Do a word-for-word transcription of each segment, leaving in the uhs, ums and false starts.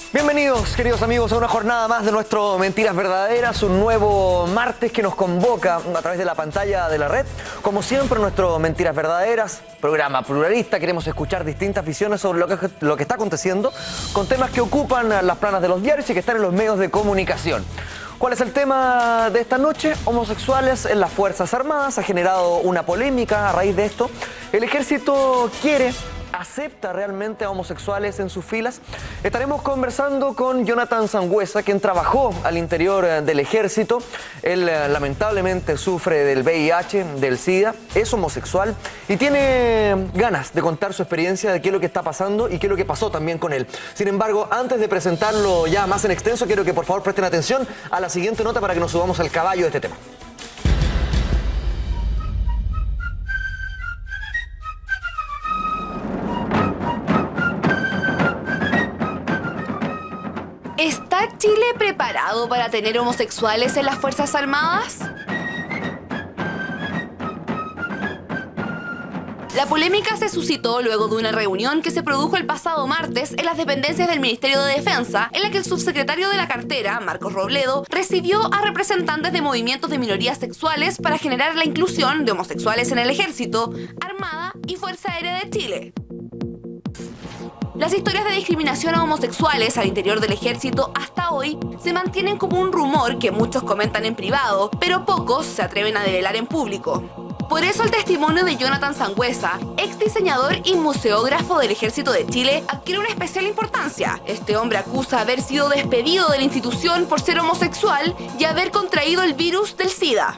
Bienvenidos, queridos amigos, a una jornada más de nuestro Mentiras Verdaderas, un nuevo martes que nos convoca a través de la pantalla de la red. Como siempre, nuestro Mentiras Verdaderas, programa pluralista, queremos escuchar distintas visiones sobre lo que, lo que está aconteciendo, con temas que ocupan las planas de los diarios y que están en los medios de comunicación. ¿Cuál es el tema de esta noche? Homosexuales en las Fuerzas Armadas. Ha generado una polémica a raíz de esto. El ejército quiere... ¿Acepta realmente a homosexuales en sus filas? Estaremos conversando con Jonathan Sangüesa, quien trabajó al interior del ejército. Él lamentablemente sufre del V I H, del SIDA, es homosexual y tiene ganas de contar su experiencia de qué es lo que está pasando y qué es lo que pasó también con él. Sin embargo, antes de presentarlo ya más en extenso, quiero que por favor presten atención a la siguiente nota para que nos subamos al caballo de este tema. ¿Está Chile preparado para tener homosexuales en las Fuerzas Armadas? La polémica se suscitó luego de una reunión que se produjo el pasado martes en las dependencias del Ministerio de Defensa, en la que el subsecretario de la cartera, Marcos Robledo, recibió a representantes de movimientos de minorías sexuales para generar la inclusión de homosexuales en el Ejército, Armada y Fuerza Aérea de Chile. Las historias de discriminación a homosexuales al interior del ejército hasta hoy se mantienen como un rumor que muchos comentan en privado, pero pocos se atreven a develar en público. Por eso el testimonio de Jonathan Sangüesa, ex diseñador y museógrafo del Ejército de Chile, adquiere una especial importancia. Este hombre acusa haber sido despedido de la institución por ser homosexual y haber contraído el virus del SIDA.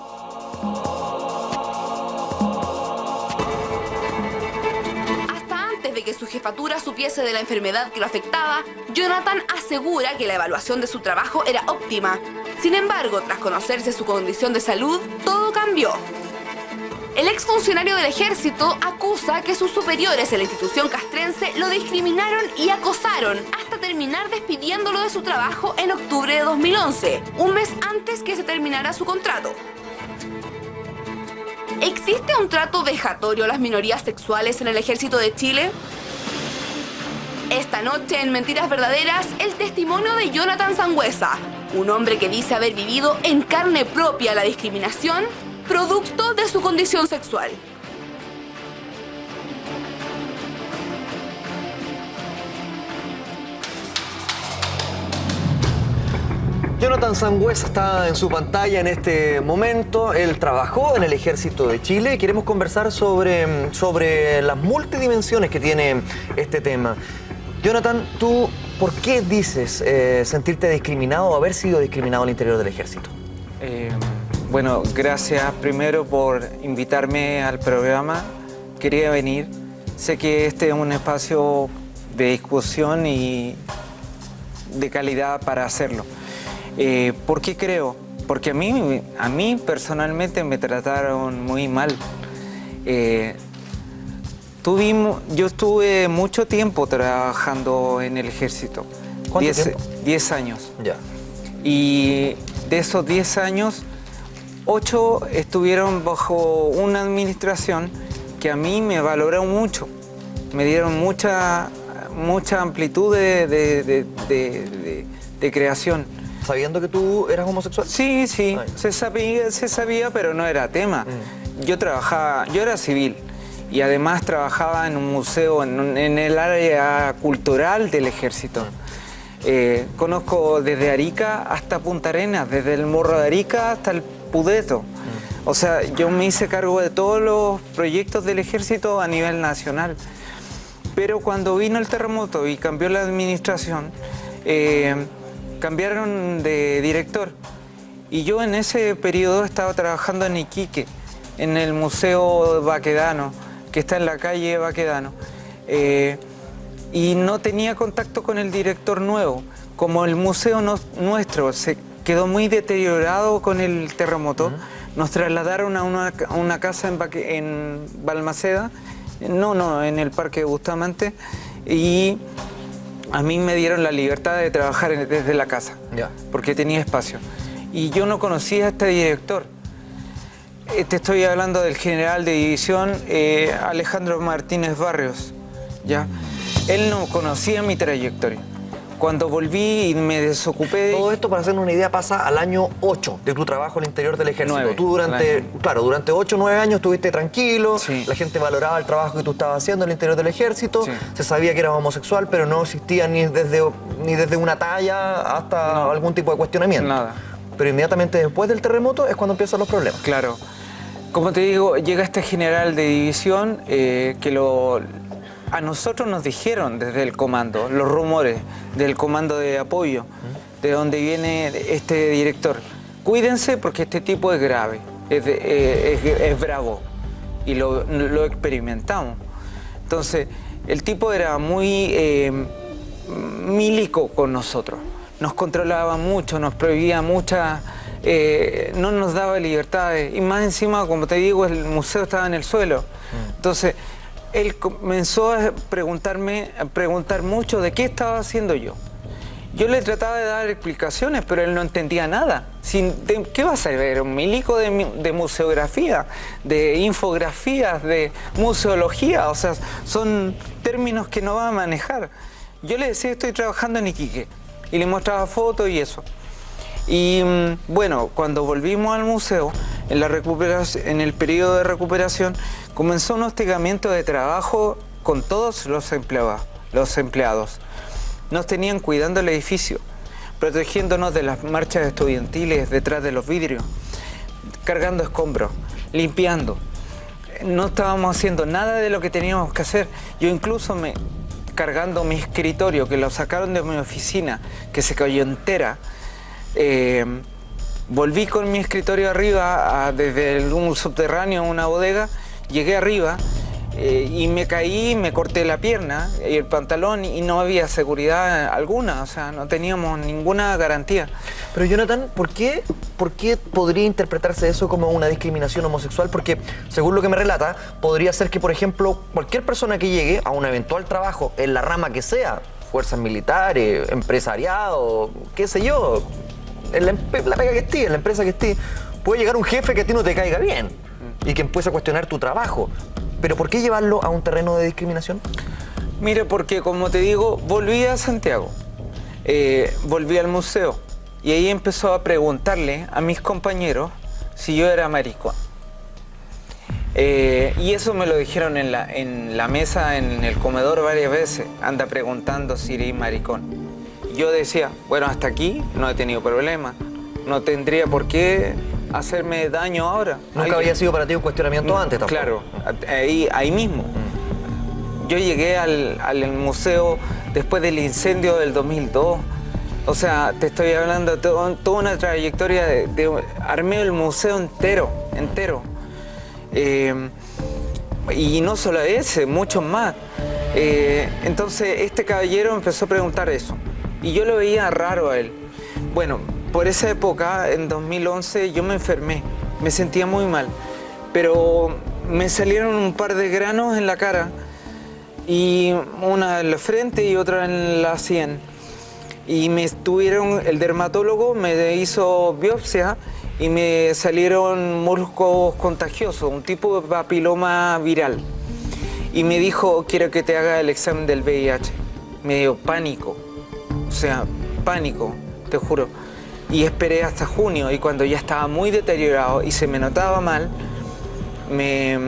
De que su jefatura supiese de la enfermedad que lo afectaba, Jonathan asegura que la evaluación de su trabajo era óptima. Sin embargo, tras conocerse su condición de salud, todo cambió. El exfuncionario del ejército acusa que sus superiores en la institución castrense lo discriminaron y acosaron hasta terminar despidiéndolo de su trabajo en octubre de dos mil once, un mes antes que se terminara su contrato. ¿Existe un trato vejatorio a las minorías sexuales en el Ejército de Chile? Esta noche en Mentiras Verdaderas, el testimonio de Jonathan Sangüesa, un hombre que dice haber vivido en carne propia la discriminación producto de su condición sexual. Jonathan Sangüesa está en su pantalla en este momento. Él trabajó en el Ejército de Chile y queremos conversar sobre, sobre las multidimensiones que tiene este tema. Jonathan, ¿tú por qué dices eh, sentirte discriminado o haber sido discriminado al interior del Ejército? Eh, bueno, gracias primero por invitarme al programa. Quería venir. Sé que este es un espacio de discusión y de calidad para hacerlo. Eh, ¿Por qué creo? Porque a mí, a mí personalmente me trataron muy mal. Eh, tuvimos, yo estuve mucho tiempo trabajando en el ejército. ¿Cuánto diez, tiempo? diez años. Ya. Y de esos diez años, ocho estuvieron bajo una administración que a mí me valoró mucho. Me dieron mucha, mucha amplitud de, de, de, de, de, de creación. ¿Sabiendo que tú eras homosexual? Sí, sí, Ay. se sabía, se sabía, pero no era tema. Mm. Yo trabajaba, yo era civil y además trabajaba en un museo, en, en el área cultural del ejército. Mm. Eh, conozco desde Arica hasta Punta Arenas, desde el Morro de Arica hasta el Pudeto. Mm. O sea, yo me hice cargo de todos los proyectos del ejército a nivel nacional. Pero cuando vino el terremoto y cambió la administración, eh, cambiaron de director y yo en ese periodo estaba trabajando en Iquique, en el Museo Baquedano, que está en la calle Baquedano, eh, y no tenía contacto con el director nuevo. Como el museo no, nuestro se quedó muy deteriorado con el terremoto, uh-huh. Nos trasladaron a una, a una casa en, Baque, en Balmaceda, no, no, en el Parque Bustamante, y a mí me dieron la libertad de trabajar desde la casa, yeah. Porque tenía espacio. Y yo no conocía a este director. Te estoy hablando del general de división eh, Alejandro Martínez Barrios, ¿ya? Él no conocía mi trayectoria. Cuando volví y me desocupé... Todo esto, para hacernos una idea, pasa al año ocho de tu trabajo al interior del ejército. nueve, tú durante, claro, durante ocho o nueve años estuviste tranquilo, sí. La gente valoraba el trabajo que tú estabas haciendo al interior del ejército, sí. Se sabía que eras homosexual, pero no existía ni desde, ni desde una talla hasta no. algún tipo de cuestionamiento. Nada. Pero inmediatamente después del terremoto es cuando empiezan los problemas. Claro. Como te digo, llega este general de división eh, que lo... A nosotros nos dijeron desde el comando, los rumores del comando de apoyo, de donde viene este director. Cuídense porque este tipo es grave, es, es, es, es bravo y lo, lo experimentamos. Entonces, el tipo era muy eh, milico con nosotros. Nos controlaba mucho, nos prohibía muchas, eh, no nos daba libertades. Y más encima, como te digo, el museo estaba en el suelo. Entonces, él comenzó a preguntarme, a preguntar mucho de qué estaba haciendo yo. Yo le trataba de dar explicaciones, pero él no entendía nada. Sin, de, ¿Qué va a saber? Un milico de, de museografía, de infografías, de museología. O sea, son términos que no va a manejar. Yo le decía, estoy trabajando en Iquique. Y le mostraba fotos y eso. Y bueno, cuando volvimos al museo, en, la recuperación, en el periodo de recuperación, comenzó un hostigamiento de trabajo con todos los empleados. Los empleados. Nos tenían cuidando el edificio, protegiéndonos de las marchas estudiantiles detrás de los vidrios, cargando escombros, limpiando. No estábamos haciendo nada de lo que teníamos que hacer. Yo incluso me... cargando mi escritorio, que lo sacaron de mi oficina, que se cayó entera. Eh, volví con mi escritorio arriba, a, desde un subterráneo a una bodega, llegué arriba eh, y me caí, me corté la pierna y el pantalón y no había seguridad alguna, o sea, no teníamos ninguna garantía. Pero Jonathan, ¿por qué, ¿por qué podría interpretarse eso como una discriminación homosexual? Porque, según lo que me relata, podría ser que, por ejemplo, cualquier persona que llegue a un eventual trabajo, en la rama que sea, fuerzas militares, empresariado, qué sé yo, en la, la pega que esté, en la empresa que esté, puede llegar un jefe que a ti no te caiga bien y que empiece a cuestionar tu trabajo. ¿Pero por qué llevarlo a un terreno de discriminación? Mire, porque como te digo, volví a Santiago, eh, volví al museo y ahí empezó a preguntarle a mis compañeros si yo era maricón. Eh, y eso me lo dijeron en la, en la mesa, en el comedor varias veces, anda preguntando si eres maricón. Yo decía, bueno, hasta aquí no he tenido problema, no tendría por qué hacerme daño ahora. Nunca ¿Alguien? había sido para ti un cuestionamiento no, antes tampoco. Claro, ahí, ahí mismo. Mm. Yo llegué al, al museo después del incendio del dos mil dos. O sea, te estoy hablando de todo, toda una trayectoria de, de... Armé el museo entero, entero. Eh, y no solo ese, muchos más. Eh, entonces, este caballero empezó a preguntar eso. Y yo lo veía raro a él. Bueno, por esa época, en dos mil once, yo me enfermé. Me sentía muy mal. Pero me salieron un par de granos en la cara. Y una en la frente y otra en la sien. Y me estuvieron, el dermatólogo me hizo biopsia y me salieron moluscos contagiosos, un tipo de papiloma viral. Y me dijo, quiero que te haga el examen del V I H. Me dio pánico, o sea, pánico, te juro. Y esperé hasta junio y cuando ya estaba muy deteriorado y se me notaba mal, me,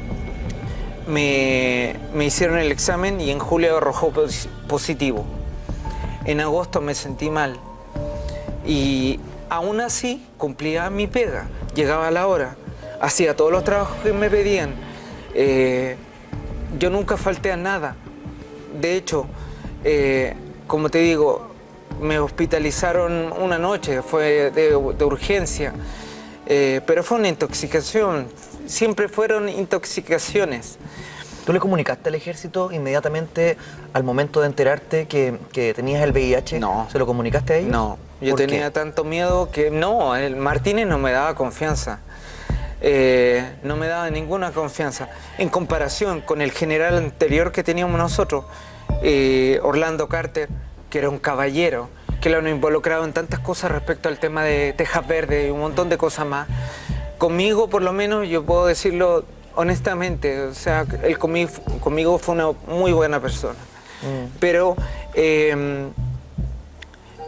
me, me hicieron el examen y en julio arrojó positivo. En agosto me sentí mal y aún así cumplía mi pega, llegaba a la hora, hacía todos los trabajos que me pedían. Eh, yo nunca falté a nada. De hecho, eh, como te digo, me hospitalizaron una noche, fue de, de urgencia, eh, pero fue una intoxicación, siempre fueron intoxicaciones. ¿Tú le comunicaste al ejército inmediatamente al momento de enterarte que, que tenías el V I H? No. ¿Se lo comunicaste a ellos? No, yo tenía qué? tanto miedo que no, el Martínez no me daba confianza. Eh, no me daba ninguna confianza. En comparación con el general anterior que teníamos nosotros, eh, Orlando Carter, que era un caballero, que lo han involucrado en tantas cosas respecto al tema de Tejas Verdes y un montón de cosas más. Conmigo, por lo menos, yo puedo decirlo honestamente, o sea, él conmigo, conmigo fue una muy buena persona. Mm. Pero eh,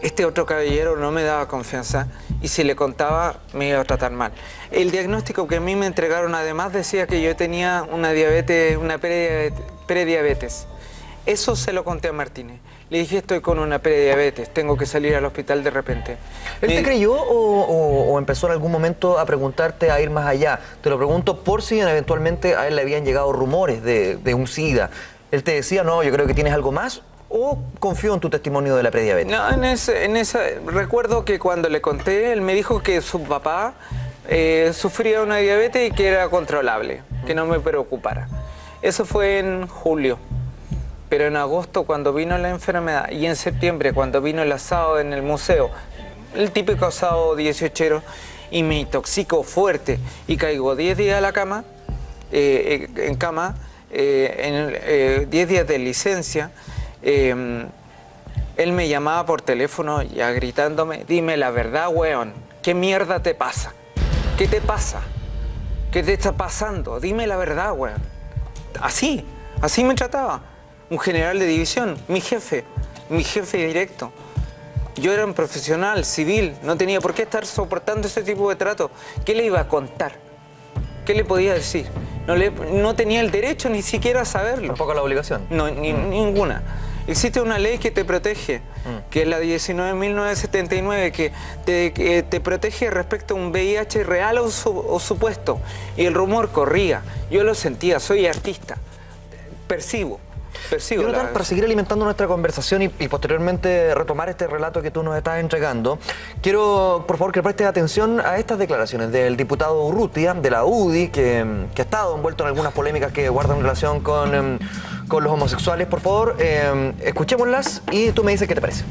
este otro caballero no me daba confianza y si le contaba me iba a tratar mal. El diagnóstico que a mí me entregaron además decía que yo tenía una diabetes, una prediabetes. prediabetes. Eso se lo conté a Martínez. Le dije, estoy con una prediabetes, tengo que salir al hospital de repente. ¿Él me... te creyó o, o, o empezó en algún momento a preguntarte a ir más allá? Te lo pregunto por si eventualmente a él le habían llegado rumores de, de un SIDA. ¿Él te decía, no, yo creo que tienes algo más? ¿O confió en tu testimonio de la prediabetes? No, en ese, en esa, recuerdo que cuando le conté, él me dijo que su papá eh, sufría una diabetes y que era controlable, que no me preocupara. Eso fue en julio. Pero en agosto, cuando vino la enfermedad, y en septiembre, cuando vino el asado en el museo, el típico asado dieciochero, y me intoxico fuerte y caigo diez días a la cama, eh, en cama, eh, en eh, diez días de licencia, eh, él me llamaba por teléfono ya gritándome, dime la verdad, weón, ¿qué mierda te pasa? ¿Qué te pasa? ¿Qué te está pasando? Dime la verdad, weón. Así, así me trataba. Un general de división, mi jefe, mi jefe directo. Yo era un profesional, civil, no tenía por qué estar soportando ese tipo de trato. ¿Qué le iba a contar? ¿Qué le podía decir? No, le, no tenía el derecho ni siquiera a saberlo. Tampoco la obligación. No, ni, mm. ninguna. Existe una ley que te protege, mm. que es la diecinueve mil novecientos setenta y nueve, que te, que te protege respecto a un V I H real o, su, o supuesto. Y el rumor corría. Yo lo sentía, soy artista. Percibo. Percibo Jonathan, para seguir alimentando nuestra conversación y, y posteriormente retomar este relato que tú nos estás entregando, quiero, por favor, que prestes atención a estas declaraciones del diputado Urrutia, de la U D I, que, que ha estado envuelto en algunas polémicas que guardan relación con, con los homosexuales. Por favor, eh, escuchémoslas y tú me dices qué te parece.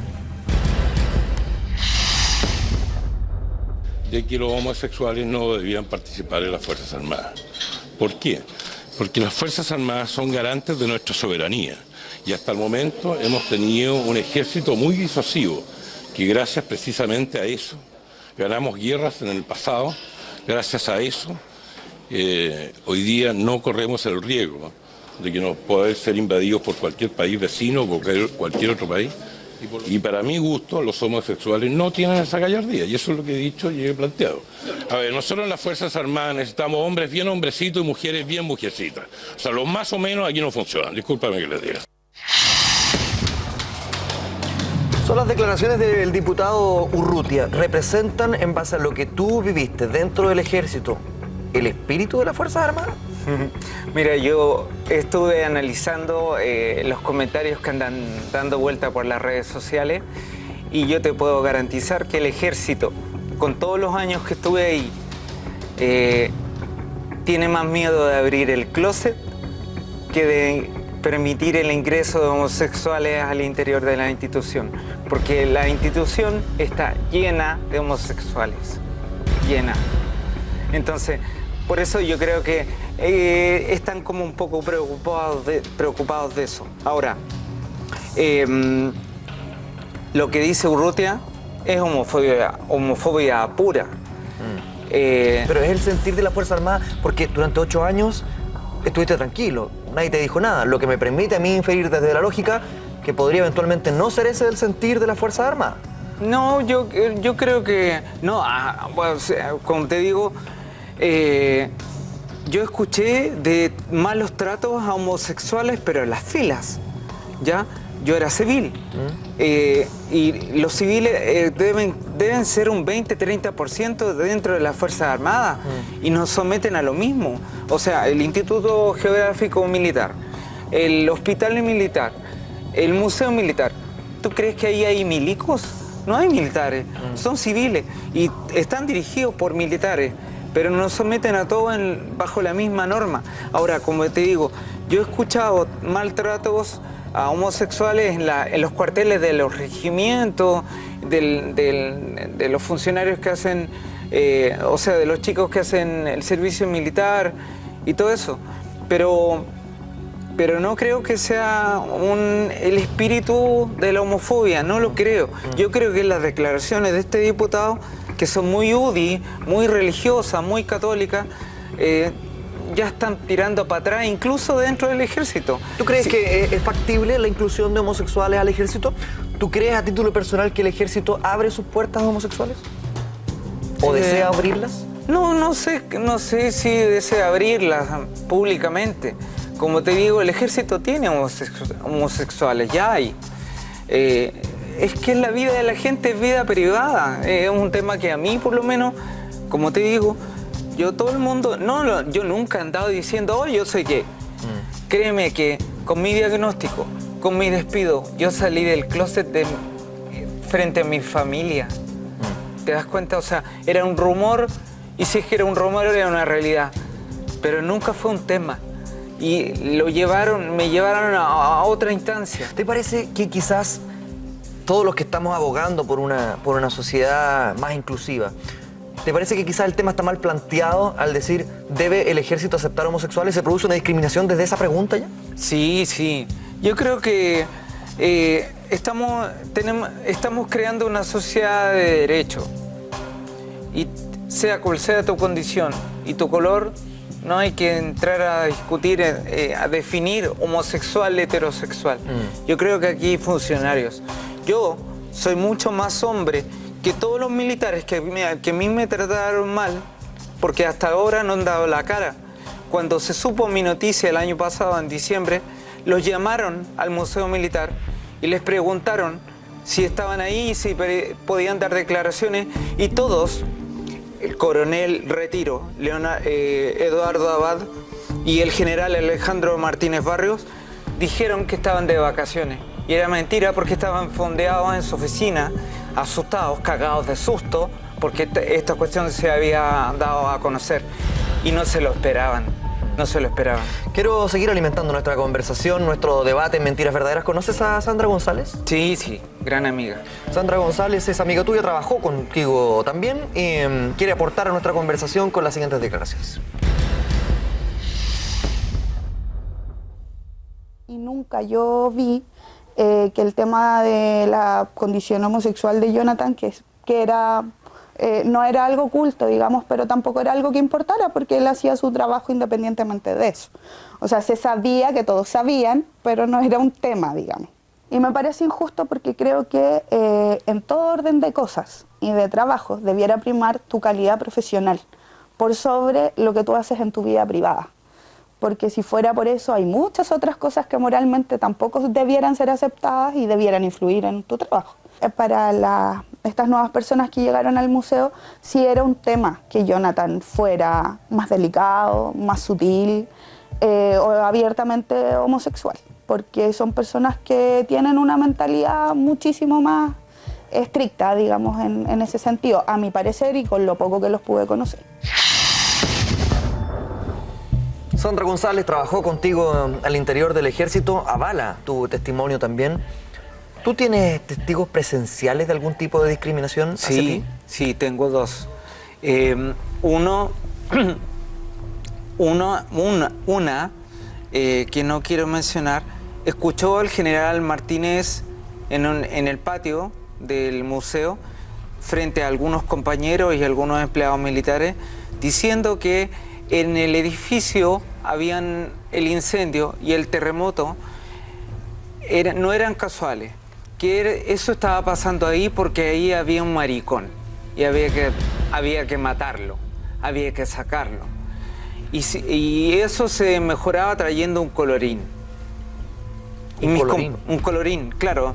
De que los homosexuales no debían participar en las Fuerzas Armadas. ¿Por qué? Porque las Fuerzas Armadas son garantes de nuestra soberanía y hasta el momento hemos tenido un ejército muy disuasivo que gracias precisamente a eso ganamos guerras en el pasado, gracias a eso eh, hoy día no corremos el riesgo de que nos poder ser invadidos por cualquier país vecino o cualquier, cualquier otro país. Y para mi gusto, los homosexuales no tienen esa gallardía, y eso es lo que he dicho y he planteado. A ver, nosotros en las Fuerzas Armadas necesitamos hombres bien hombrecitos y mujeres bien mujercitas. O sea, los más o menos aquí no funcionan, discúlpame que les diga. Son las declaraciones del diputado Urrutia. ¿Representan, en base a lo que tú viviste dentro del ejército, el espíritu de las Fuerzas Armadas? Mira, yo estuve analizando eh, los comentarios que andan dando vuelta por las redes sociales y yo te puedo garantizar que el ejército, con todos los años que estuve ahí, eh, tiene más miedo de abrir el closet que de permitir el ingreso de homosexuales al interior de la institución, porque la institución está llena de homosexuales, llena. Entonces, por eso yo creo que eh, están como un poco preocupados de, preocupados de eso. Ahora, eh, lo que dice Urrutia es homofobia, homofobia pura. Mm. Eh, Pero es el sentir de la Fuerza Armada, porque durante ocho años estuviste tranquilo, nadie te dijo nada, lo que me permite a mí inferir desde la lógica que podría eventualmente no ser ese el sentir de las Fuerzas Armadas. No, yo, yo creo que... No, ah, bueno, como te digo... Eh, yo escuché de malos tratos a homosexuales, pero en las filas, ¿ya? Yo era civil. ¿Mm? Eh, y los civiles eh, deben, deben ser un veinte a treinta por ciento dentro de las Fuerzas Armadas. ¿Mm? Y nos someten a lo mismo. O sea, el Instituto Geográfico Militar, el Hospital Militar, el Museo Militar. ¿Tú crees que ahí hay milicos? No hay militares, ¿Mm? Son civiles y están dirigidos por militares. Pero nos someten a todos en, bajo la misma norma. Ahora, como te digo, yo he escuchado maltratos a homosexuales en, la, en los cuarteles de los regimientos, del, del, de los funcionarios que hacen, eh, o sea, de los chicos que hacen el servicio militar y todo eso. Pero, pero no creo que sea un, el espíritu de la homofobia, no lo creo. Yo creo que las declaraciones de este diputado, que son muy U D I, muy religiosas, muy católicas, eh, ya están tirando para atrás, incluso dentro del ejército. ¿Tú crees Sí. que es factible la inclusión de homosexuales al ejército? ¿Tú crees a título personal que el ejército abre sus puertas a homosexuales? ¿O Eh, desea abrirlas? No, no sé, no sé si desea abrirlas públicamente. Como te digo, el ejército tiene homosexu- homosexuales, ya hay. Eh, es que la vida de la gente es vida privada. Es un tema que a mí, por lo menos, como te digo, yo todo el mundo, no, lo- yo nunca he andado diciendo, oh, yo soy gay. Mm. Créeme que con mi diagnóstico, con mi despido, yo salí del closet de, frente a mi familia. Mm. ¿Te das cuenta? O sea, era un rumor, y si es que era un rumor, era una realidad. Pero nunca fue un tema. Y lo llevaron, me llevaron a, a otra instancia. ¿Te parece que quizás todos los que estamos abogando por una, por una sociedad más inclusiva, ¿te parece que quizás el tema está mal planteado al decir ¿debe el ejército aceptar homosexuales? ¿Se produce una discriminación desde esa pregunta ya? Sí, sí. Yo creo que eh, estamos, tenemos, estamos creando una sociedad de derecho. Y sea cual sea tu condición y tu color, no hay que entrar a discutir, eh, a definir homosexual, heterosexual. Mm. Yo creo que aquí hay funcionarios. Yo soy mucho más hombre que todos los militares que, me, que a mí me trataron mal, porque hasta ahora no han dado la cara. Cuando se supo mi noticia el año pasado, en diciembre, los llamaron al Museo Militar y les preguntaron si estaban ahí, si podían dar declaraciones, y todos, el coronel Retiro, Leonardo, eh, Eduardo Abad y el general Alejandro Martínez Barrios, dijeron que estaban de vacaciones. Y era mentira, porque estaban fondeados en su oficina, asustados, cagados de susto, porque esta cuestión se había dado a conocer y no se lo esperaban, no se lo esperaban. Quiero seguir alimentando nuestra conversación, nuestro debate en Mentiras Verdaderas. ¿Conoces a Sandra González? Sí, sí, gran amiga. Sandra González es amiga tuya, trabajó contigo también y um, quiere aportar a nuestra conversación con las siguientes declaraciones. Y nunca yo vi eh, que el tema de la condición homosexual de Jonathan, que, que era, eh, no era algo oculto, digamos, pero tampoco era algo que importara, porque él hacía su trabajo independientemente de eso. O sea, se sabía, que todos sabían, pero no era un tema, digamos. Y me parece injusto porque creo que eh, en todo orden de cosas y de trabajos debiera primar tu calidad profesional por sobre lo que tú haces en tu vida privada. Porque si fuera por eso, hay muchas otras cosas que moralmente tampoco debieran ser aceptadas y debieran influir en tu trabajo. Para la, estas nuevas personas que llegaron al museo, sí era un tema que Jonathan fuera más delicado, más sutil eh, o abiertamente homosexual, porque son personas que tienen una mentalidad muchísimo más estricta, digamos, en, en ese sentido, a mi parecer y con lo poco que los pude conocer. Sandra González trabajó contigo al interior del ejército, avala tu testimonio también. ¿Tú tienes testigos presenciales de algún tipo de discriminación hacia Sí, ti? sí, tengo dos. Eh, uno, uno, una, una eh, que no quiero mencionar, escuchó al general Martínez en, un, en el patio del museo, frente a algunos compañeros y algunos empleados militares, diciendo que en el edificio habían el incendio y el terremoto, era, no eran casuales, que era, eso estaba pasando ahí porque ahí había un maricón y había que, había que matarlo, había que sacarlo. Y, si, y eso se mejoraba trayendo un colorín. ¿Un y mis colorín? Un colorín, claro.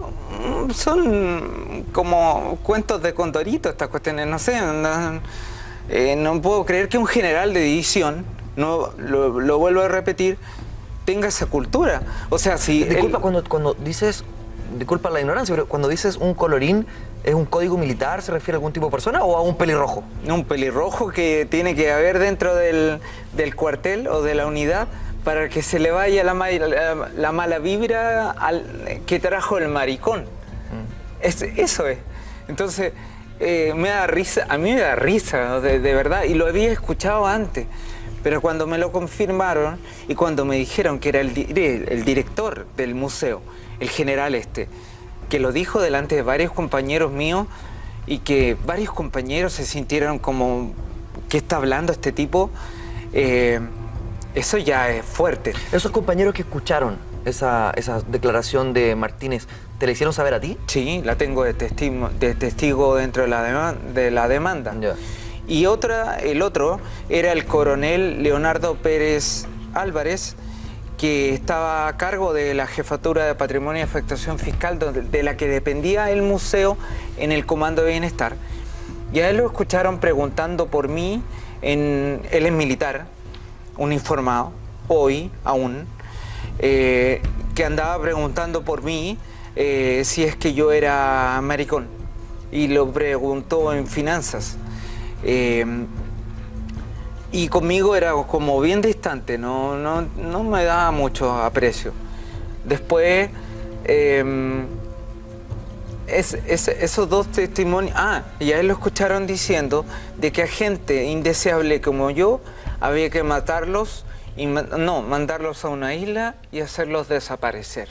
Son como cuentos de Condorito estas cuestiones, no sé. No, eh, no puedo creer que un general de división, no, lo, lo vuelvo a repetir, tenga esa cultura. O sea, si... Disculpa, él... cuando, cuando dices, disculpa la ignorancia, pero cuando dices un colorín, ¿es un código militar? ¿Se refiere a algún tipo de persona o a un pelirrojo? Un pelirrojo que tiene que haber dentro del, del cuartel o de la unidad para que se le vaya la, la, la mala vibra al, que trajo el maricón. Mm. Es, eso es. Entonces, eh, me da risa, a mí me da risa, de, de verdad, y lo había escuchado antes. Pero cuando me lo confirmaron y cuando me dijeron que era el, el director del museo, el general este, que lo dijo delante de varios compañeros míos y que varios compañeros se sintieron como, ¿qué está hablando este tipo? Eh, eso ya es fuerte. Esos compañeros que escucharon esa, esa declaración de Martínez, ¿te la hicieron saber a ti? Sí, la tengo de testigo, de testigo dentro de la, demanda, de la demanda. Ya. Y otra, el otro era el coronel Leonardo Pérez Álvarez, que estaba a cargo de la Jefatura de Patrimonio y Afectación Fiscal, de la que dependía el museo en el Comando de Bienestar. Y a él lo escucharon preguntando por mí, en, él es militar, uniformado, hoy aún, eh, que andaba preguntando por mí eh, si es que yo era maricón. Y lo preguntó en finanzas. Eh, y conmigo era como bien distante, no, no, no me daba mucho aprecio. Después, eh, es, es, esos dos testimonios, ah, y a él lo escucharon diciendo de que a gente indeseable como yo había que matarlos, y no, mandarlos a una isla y hacerlos desaparecer.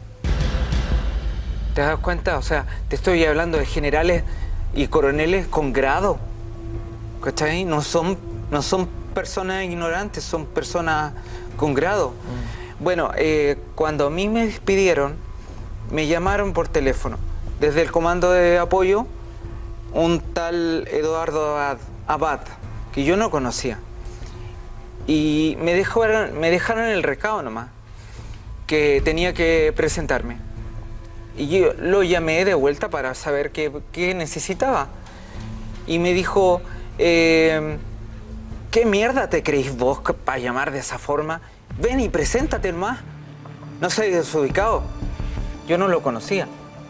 ¿Te das cuenta? O sea, te estoy hablando de generales y coroneles con grado, ¿cachai? No son, no son personas ignorantes, son personas con grado. Mm. Bueno, eh, cuando a mí me despidieron, me llamaron por teléfono, desde el comando de apoyo, un tal Eduardo Abad, Abad que yo no conocía. Y me dejaron, me dejaron el recado nomás, que tenía que presentarme. Y yo lo llamé de vuelta para saber qué, qué necesitaba. Y me dijo, eh, ¿qué mierda te creéis vos para llamar de esa forma? Ven y preséntate nomás. No soy desubicado. Yo no lo conocía.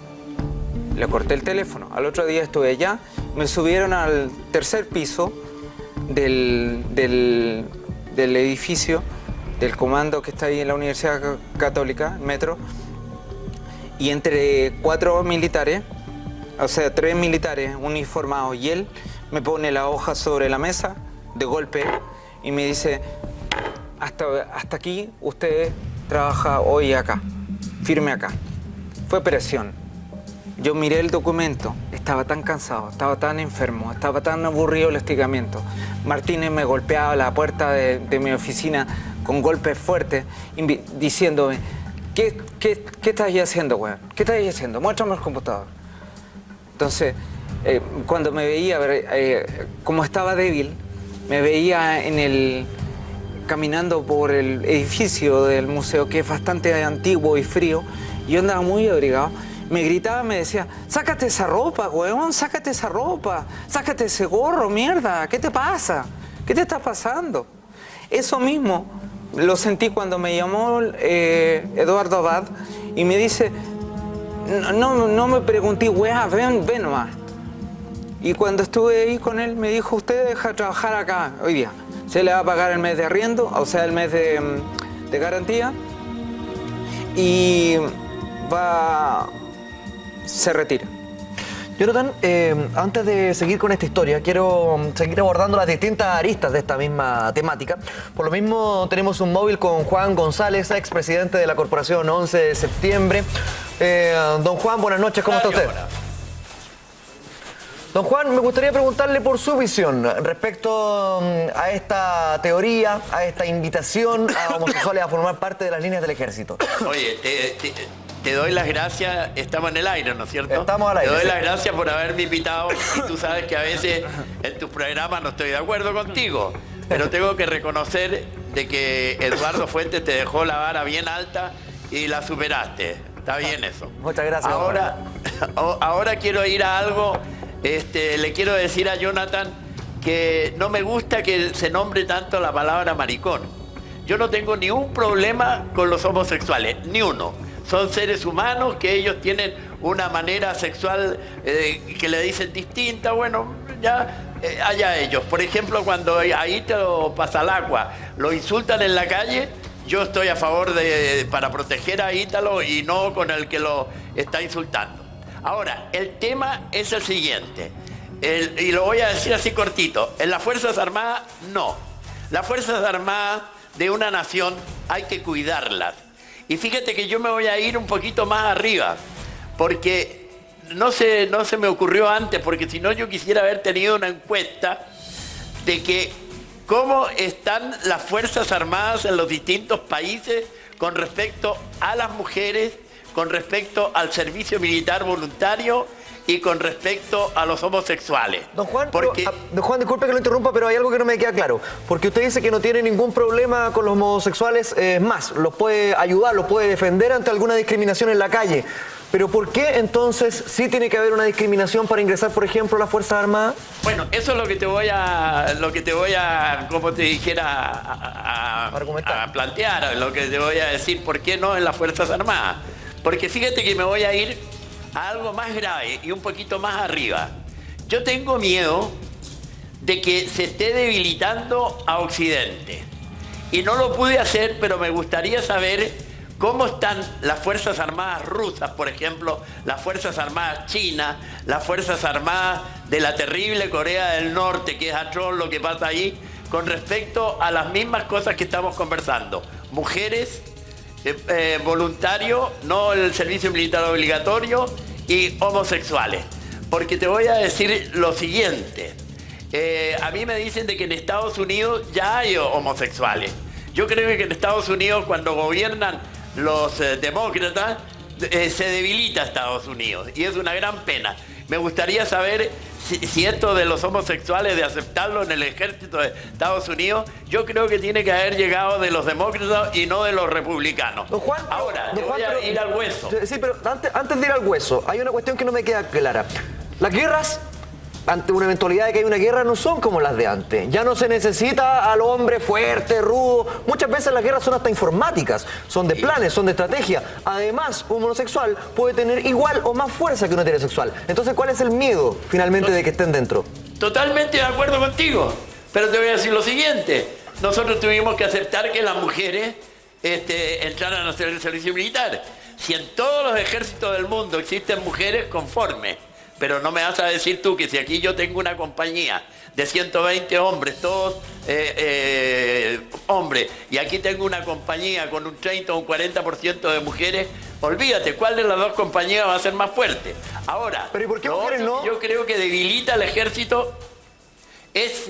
Le corté el teléfono. Al otro día estuve allá, me subieron al tercer piso del... del del edificio, del comando que está ahí en la Universidad Católica, Metro, y entre cuatro militares, o sea, tres militares uniformados, y él me pone la hoja sobre la mesa, de golpe, y me dice, hasta, hasta aquí usted trabaja hoy acá, firme acá. Fue presión. Yo miré el documento, estaba tan cansado, estaba tan enfermo, estaba tan aburrido el hostigamiento. Martínez me golpeaba la puerta de, de mi oficina con golpes fuertes, diciéndome, ¿qué, qué, qué estás haciendo, weón? ¿Qué estás haciendo? Muéstrame el computador. Entonces, eh, cuando me veía, eh, como estaba débil, me veía en el, caminando por el edificio del museo, que es bastante antiguo y frío, y yo andaba muy abrigado. Me gritaba, me decía, sácate esa ropa, weón, sácate esa ropa, sácate ese gorro, mierda, ¿qué te pasa? ¿Qué te está pasando? Eso mismo lo sentí cuando me llamó eh, Eduardo Abad y me dice, no, no, no me pregunté, weá, ven, ven nomás. Y cuando estuve ahí con él, me dijo, usted deja de trabajar acá hoy día. Se le va a pagar el mes de arriendo, o sea, el mes de, de garantía, y va... se retira. Jonathan, eh, antes de seguir con esta historia, quiero seguir abordando las distintas aristas de esta misma temática. Por lo mismo, tenemos un móvil con Juan González, expresidente de la Corporación once de septiembre. Eh, don Juan, buenas noches, ¿cómo está usted? Don Juan, me gustaría preguntarle por su visión respecto a esta teoría, a esta invitación a homosexuales a formar parte de las líneas del ejército. Oye, te... te... Te doy las gracias, estamos en el aire, ¿no es cierto? Estamos al aire. Te doy sí. las gracias por haberme invitado y tú sabes que a veces en tus programas no estoy de acuerdo contigo, pero tengo que reconocer de que Eduardo Fuentes te dejó la vara bien alta y la superaste. Está bien eso. Muchas gracias. Ahora, ahora quiero ir a algo, este, le quiero decir a Jonathan que no me gusta que se nombre tanto la palabra maricón. Yo no tengo ni un problema con los homosexuales, ni uno. Son seres humanos que ellos tienen una manera sexual eh, que le dicen distinta, bueno, ya eh, allá ellos. Por ejemplo, cuando ahí te lo pasa al agua, lo insultan en la calle, yo estoy a favor de, para proteger a Ítalo y no con el que lo está insultando. Ahora, el tema es el siguiente, el, y lo voy a decir así cortito, en las Fuerzas Armadas, no. Las Fuerzas Armadas de una nación hay que cuidarlas. Y fíjate que yo me voy a ir un poquito más arriba, porque no se, no se me ocurrió antes, porque si no yo quisiera haber tenido una encuesta de que cómo están las Fuerzas Armadas en los distintos países con respecto a las mujeres, con respecto al servicio militar voluntario y con respecto a los homosexuales. Don Juan, porque... pero, don Juan, disculpe que lo interrumpa, pero hay algo que no me queda claro. Porque usted dice que no tiene ningún problema con los homosexuales, es más, los puede ayudar, los puede defender ante alguna discriminación en la calle. Pero ¿por qué entonces sí tiene que haber una discriminación para ingresar, por ejemplo, a las Fuerzas Armadas? Bueno, eso es lo que te voy a, lo que te voy a, como te dijera, a, a, a plantear, lo que te voy a decir, ¿por qué no en las Fuerzas Armadas? Porque fíjate que me voy a ir a algo más grave y un poquito más arriba. Yo tengo miedo de que se esté debilitando a Occidente. Y no lo pude hacer, pero me gustaría saber cómo están las Fuerzas Armadas rusas, por ejemplo, las Fuerzas Armadas chinas, las Fuerzas Armadas de la terrible Corea del Norte, que es atroz lo que pasa ahí, con respecto a las mismas cosas que estamos conversando. Mujeres, eh, eh, voluntarios, no el servicio militar obligatorio, y homosexuales. Porque te voy a decir lo siguiente. Eh, a mí me dicen de que en Estados Unidos ya hay homosexuales. Yo creo que en Estados Unidos, cuando gobiernan los eh, demócratas, eh, se debilita Estados Unidos y es una gran pena. Me gustaría saber si, si esto de los homosexuales, de aceptarlo en el ejército de Estados Unidos, yo creo que tiene que haber llegado de los demócratas y no de los republicanos. Don Juan, ahora, don te Juan, voy a pero, ir al hueso. Sí, pero antes, antes de ir al hueso, hay una cuestión que no me queda clara. Las guerras, ante una eventualidad de que hay una guerra, no son como las de antes. Ya no se necesita al hombre fuerte, rudo. Muchas veces las guerras son hasta informáticas, son de planes, son de estrategia. Además, un homosexual puede tener igual o más fuerza que un heterosexual. Entonces, ¿cuál es el miedo finalmente de que estén dentro? Totalmente de acuerdo contigo, pero te voy a decir lo siguiente. Nosotros tuvimos que aceptar que las mujeres este, entraran a hacer el servicio militar. Si en todos los ejércitos del mundo existen mujeres, conforme. Pero no me vas a decir tú que si aquí yo tengo una compañía de ciento veinte hombres, todos eh, eh, hombres, y aquí tengo una compañía con un treinta o un cuarenta por ciento de mujeres, olvídate, ¿cuál de las dos compañías va a ser más fuerte? Ahora, ¿pero y por qué mujeres no? Yo creo que debilita al ejército es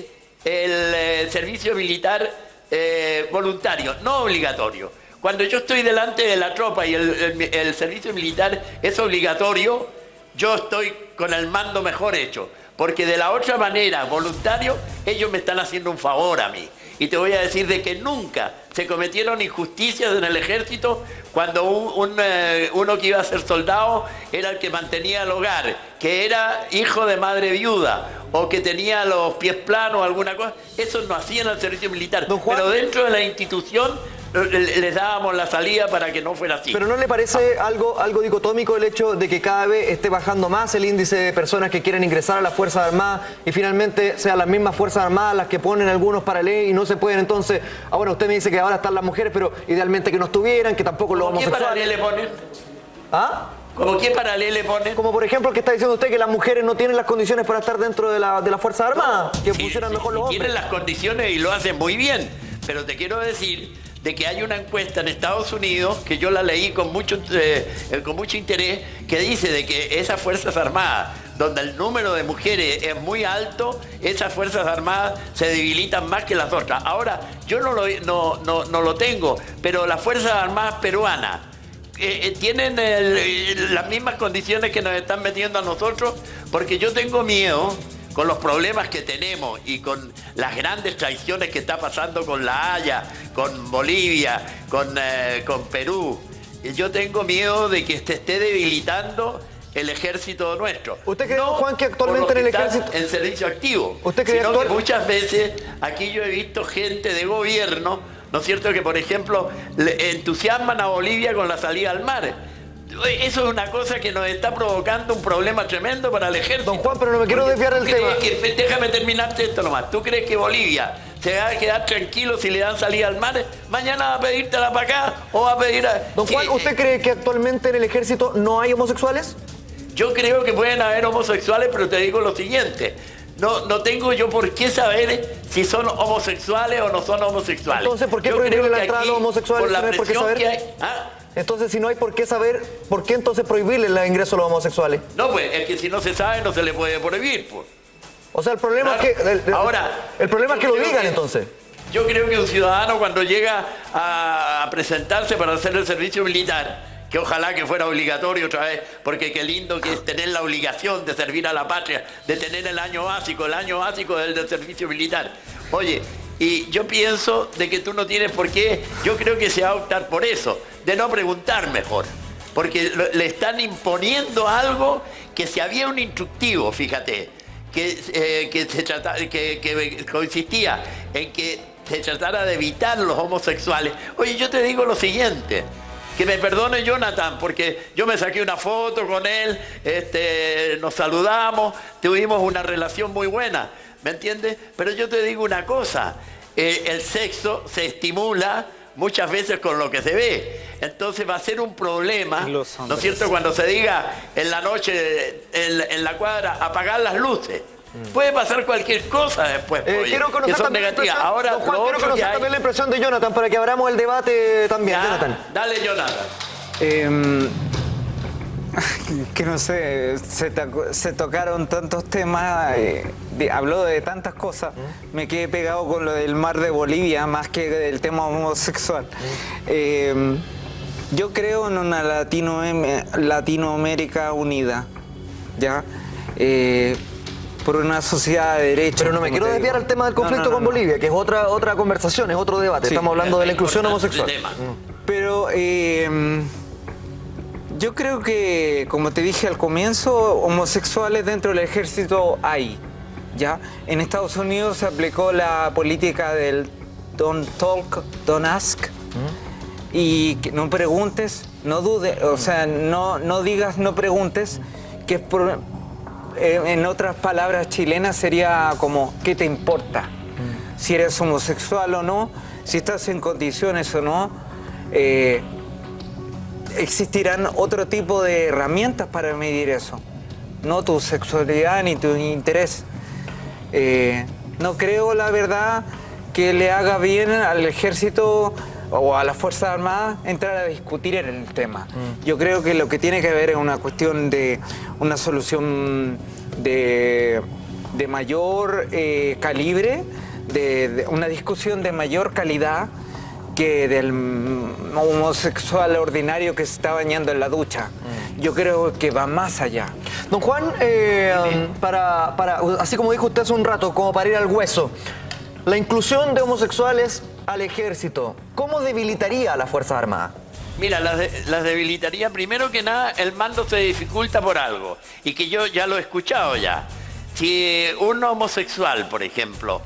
el eh, servicio militar eh, voluntario, no obligatorio. Cuando yo estoy delante de la tropa y el, el, el servicio militar es obligatorio, yo estoy con el mando mejor hecho, porque de la otra manera, voluntario, ellos me están haciendo un favor a mí. Y te voy a decir de que nunca se cometieron injusticias en el ejército cuando un, un, eh, uno que iba a ser soldado era el que mantenía el hogar, que era hijo de madre viuda o que tenía los pies planos o alguna cosa. Eso no hacían el servicio militar. Pero dentro de la institución les dábamos la salida para que no fuera así. ¿Pero no le parece algo, algo dicotómico el hecho de que cada vez esté bajando más el índice de personas que quieren ingresar a las Fuerzas Armadas y finalmente sean las mismas Fuerzas Armadas las que ponen algunos para ley y no se pueden entonces... Ah, bueno, usted me dice que ahora están las mujeres, pero idealmente que no estuvieran, que tampoco los homosexuales... ¿Qué paralelo le ponen? ¿Ah? ¿Cómo qué paralelo le ponen? Como por ejemplo que está diciendo usted que las mujeres no tienen las condiciones para estar dentro de la, de las Fuerzas Armadas, que sí, funcionan sí, mejor sí, los hombres. Tienen las condiciones y lo hacen muy bien, pero te quiero decir de que hay una encuesta en Estados Unidos, que yo la leí con mucho, eh, con mucho interés, que dice de que esas Fuerzas Armadas, donde el número de mujeres es muy alto, esas Fuerzas Armadas se debilitan más que las otras. Ahora, yo no lo, no, no, no lo tengo, pero las Fuerzas Armadas peruanas eh, eh, tienen el, las mismas condiciones que nos están metiendo a nosotros, porque yo tengo miedo con los problemas que tenemos y con las grandes traiciones que está pasando con La Haya, con Bolivia, con, eh, con Perú. Yo tengo miedo de que se esté debilitando el ejército nuestro. ¿Usted cree, no Juan, que actualmente en el ejército... en servicio activo? ¿Usted cree sino actual... que muchas veces aquí yo he visto gente de gobierno, ¿no es cierto?, que por ejemplo le entusiasman a Bolivia con la salida al mar. Eso es una cosa que nos está provocando un problema tremendo para el ejército. Don Juan, pero no me quiero desviar del tema. Que, déjame terminarte esto nomás. ¿Tú crees que Bolivia se va a quedar tranquilo si le dan salida al mar? Mañana va a pedírtela para acá o va a pedir a... Don Juan, ¿usted cree que actualmente en el ejército no hay homosexuales? Yo creo que pueden haber homosexuales, pero te digo lo siguiente. No, no tengo yo por qué saber si son homosexuales o no son homosexuales. Entonces, ¿por qué yo prohibirle la que entrada a los homosexuales? Por la ¿No hay por qué saber? que hay, ¿ah? Entonces, si no hay por qué saber, ¿por qué entonces prohibirle el ingreso a los homosexuales? No, pues, es que si no se sabe, no se le puede prohibir, pues. O sea, el problema Claro. es que... El, el- Ahora, el problema es que yo lo creo digan, que- entonces. Yo creo que un ciudadano cuando llega a, a presentarse para hacer el servicio militar, que ojalá que fuera obligatorio otra vez, porque qué lindo que es tener la obligación de servir a la patria, de tener el año básico, el año básico del, del servicio militar. Oye, y yo pienso de que tú no tienes por qué, yo creo que se va a optar por eso, de no preguntar mejor, porque lo- le están imponiendo algo que si había un instructivo, fíjate, que, eh, que, se trata, que, que consistía en que se tratara de evitar los homosexuales. Oye, yo te digo lo siguiente, que me perdone Jonathan, porque yo me saqué una foto con él, este, nos saludamos, tuvimos una relación muy buena, ¿me entiendes? Pero yo te digo una cosa, eh, el sexo se estimula muchas veces con lo que se ve. Entonces va a ser un problema, ¿no es cierto? Cuando se diga en la noche, en, en la cuadra, apagar las luces. Puede pasar cualquier cosa después, Eh, oye, quiero que conocer son también la negativas. impresión- Ahora, Don Juan, lo quiero otro conocer que hay- también la impresión de Jonathan para que abramos el debate también, Ya, Jonathan. dale, Jonathan. Eh, que no sé, se, to- se tocaron tantos temas, eh, de- habló de tantas cosas, me quedé pegado con lo del mar de Bolivia más que del tema homosexual. Eh, yo creo en una Latino, Latinoamérica unida, ¿ya? Eh, por una sociedad de derechos. Pero no me como quiero te desviar digo. al tema del No, conflicto no, no, con no. Bolivia, que es otra, otra conversación, es otro debate. Sí. Estamos hablando de la Es inclusión importante homosexual. el tema. Pero eh, yo creo que, como te dije al comienzo, homosexuales dentro del ejército hay, ¿ya? En Estados Unidos se aplicó la política del don't talk, don't ask. Y que no preguntes, no dudes, o sea, no, no digas, no preguntes, que es por, eh, en otras palabras chilenas sería como, ¿qué te importa? Si eres homosexual o no, si estás en condiciones o no. Eh, existirán otro tipo de herramientas para medir eso, no tu sexualidad ni tu interés. Eh, no creo, la verdad, que le haga bien al ejército o a las Fuerzas Armadas entrar a discutir en el tema. Mm. Yo creo que lo que tiene que ver es una cuestión de una solución de, de mayor eh, calibre, de, de una discusión de mayor calidad que del homosexual ordinario que se está bañando en la ducha. Mm. Yo creo que va más allá. Don Juan, eh, para, para, así como dijo usted hace un rato, como para ir al hueso, la inclusión de homosexuales al ejército, ¿cómo debilitaría a las Fuerzas Armadas? Mira, las, de- las debilitaría primero que nada, el mando se dificulta por algo, y que yo ya lo he escuchado ya. Si un homosexual, por ejemplo,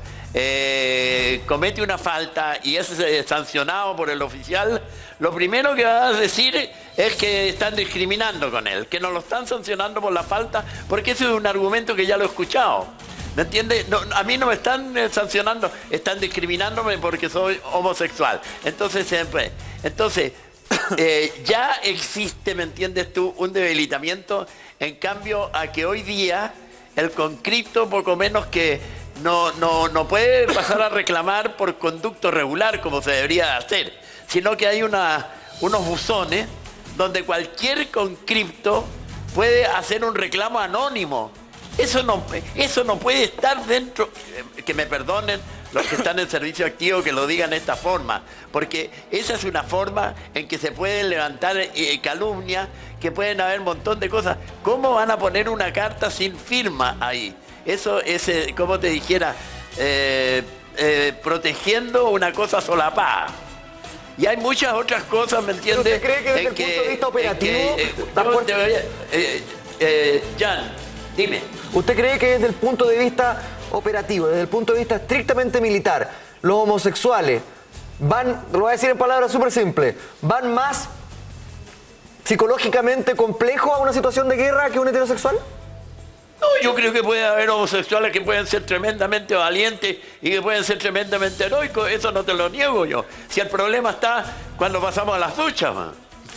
eh, comete una falta y es eh, sancionado por el oficial, lo primero que va a decir es que están discriminando con él, que no lo están sancionando por la falta, porque ese es un argumento que ya lo he escuchado. ¿Me entiendes? No, a mí no me están eh, sancionando, están discriminándome porque soy homosexual. Entonces, siempre. Entonces, eh, ya existe, ¿me entiendes tú?, un debilitamiento, en cambio a que hoy día el conscripto poco menos que no, no, no puede pasar a reclamar por conducto regular como se debería hacer, sino que hay una, unos buzones donde cualquier conscripto puede hacer un reclamo anónimo. Eso no, eso no puede estar dentro, que me perdonen los que están en servicio activo que lo digan de esta forma, porque esa es una forma en que se pueden levantar eh, calumnias, que pueden haber un montón de cosas. ¿Cómo van a poner una carta sin firma ahí? Eso es, eh, como te dijera, eh, eh, protegiendo una cosa solapada. Y hay muchas otras cosas, ¿me entiendes? ¿Usted cree que desde En el punto de vista operativo en eh, la yo fuerza- te voy a- eh, eh, Jan, dime. ¿Usted cree que desde el punto de vista operativo, desde el punto de vista estrictamente militar, los homosexuales van, lo voy a decir en palabras súper simples, van más psicológicamente complejos a una situación de guerra que un heterosexual? No, yo creo que puede haber homosexuales que pueden ser tremendamente valientes y que pueden ser tremendamente heroicos, eso no te lo niego yo. Si el problema está cuando pasamos a las duchas, man.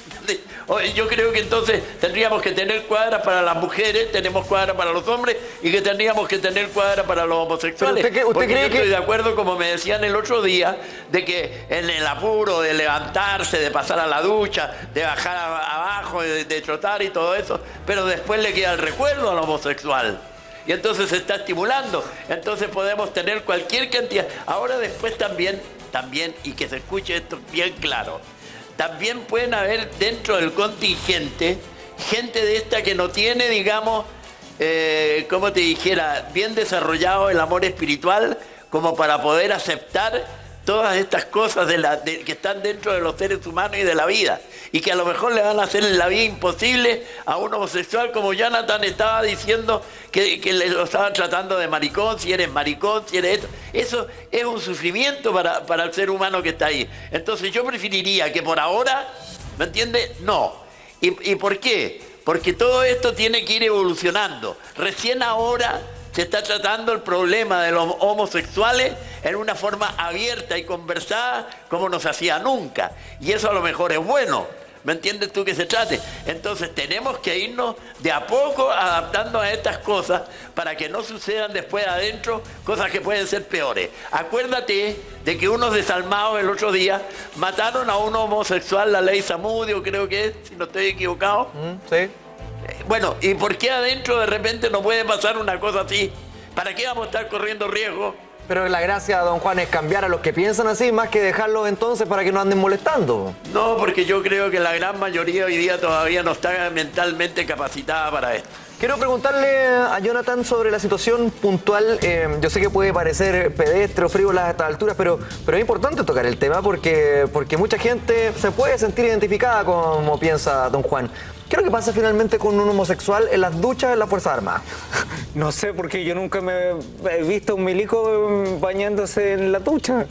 Oye, yo creo que entonces tendríamos que tener cuadras para las mujeres, tenemos cuadras para los hombres y que tendríamos que tener cuadras para los homosexuales. Pero usted, usted Porque cree yo estoy que... de acuerdo, como me decían el otro día, de que en el apuro de levantarse, de pasar a la ducha, de bajar a- abajo, de, de trotar y todo eso, pero después le queda el recuerdo al homosexual. y entonces se está estimulando. Entonces podemos tener cualquier cantidad. Ahora después también, también, y que se escuche esto bien claro, también pueden haber dentro del contingente gente de esta que no tiene, digamos, eh, como te dijera, bien desarrollado el amor espiritual como para poder aceptar todas estas cosas de la, de, que están dentro de los seres humanos y de la vida, y que a lo mejor le van a hacer la vida imposible a un homosexual, como Jonathan estaba diciendo, que, que le, lo estaban tratando de maricón, si eres maricón, si eres esto. Eso es un sufrimiento para, para el ser humano que está ahí. Entonces yo preferiría que por ahora, ¿me entiendes? No. ¿Y, y por qué? Porque todo esto tiene que ir evolucionando. Recién ahora se está tratando el problema de los homosexuales en una forma abierta y conversada como no se hacía nunca. Y eso a lo mejor es bueno. ¿Me entiendes tú que se trate? Entonces tenemos que irnos de a poco adaptando a estas cosas para que no sucedan después adentro cosas que pueden ser peores. Acuérdate de que unos desalmados el otro día mataron a un homosexual, la ley Zamudio creo que es, si no estoy equivocado. Mm, sí. Bueno, ¿y por qué adentro de repente no puede pasar una cosa así? ¿Para qué vamos a estar corriendo riesgo? Pero la gracia, don Juan, es cambiar a los que piensan así, más que dejarlos entonces para que no anden molestando. No, porque yo creo que la gran mayoría hoy día todavía no está mentalmente capacitada para esto. Quiero preguntarle a Jonathan sobre la situación puntual. Eh, yo sé que puede parecer pedestre o frívola a estas alturas, pero, pero es importante tocar el tema porque, porque mucha gente se puede sentir identificada como piensa don Juan. ¿Qué es lo que pasa finalmente con un homosexual en las duchas de las Fuerzas Armadas? No sé, porque yo nunca me he visto un milico bañándose en la ducha.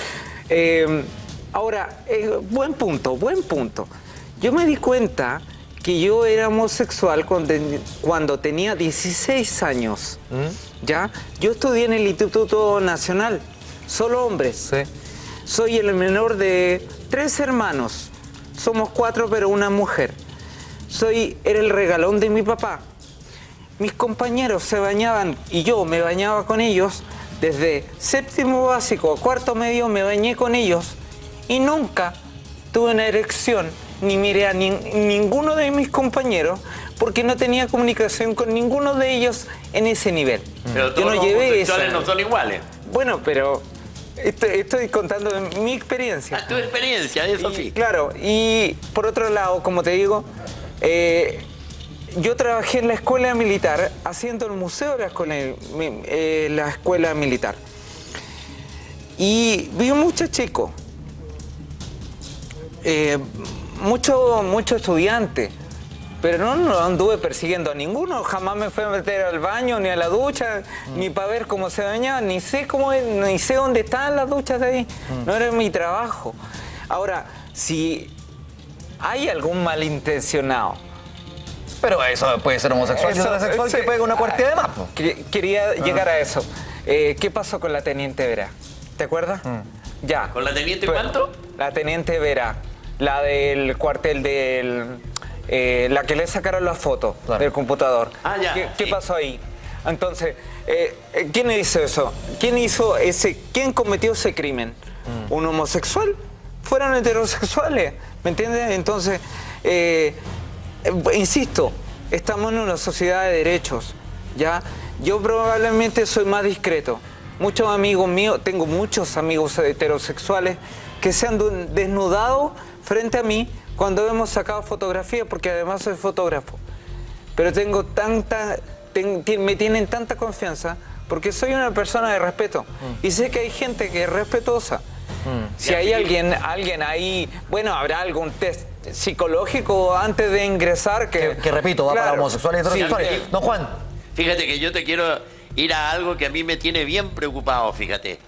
Eh, ahora, eh, buen punto, buen punto. Yo me di cuenta que yo era homosexual cuando, cuando tenía dieciséis años. ¿Mm? ¿Ya? Yo estudié en el Instituto Nacional, solo hombres. Sí. Soy el menor de tres hermanos. Somos cuatro, pero una mujer. Soy, era el regalón de mi papá. Mis compañeros se bañaban y yo me bañaba con ellos. Desde séptimo básico a cuarto medio me bañé con ellos y nunca tuve una erección ni miré a ni, ninguno de mis compañeros porque no tenía comunicación con ninguno de ellos en ese nivel. Pero todos yo no los llevé homosexuales esa. no son iguales. Bueno, pero estoy, estoy contando mi experiencia. Ah, tu experiencia, eso Y, sí. claro, y por otro lado, como te digo, eh, yo trabajé en la escuela militar, haciendo el museo de la escuela, eh, la escuela militar. Y vi muchos chicos, eh, muchos mucho estudiantes, pero no, no anduve persiguiendo a ninguno, jamás me fui a meter al baño, ni a la ducha, mm. ni para ver cómo se bañaban, ni sé cómo es, ni sé dónde están las duchas de ahí, mm. no era mi trabajo. Ahora, si hay algún malintencionado, pero eso puede ser homosexual y heterosexual que pega una cuartilla de más. Quería llegar a eso. Eh, ¿Qué pasó con la Teniente Vera? ¿Te acuerdas? Mm. Ya. ¿Con la Teniente cuánto? La Teniente Vera, la del cuartel del... Eh, la que le sacaron las fotos claro. del computador. Ah, ya. ¿Qué, qué sí. pasó ahí? Entonces, eh, ¿quién hizo eso? ¿Quién hizo ese, quién cometió ese crimen? Mm. ¿Un homosexual? Fueron heterosexuales, ¿me entiendes? Entonces, eh, insisto, estamos en una sociedad de derechos, ¿ya? Yo probablemente soy más discreto. Muchos amigos míos, tengo muchos amigos heterosexuales que se han desnudado frente a mí cuando hemos sacado fotografías, porque además soy fotógrafo. Pero tengo tanta, ten, me tienen tanta confianza porque soy una persona de respeto. Mm. Y sé que hay gente que es respetuosa. Mm. Si hay alguien, alguien ahí, bueno, habrá algún test psicológico antes de ingresar que... Que, que repito, va claro, para homosexuales y heterosexuales. Sí, don Juan. Fíjate que yo te quiero ir a algo que a mí me tiene bien preocupado, fíjate.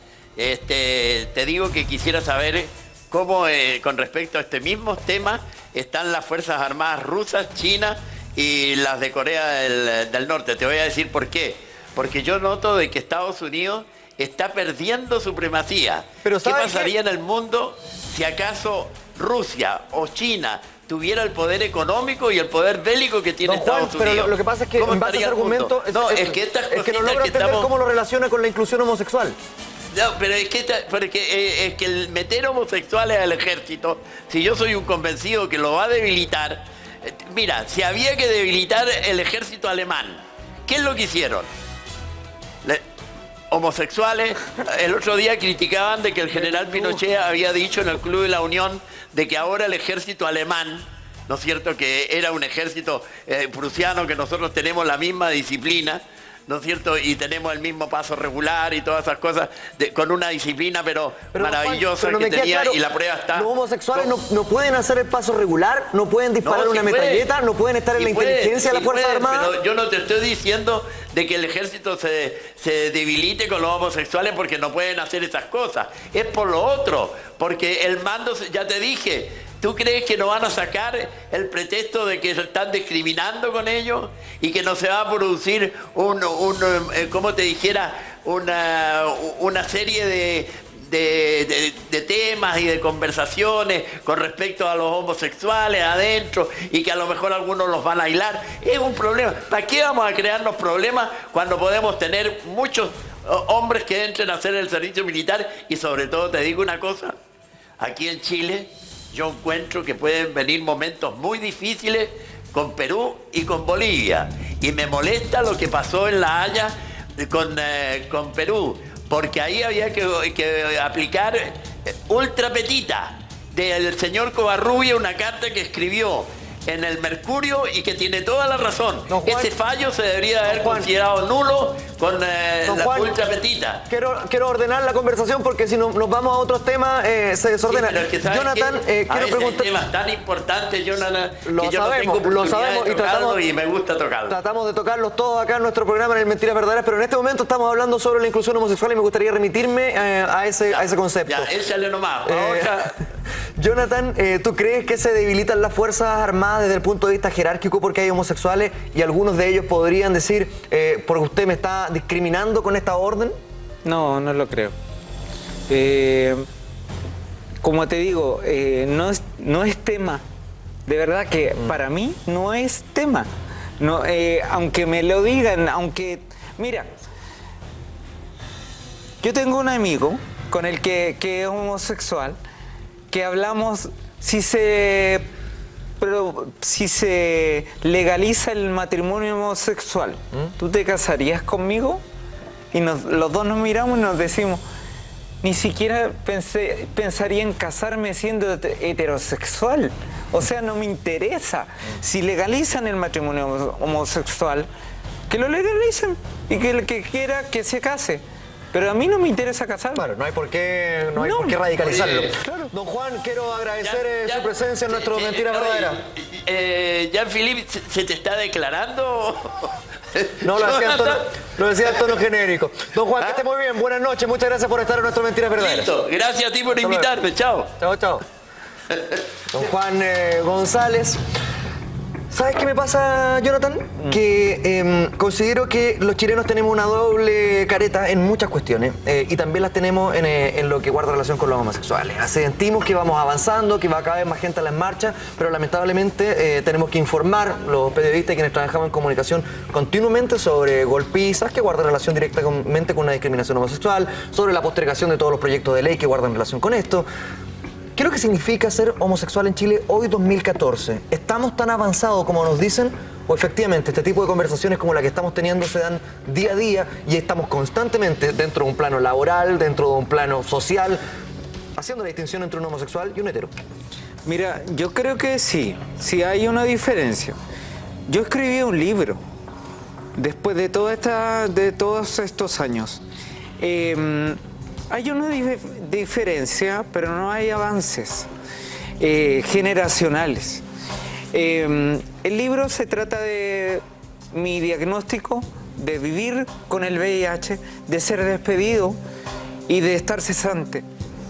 Este, te digo que quisiera saber cómo, eh, con respecto a este mismo tema, están las Fuerzas Armadas rusas, chinas y las de Corea del, del Norte. Te voy a decir por qué. Porque yo noto de que Estados Unidos está perdiendo supremacía. Pero ¿qué pasaría qué? en el mundo si acaso Rusia o China tuviera el poder económico y el poder bélico que tiene don Juan, Estados Unidos? Pero lo, lo que pasa es que en base a ese argumento es, no, es, es que estas es que no logro entender estamos... cómo lo relaciona con la inclusión homosexual. No, pero es que, porque, eh, es que el meter homosexuales al ejército, si yo soy un convencido que lo va a debilitar, eh, mira, si había que debilitar el ejército alemán, ¿qué es lo que hicieron? Le- homosexuales. El otro día criticaban de que el general Pinochet había dicho en el Club de la Unión de que ahora el ejército alemán, ¿no es cierto?, que era un ejército eh, prusiano, que nosotros tenemos la misma disciplina, ¿no es cierto?, y tenemos el mismo paso regular y todas esas cosas, de- con una disciplina pero, Pero, maravillosa Juan, pero no que me queda tenía, claro, y la prueba está. Los homosexuales con- no, no pueden hacer el paso regular, no pueden disparar No, una sí puede. metralleta, no pueden estar en Sí la puede, inteligencia de sí las Fuerzas puede, Armadas. Pero yo no te estoy diciendo de que el ejército se, se debilite con los homosexuales porque no pueden hacer esas cosas. Es por lo otro, porque el mando, se- ya te dije, ¿tú crees que no van a sacar el pretexto de que se están discriminando con ellos y que no se va a producir un, un eh, como te dijera, una, una serie de, de, de- de temas y de conversaciones con respecto a los homosexuales adentro y que a lo mejor algunos los van a aislar? Es un problema. ¿Para qué vamos a crearnos problemas cuando podemos tener muchos oh, hombres que entren a hacer el servicio militar? Y sobre todo te digo una cosa, aquí en Chile yo encuentro que pueden venir momentos muy difíciles con Perú y con Bolivia. Y me molesta lo que pasó en La Haya con, eh, con Perú, porque ahí había que, que aplicar eh, ultra petita del señor Covarrubia, una carta que escribió en el Mercurio y que tiene toda la razón. Don Juan, Ese fallo se debería haber Don Juan, considerado nulo con eh, Don la Juan, ultra petita. Quiero, quiero ordenar la conversación porque si no, nos vamos a otros temas eh, se desordena. Sí, pero es que, ¿sabes Jonathan, qué? eh, A quiero veces preguntar. hay temas tan importantes, Jonathan, Lo que yo sabemos, no tengo lo oportunidad sabemos de y tocarlo tratamos- y me gusta tocarlo. Tratamos de tocarlos todos acá en nuestro programa en el Mentiras Verdaderas, pero en este momento estamos hablando sobre la inclusión homosexual y me gustaría remitirme eh, a, ese, a ese concepto. Ya, échale nomás. Eh, Ahora, Jonathan, eh, ¿tú crees que se debilitan las Fuerzas Armadas desde el punto de vista jerárquico porque hay homosexuales y algunos de ellos podrían decir, eh, porque usted me está discriminando con esta orden? No, no lo creo. Eh, como te digo, eh, no, es, no es tema. De verdad que para mí no es tema. No, eh, aunque me lo digan, aunque... Mira, yo tengo un amigo con el que, que es homosexual, que hablamos si se, pero, si se legaliza el matrimonio homosexual, ¿tú te casarías conmigo? Y nos, los dos nos miramos y nos decimos, ni siquiera pensé, pensaría en casarme siendo heterosexual. O sea, no me interesa. Si legalizan el matrimonio homosexual, que lo legalicen y que el que quiera que se case. Pero a mí no me interesa casarme. Claro, no hay por qué, no hay No, por qué radicalizarlo. oye, claro. Don Juan, quiero agradecer ya- eh, ya- su presencia en nuestro sí, sí, Mentiras oye, Verdaderas. Eh, Jean-Philippe, ¿se, se te está declarando? No, lo decía, en tono, Jonathan, lo decía en tono genérico. Don Juan, que ¿Ah? esté muy bien. Buenas noches. Muchas gracias por estar en nuestro Mentiras Verdaderas. listo. Gracias a ti por luego. invitarme. Chao. Chao, chao. Don Juan eh, González. ¿Sabes qué me pasa, Jonathan? Que eh, considero que los chilenos tenemos una doble careta en muchas cuestiones eh, y también las tenemos en, eh, en lo que guarda relación con los homosexuales. Sentimos que vamos avanzando, que va cada vez más gente a las marchas, pero lamentablemente eh, tenemos que informar los periodistas y quienes trabajamos en comunicación continuamente sobre golpizas que guardan relación directamente con una discriminación homosexual, sobre la postergación de todos los proyectos de ley que guardan relación con esto. ¿Qué es lo que significa ser homosexual en Chile hoy dos mil catorce? ¿Estamos tan avanzados como nos dicen? ¿O efectivamente este tipo de conversaciones como la que estamos teniendo se dan día a día y estamos constantemente dentro de un plano laboral, dentro de un plano social, haciendo la distinción entre un homosexual y un hetero? Mira, yo creo que sí, sí hay una diferencia. Yo escribí un libro después de, toda esta, de todos estos años. Eh, hay una dif diferencia, pero no hay avances eh, generacionales. Eh, el libro se trata de mi diagnóstico de vivir con el V I H, de ser despedido y de estar cesante.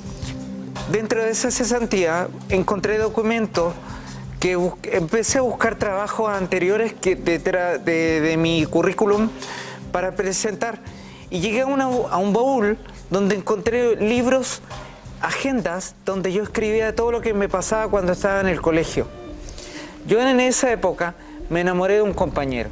Dentro de esa cesantía encontré documentos que empecé a buscar trabajos anteriores que de, de, de mi currículum para presentar. Y llegué a, una, a un baúl donde encontré libros, agendas, donde yo escribía todo lo que me pasaba cuando estaba en el colegio. Yo en esa época me enamoré de un compañero.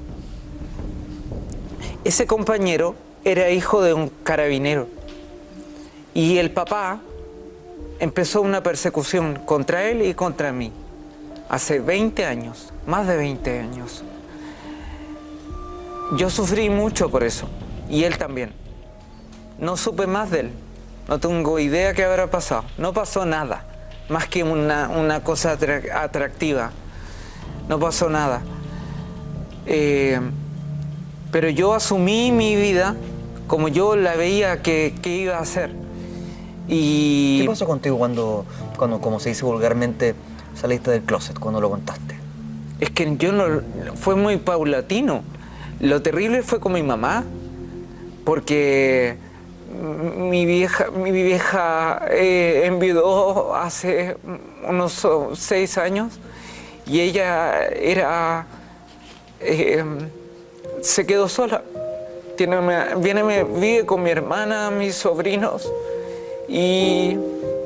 Ese compañero era hijo de un carabinero. Y el papá empezó una persecución contra él y contra mí. Hace veinte años, más de veinte años. Yo sufrí mucho por eso. y él también. No supe más de él. No tengo idea qué habrá pasado. No pasó nada, más que una, una cosa atractiva. No pasó nada. Eh, pero yo asumí mi vida como yo la veía que, que iba a hacer. Y... ¿Qué pasó contigo cuando, cuando, como se dice vulgarmente, saliste del closet, cuando lo contaste? Es que yo no... Fue muy paulatino. Lo terrible fue con mi mamá, porque mi vieja, mi vieja eh, enviudó hace unos seis años y ella era... Eh, se quedó sola. Tiene, viene, vive con mi hermana, mis sobrinos, y,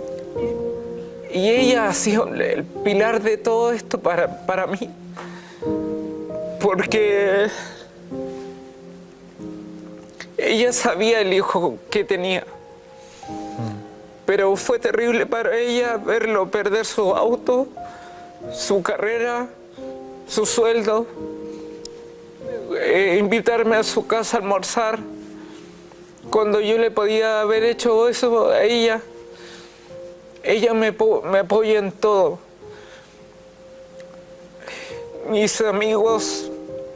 y ella ha sido el pilar de todo esto para, para mí, porque ella sabía el hijo que tenía, pero fue terrible para ella verlo perder su auto, su carrera, su sueldo, eh, invitarme a su casa a almorzar, cuando yo le podía haber hecho eso a ella. Ella me, me apoya en todo. Mis amigos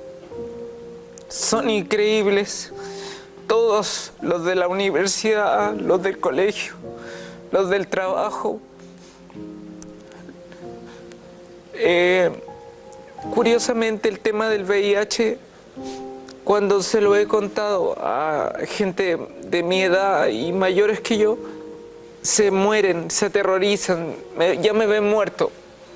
son increíbles. Todos, los de la universidad, los del colegio, los del trabajo. Eh, curiosamente, el tema del V I H, cuando se lo he contado a gente de mi edad y mayores que yo, se mueren, se aterrorizan, me, ya me ven muerto.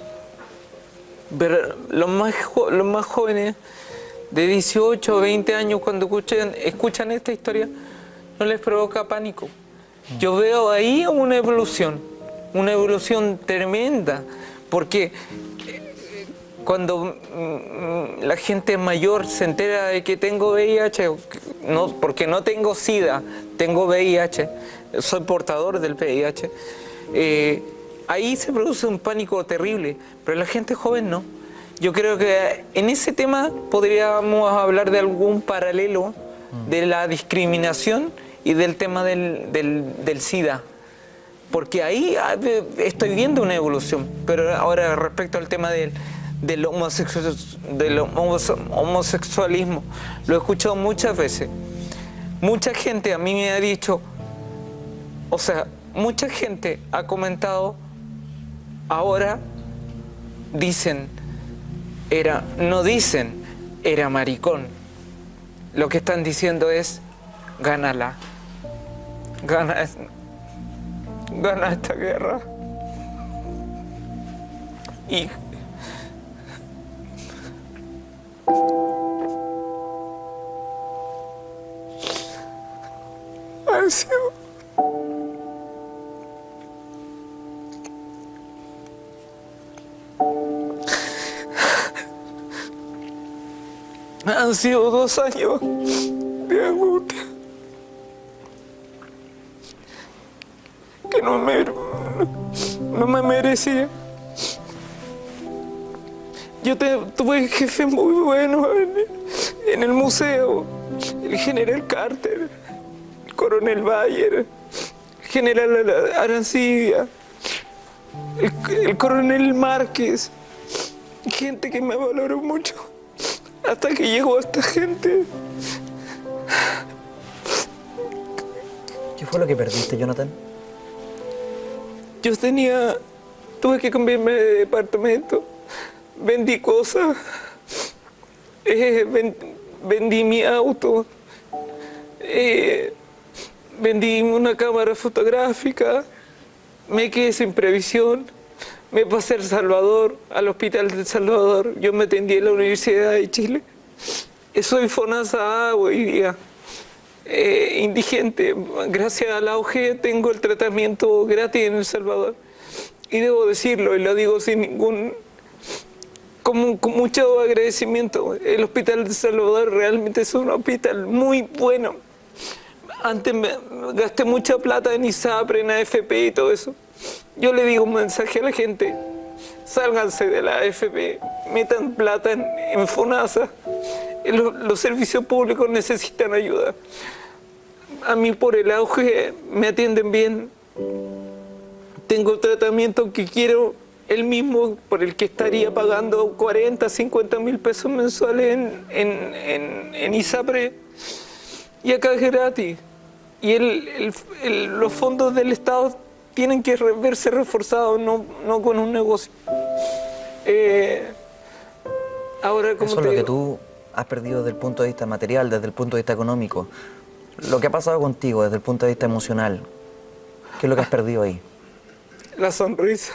Pero los más, los más jóvenes, de dieciocho o veinte años, cuando escuchan, escuchan esta historia, no les provoca pánico. Yo veo ahí una evolución, una evolución tremenda, porque cuando la gente mayor se entera de que tengo V I H, no, porque no tengo SIDA, tengo V I H, soy portador del V I H, eh, ahí se produce un pánico terrible, pero la gente joven no. Yo creo que en ese tema podríamos hablar de algún paralelo de la discriminación y del tema del, del, del SIDA, porque ahí estoy viendo una evolución. Pero ahora, respecto al tema del, del, homosexual, del homosexualismo, lo he escuchado muchas veces. Mucha gente a mí me ha dicho, o sea, mucha gente ha comentado, ahora dicen, era, no dicen, era maricón. Lo que están diciendo es, gánala, gana, gana esta guerra. Y ha sido Han sido dos años de angustia que no me, no me merecía. Yo te, tuve jefes muy buenos en, en el museo, el general Carter, el coronel Bayer, el general Arancibia, el, el coronel Márquez, gente que me valoró mucho. Hasta que llegó esta gente. ¿Qué fue lo que perdiste, Jonathan? Yo tenía... Tuve que cambiarme de departamento. Vendí cosas. Eh, ven, vendí mi auto. Eh, vendí una cámara fotográfica. Me quedé sin previsión. Me pasé a El Salvador, al hospital de El Salvador. Yo me atendí en la Universidad de Chile. Soy FONASA hoy día. Eh, indigente. Gracias a la O G tengo el tratamiento gratis en El Salvador. Y debo decirlo, y lo digo sin ningún... Con, con mucho agradecimiento. El hospital de El Salvador realmente es un hospital muy bueno. Antes me gasté mucha plata en ISAPRE, en A F P y todo eso. Yo le digo un mensaje a la gente, sálganse de la A F P, metan plata en, en FONASA, Los, los servicios públicos necesitan ayuda. A mí por el auge me atienden bien. Tengo tratamiento que quiero, el mismo por el que estaría pagando cuarenta, cincuenta mil pesos mensuales en, en, en, en ISAPRE. Y acá es gratis. Y el, el, el, los fondos del Estado tienen que verse reforzados, no, no con un negocio. Eh, ahora, como Eso es te lo que digo, tú has perdido desde el punto de vista material, desde el punto de vista económico. Lo que ha pasado contigo desde el punto de vista emocional, ¿qué es lo que has perdido ahí? la sonrisa.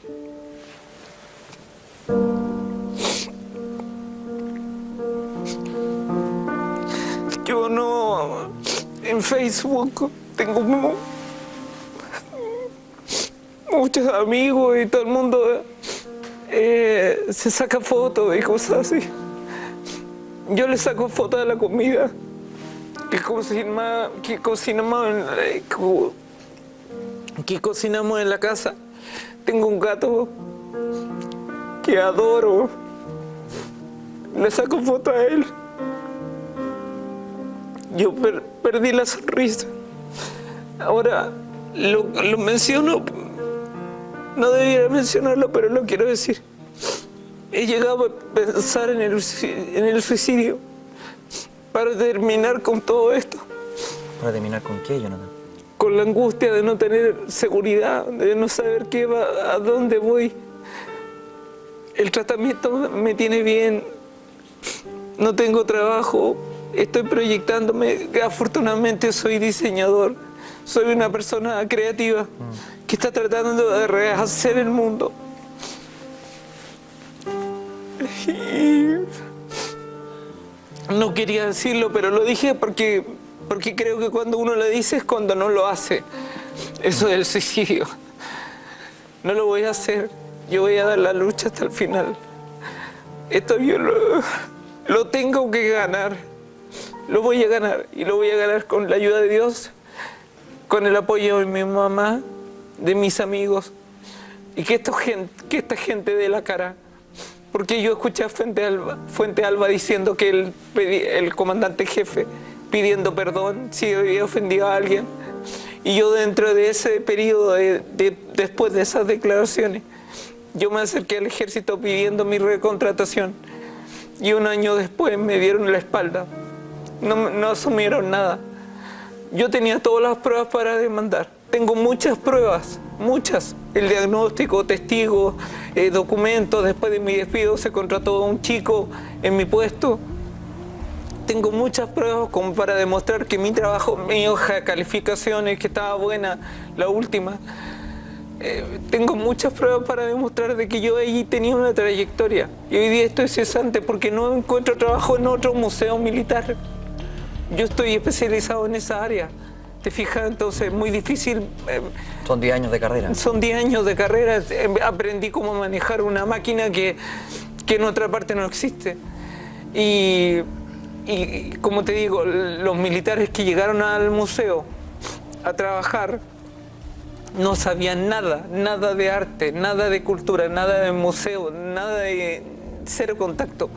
Yo no, en Facebook tengo mu- muchos amigos y todo el mundo eh, se saca fotos y cosas así. Yo le saco fotos de la comida que cocinamos, que cocinamos en, eh, co- que cocinamos en la casa. Tengo un gato que adoro. Le saco fotos a él. Yo per- perdí la sonrisa. Ahora lo, lo menciono, no debiera mencionarlo, pero lo quiero decir. He llegado a pensar en el, en el suicidio para terminar con todo esto. ¿Para terminar con qué, Jonathan? Con la angustia de no tener seguridad, de no saber qué va, a dónde voy. El tratamiento me tiene bien, no tengo trabajo, estoy proyectándome. Afortunadamente soy diseñador, soy una persona creativa que está tratando de rehacer el mundo. Y no quería decirlo, pero lo dije porque, porque creo que cuando uno lo dice es cuando no lo hace. Eso del suicidio. No lo voy a hacer. Yo voy a dar la lucha hasta el final. Esto yo lo, lo tengo que ganar. Lo voy a ganar. Y lo voy a ganar con la ayuda de Dios, con el apoyo de mi mamá, de mis amigos. Y que, esto, que esta gente dé la cara. Porque yo escuché a Fuente Alba, Fuente Alba diciendo que el, el comandante jefe pidiendo perdón si había ofendido a alguien. Y yo dentro de ese periodo, de, de, después de esas declaraciones, yo me acerqué al ejército pidiendo mi recontratación. Y un año después me dieron la espalda. No, no asumieron nada. Yo tenía todas las pruebas para demandar. Tengo muchas pruebas, muchas. El diagnóstico, testigos, eh, documentos. Después de mi despido se contrató a un chico en mi puesto. Tengo muchas pruebas como para demostrar que mi trabajo, mi hoja de calificaciones, que estaba buena, la última. Eh, tengo muchas pruebas para demostrar de que yo ahí tenía una trayectoria. Y hoy día estoy cesante porque no encuentro trabajo en otro museo militar. Yo estoy especializado en esa área. ¿Te fijas? Entonces es muy difícil. Eh, Son diez años de carrera. Son diez años de carrera. Eh, aprendí cómo manejar una máquina que, que en otra parte no existe. Y, y como te digo, los militares que llegaron al museo a trabajar no sabían nada, nada de arte, nada de cultura, nada de museo, nada de cero contacto.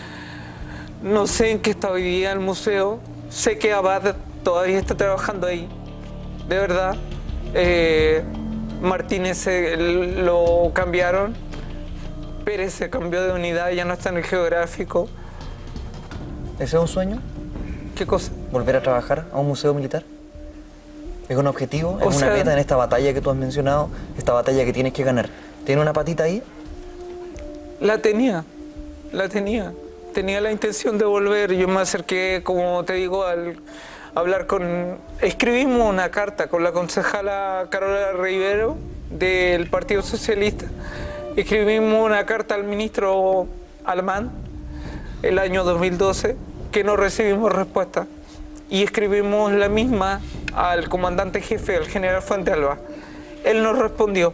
No sé en qué está hoy día el museo. Sé que Abad todavía está trabajando ahí, de verdad. Eh, Martínez se, lo cambiaron, Pérez se cambió de unidad, ya no está en el geográfico. ¿Ese es un sueño? ¿Qué cosa? ¿Volver a trabajar a un museo militar? ¿Es un objetivo? ¿Es O una sea, meta en esta batalla que tú has mencionado? Esta batalla que tienes que ganar. ¿Tiene una patita ahí? La tenía, la tenía. Tenía la intención de volver. Yo me acerqué, como te digo, al hablar con... Escribimos una carta con la concejala Carola Rivero del Partido Socialista. Escribimos una carta al ministro Alemán el año dos mil doce, que no recibimos respuesta. Y escribimos la misma al comandante jefe, al general Fuente Alba. Él nos respondió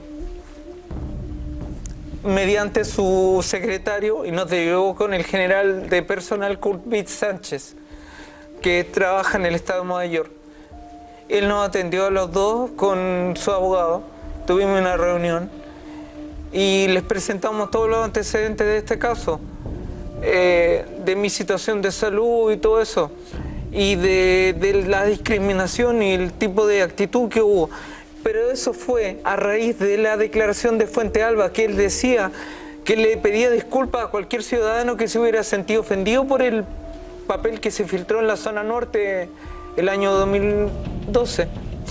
mediante su secretario y nos derivó con el general de personal Kurt Sánchez, que trabaja en el estado de Nueva York. Él nos atendió a los dos con su abogado, tuvimos una reunión y les presentamos todos los antecedentes de este caso. eh, de mi situación de salud y todo eso, y de, de la discriminación y el tipo de actitud que hubo. Pero eso fue a raíz de la declaración de Fuente Alba, que él decía que le pedía disculpas a cualquier ciudadano que se hubiera sentido ofendido por el papel que se filtró en la zona norte el año dos mil doce,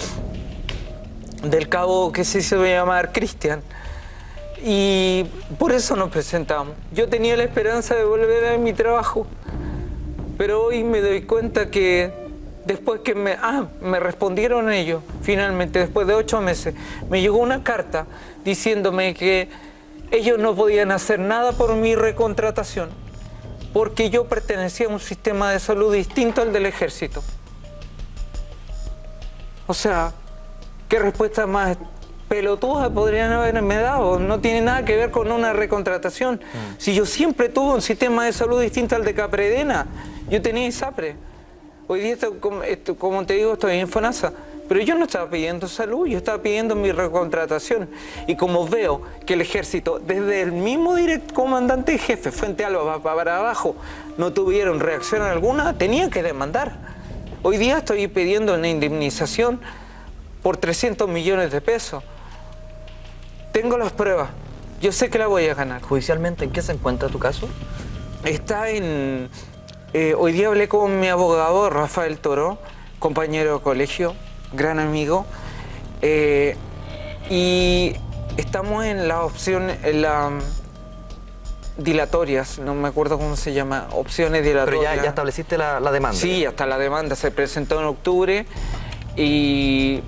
del cabo que se hizo llamar Cristian. Y por eso nos presentamos. Yo tenía la esperanza de volver a mi trabajo, pero hoy me doy cuenta que después que me, ah, me respondieron ellos, finalmente, después de ocho meses, me llegó una carta diciéndome que ellos no podían hacer nada por mi recontratación, porque yo pertenecía a un sistema de salud distinto al del ejército. O sea, ¿qué respuesta más pelotuda podrían haberme dado? No tiene nada que ver con una recontratación. Mm. Si yo siempre tuve un sistema de salud distinto al de Capredena, yo tenía ISAPRE. Hoy día, esto, como, esto, como te digo, estoy en FONASA. Pero yo no estaba pidiendo salud, yo estaba pidiendo mi recontratación. Y como veo que el ejército, desde el mismo direct comandante jefe, Fuente Alba para abajo, no tuvieron reacción alguna, tenía que demandar. Hoy día estoy pidiendo una indemnización por trescientos millones de pesos. Tengo las pruebas, yo sé que la voy a ganar. ¿Judicialmente en qué se encuentra tu caso? Está en... Eh, hoy día hablé con mi abogado, Rafael Toro, compañero de colegio, gran amigo, eh, y estamos en la opción, en la dilatorias, no me acuerdo cómo se llama, opciones dilatorias. Pero ya, ya estableciste la, la demanda. Sí, hasta la demanda se presentó en octubre y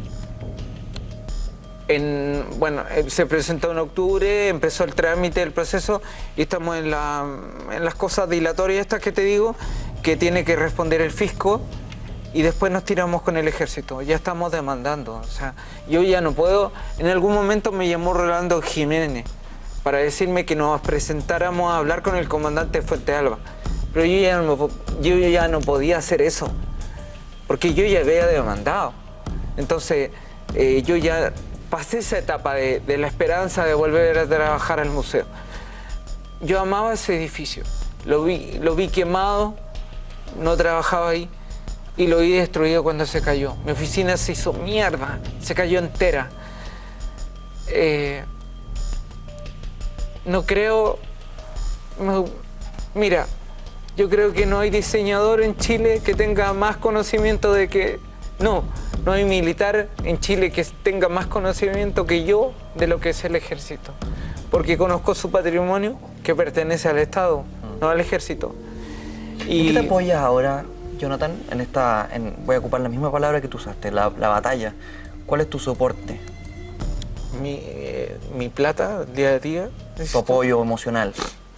en, bueno, se presentó en octubre, empezó el trámite del proceso y estamos en, la, en las cosas dilatorias estas que te digo, que tiene que responder el fisco. Y después nos tiramos con el ejército, ya estamos demandando. O sea, yo ya no puedo. En algún momento me llamó Rolando Jiménez para decirme que nos presentáramos a hablar con el comandante Fuente Alba. Pero yo ya no, yo ya no podía hacer eso, porque yo ya había demandado. Entonces, eh, yo ya pasé esa etapa de, de la esperanza de volver a trabajar al museo. Yo amaba ese edificio, lo vi, lo vi quemado, no trabajaba ahí. Y lo vi destruido cuando se cayó. Mi oficina se hizo mierda, se cayó entera. Eh, no creo... No, mira, yo creo que no hay diseñador en Chile que tenga más conocimiento de que... No, no hay militar en Chile que tenga más conocimiento que yo de lo que es el ejército. Porque conozco su patrimonio que pertenece al Estado, no al ejército. Y... ¿En qué te apoyas ahora, Jonathan, en esta, en, voy a ocupar la misma palabra que tú usaste, la, la batalla? ¿Cuál es tu soporte? Mi, eh, mi plata, día a día. Tu apoyo emocional.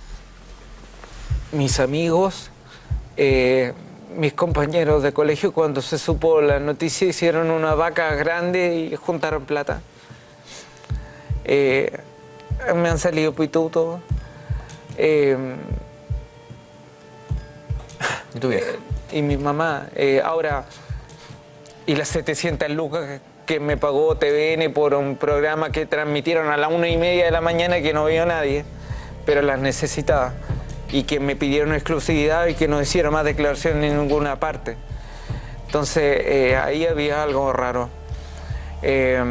Mis amigos, eh, mis compañeros de colegio, cuando se supo la noticia, hicieron una vaca grande y juntaron plata. Eh, me han salido pitutos. Eh, ¿Y tu vieja? Y mi mamá, eh, ahora, y las setecientas lucas que me pagó T V N por un programa que transmitieron a la una y media de la mañana que no vio nadie, pero las necesitaba, y que me pidieron exclusividad y que no hiciera más declaración en ninguna parte. Entonces, eh, ahí había algo raro. Eh,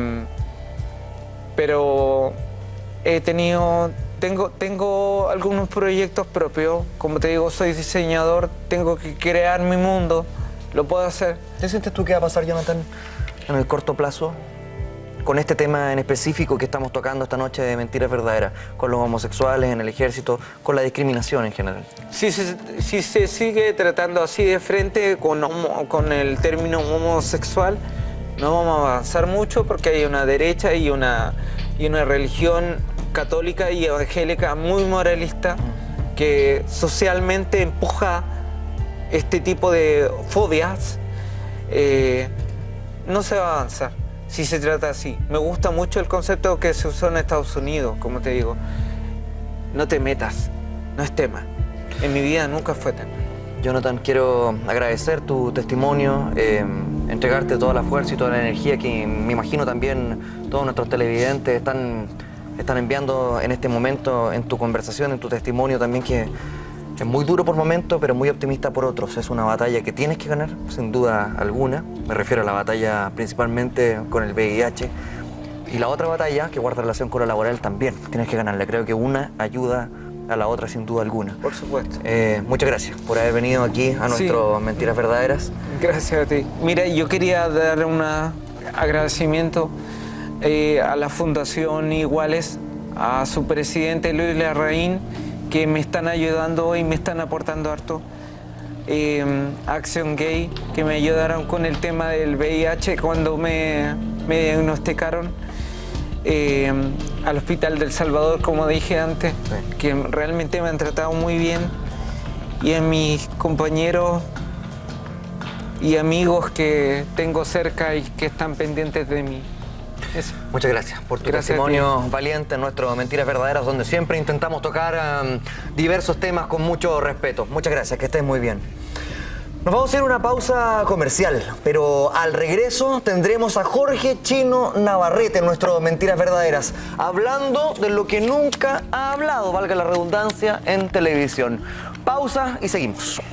pero he tenido... Tengo, tengo algunos proyectos propios, como te digo, soy diseñador, tengo que crear mi mundo, lo puedo hacer. ¿Qué sientes tú que va a pasar, Jonathan, en el corto plazo con este tema en específico que estamos tocando esta noche de Mentiras Verdaderas, con los homosexuales en el ejército, con la discriminación en general? Si se, si se sigue tratando así de frente con, homo, con el término homosexual, no vamos a avanzar mucho porque hay una derecha y una, y una religión católica y evangélica muy moralista que socialmente empuja este tipo de fobias. Eh, no se va a avanzar si se trata así. Me gusta mucho el concepto que se usó en Estados Unidos, como te digo. No te metas, no es tema. En mi vida nunca fue tema. Jonathan, quiero agradecer tu testimonio, eh, entregarte toda la fuerza y toda la energía que me imagino también todos nuestros televidentes están, están enviando en este momento, en tu conversación, en tu testimonio también, que Es muy duro por momentos, pero muy optimista por otros. Es una batalla que tienes que ganar, sin duda alguna. Me refiero a la batalla principalmente con el V I H. Y la otra batalla, que guarda relación con lo laboral, también tienes que ganarla. Creo que una ayuda a la otra sin duda alguna. Por supuesto. Eh, muchas gracias por haber venido aquí a nuestro Sí. Mentiras Verdaderas. Gracias a ti. Mira, yo quería dar un agradecimiento eh, a la Fundación Iguales, a su presidente Luis Larraín, que me están ayudando y me están aportando harto. Eh, Acción Gay, que me ayudaron con el tema del V I H cuando me, me diagnosticaron. Eh, al Hospital del Salvador, como dije antes, sí. que realmente me han tratado muy bien. Y a mis compañeros y amigos que tengo cerca y que están pendientes de mí. Eso. Muchas gracias por tu Gracias testimonio valiente en nuestro Mentiras Verdaderas, donde siempre intentamos tocar um, diversos temas con mucho respeto. Muchas gracias, que estés muy bien. Nos vamos a hacer una pausa comercial, pero al regreso tendremos a Jorge Chino Navarrete en nuestro Mentiras Verdaderas, hablando de lo que nunca ha hablado, valga la redundancia, en televisión. Pausa y seguimos.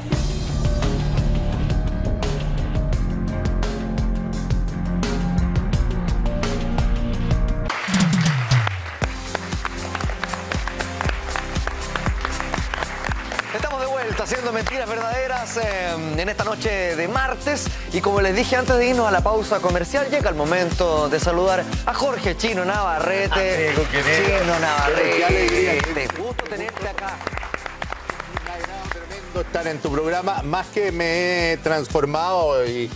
Haciendo Mentiras Verdaderas eh, en esta noche de martes, y como les dije antes de irnos a la pausa comercial, llega el momento de saludar a Jorge Chino Navarrete. Amigo, Chino Navarrete, qué alegría. te gusto tenerte acá. Un agrado tremendo estar en tu programa, más que me he transformado y,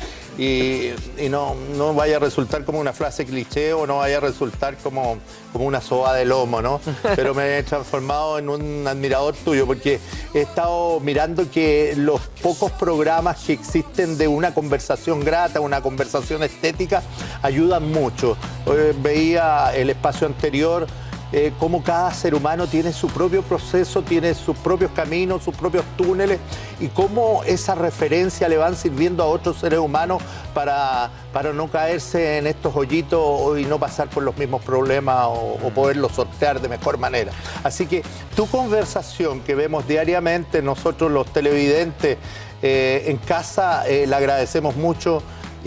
y, y no, no vaya a resultar como una frase cliché o no vaya a resultar como, como una soba de lomo, ¿no? Pero me he transformado en un admirador tuyo porque he estado mirando que los pocos programas que existen de una conversación grata, una conversación estética, ayudan mucho. Hoy veía el espacio anterior, Eh, cómo cada ser humano tiene su propio proceso, tiene sus propios caminos, sus propios túneles, y cómo esa referencia le van sirviendo a otros seres humanos para, para no caerse en estos hoyitos y no pasar por los mismos problemas o, o poderlos sortear de mejor manera. Así que tu conversación que vemos diariamente nosotros los televidentes eh, en casa, eh, la agradecemos mucho.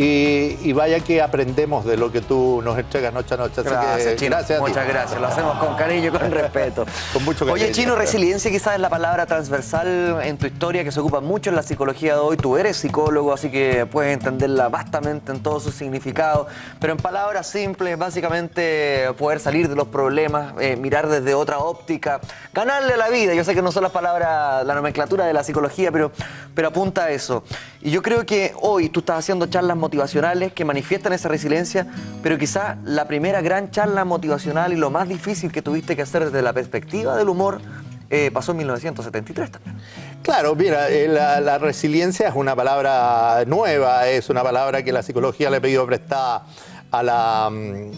Y, y vaya que aprendemos de lo que tú nos entregas noche a noche. Así Gracias, que, Chino. gracias a ti. Muchas gracias. Lo hacemos con cariño y con respeto. Con mucho cariño. Oye, Chino, resiliencia quizás es la palabra transversal en tu historia que se ocupa mucho en la psicología de hoy. Tú eres psicólogo, así que puedes entenderla vastamente en todo su significado. Pero en palabras simples, básicamente poder salir de los problemas, eh, mirar desde otra óptica, ganarle a la vida. Yo sé que no son las palabras, la nomenclatura de la psicología, pero, pero apunta a eso. Y yo creo que hoy tú estás haciendo charlas motivacionales que manifiestan esa resiliencia, pero quizá la primera gran charla motivacional y lo más difícil que tuviste que hacer desde la perspectiva del humor eh, pasó en mil novecientos setenta y tres también. Claro, mira, eh, la, la resiliencia es una palabra nueva, es una palabra que la psicología le ha pedido prestada a la,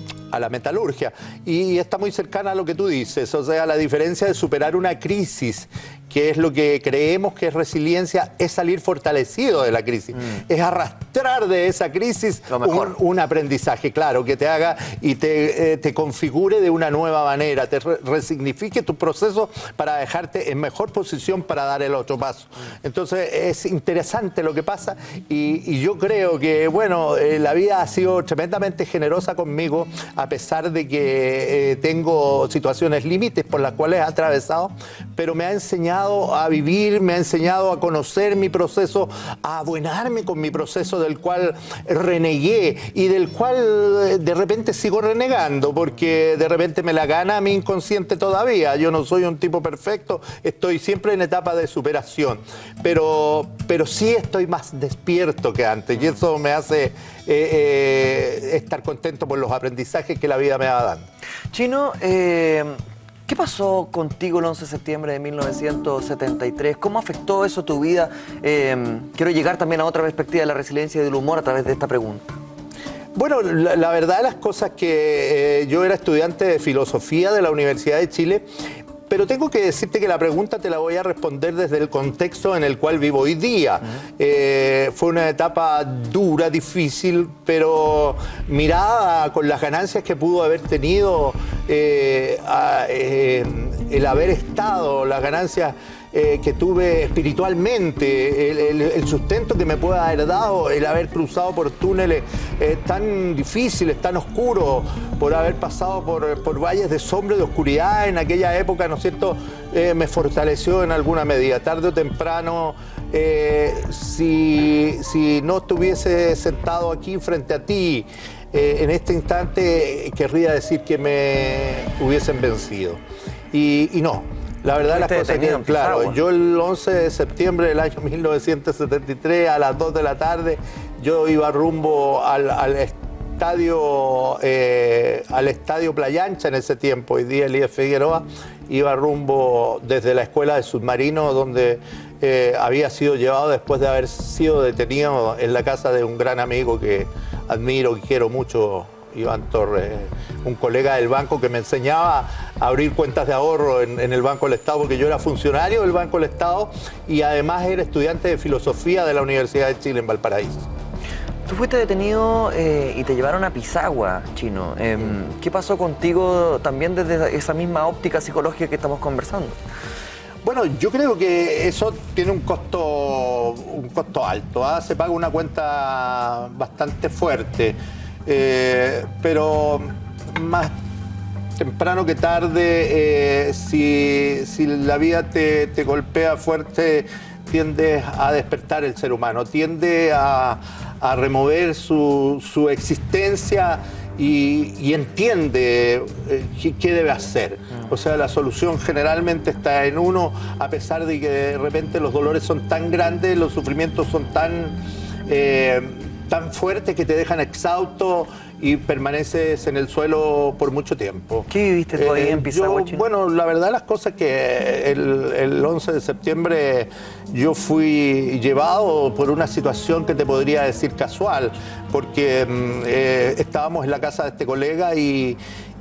a la metalurgia, y está muy cercana a lo que tú dices, o sea, la diferencia de superar una crisis, que es lo que creemos que es resiliencia, es salir fortalecido de la crisis, mm. es arrastrar de esa crisis un, un aprendizaje, claro, que te haga y te, eh, te configure de una nueva manera, te re resignifique tu proceso para dejarte en mejor posición para dar el otro paso. Mm. Entonces es interesante lo que pasa, y, y yo creo que, bueno, eh, la vida ha sido tremendamente generosa conmigo, a pesar de que eh, tengo situaciones límites por las cuales he atravesado, pero me ha enseñado a vivir, me ha enseñado a conocer mi proceso, a abuenarme con mi proceso del cual renegué y del cual de repente sigo renegando, porque de repente me la gana mi inconsciente todavía. Yo no soy un tipo perfecto, estoy siempre en etapa de superación, pero, pero sí estoy más despierto que antes, y eso me hace eh, eh, estar contento por los aprendizajes que la vida me va dando. Chino, eh... ¿qué pasó contigo el once de septiembre de mil novecientos setenta y tres? ¿Cómo afectó eso tu vida? Eh, quiero llegar también a otra perspectiva de la resiliencia y del humor a través de esta pregunta. Bueno, la, la verdad de las cosas que eh, yo era estudiante de filosofía de la Universidad de Chile, pero tengo que decirte que la pregunta te la voy a responder desde el contexto en el cual vivo hoy día. Uh-huh. eh, fue una etapa dura, difícil, pero mirada con las ganancias que pudo haber tenido, eh, a, eh, el haber estado, las ganancias eh, que tuve espiritualmente, el, el, el sustento que me pueda haber dado, el haber cruzado por túneles eh, tan difíciles, tan oscuros, por haber pasado por, por valles de sombra y de oscuridad en aquella época, ¿no es cierto?, eh, me fortaleció en alguna medida. Tarde o temprano, eh, si, si no estuviese sentado aquí frente a ti, eh, en este instante querría decir que me hubiesen vencido. Y, y no, la verdad las cosas quedan claras. Yo el once de septiembre del año mil novecientos setenta y tres, a las dos de la tarde, yo iba rumbo al, al estadio, eh, al estadio Playa Ancha en ese tiempo, hoy día Elías Figueroa, iba rumbo desde la escuela de submarinos donde eh, había sido llevado después de haber sido detenido en la casa de un gran amigo que admiro y quiero mucho, Iván Torres, un colega del banco que me enseñaba a abrir cuentas de ahorro en, en el Banco del Estado, porque yo era funcionario del Banco del Estado y además era estudiante de filosofía de la Universidad de Chile en Valparaíso. Tú fuiste detenido eh, y te llevaron a Pisagua, Chino. Eh, ¿Qué pasó contigo también desde esa misma óptica psicológica que estamos conversando? Bueno, yo creo que eso tiene un costo, un costo alto, ¿eh? Se paga una cuenta bastante fuerte, eh, pero más temprano que tarde, eh, si, si la vida te, te golpea fuerte, tiende a despertar el ser humano, tiende a, a remover su, su existencia y, y entiende eh, qué, qué debe hacer. O sea, la solución generalmente está en uno, a pesar de que de repente los dolores son tan grandes, los sufrimientos son tan, eh, tan fuertes que te dejan exhausto y permaneces en el suelo por mucho tiempo. ¿Qué viviste tú ahí eh, en Pisagua, yo, Bueno, la verdad las cosas que el, el once de septiembre yo fui llevado por una situación que te podría decir casual, porque eh, estábamos en la casa de este colega y,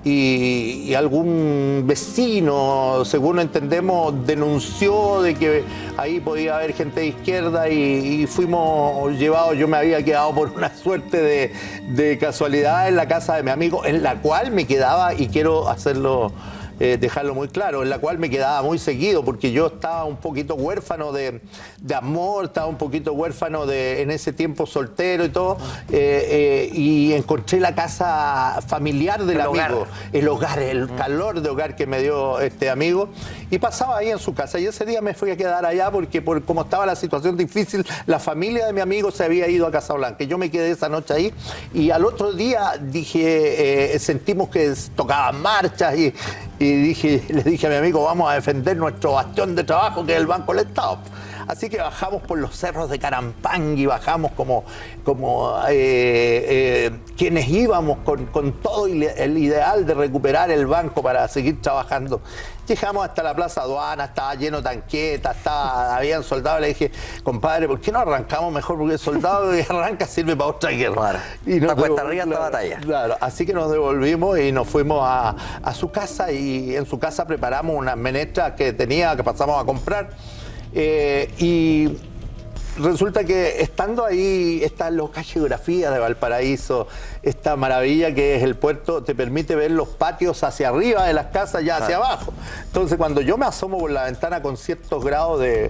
y, y algún vecino, según entendemos, denunció de que ahí podía haber gente de izquierda y, y fuimos llevados. Yo me había quedado por una suerte de, de casualidad en la casa de mi amigo, en la cual me quedaba, y quiero hacerlo, eh, dejarlo muy claro, en la cual me quedaba muy seguido, porque yo estaba un poquito huérfano de, de amor, estaba un poquito huérfano de, en ese tiempo soltero y todo, eh, eh, y encontré la casa familiar del amigo, hogar. el hogar, el mm. calor de hogar que me dio este amigo, y pasaba ahí en su casa, y ese día me fui a quedar allá porque por como estaba la situación difícil, la familia de mi amigo se había ido a Casablanca, yo me quedé esa noche ahí, y al otro día dije, eh, sentimos que tocaban marchas, y Y dije, le dije a mi amigo, vamos a defender nuestro bastión de trabajo, que es el Banco del Estado. Así que bajamos por los cerros de Carampangui, bajamos como, como eh, eh, quienes íbamos con, con todo el ideal de recuperar el banco para seguir trabajando. Llegamos hasta la Plaza Aduana, estaba lleno de tanquetas, estaba, habían soldados. Le dije, compadre, ¿por qué no arrancamos mejor? Porque el soldado que arranca sirve para otra guerra. Claro. Y nos cuesta arriba esta batalla. Claro, así que nos devolvimos y nos fuimos a, a su casa, y en su casa preparamos unas menestras que tenía, que pasamos a comprar. Eh, y resulta que estando ahí, esta loca geografía de Valparaíso, esta maravilla que es el puerto, te permite ver los patios hacia arriba de las casas, ya hacia ah. abajo. Entonces, cuando yo me asomo por la ventana con ciertos grados de,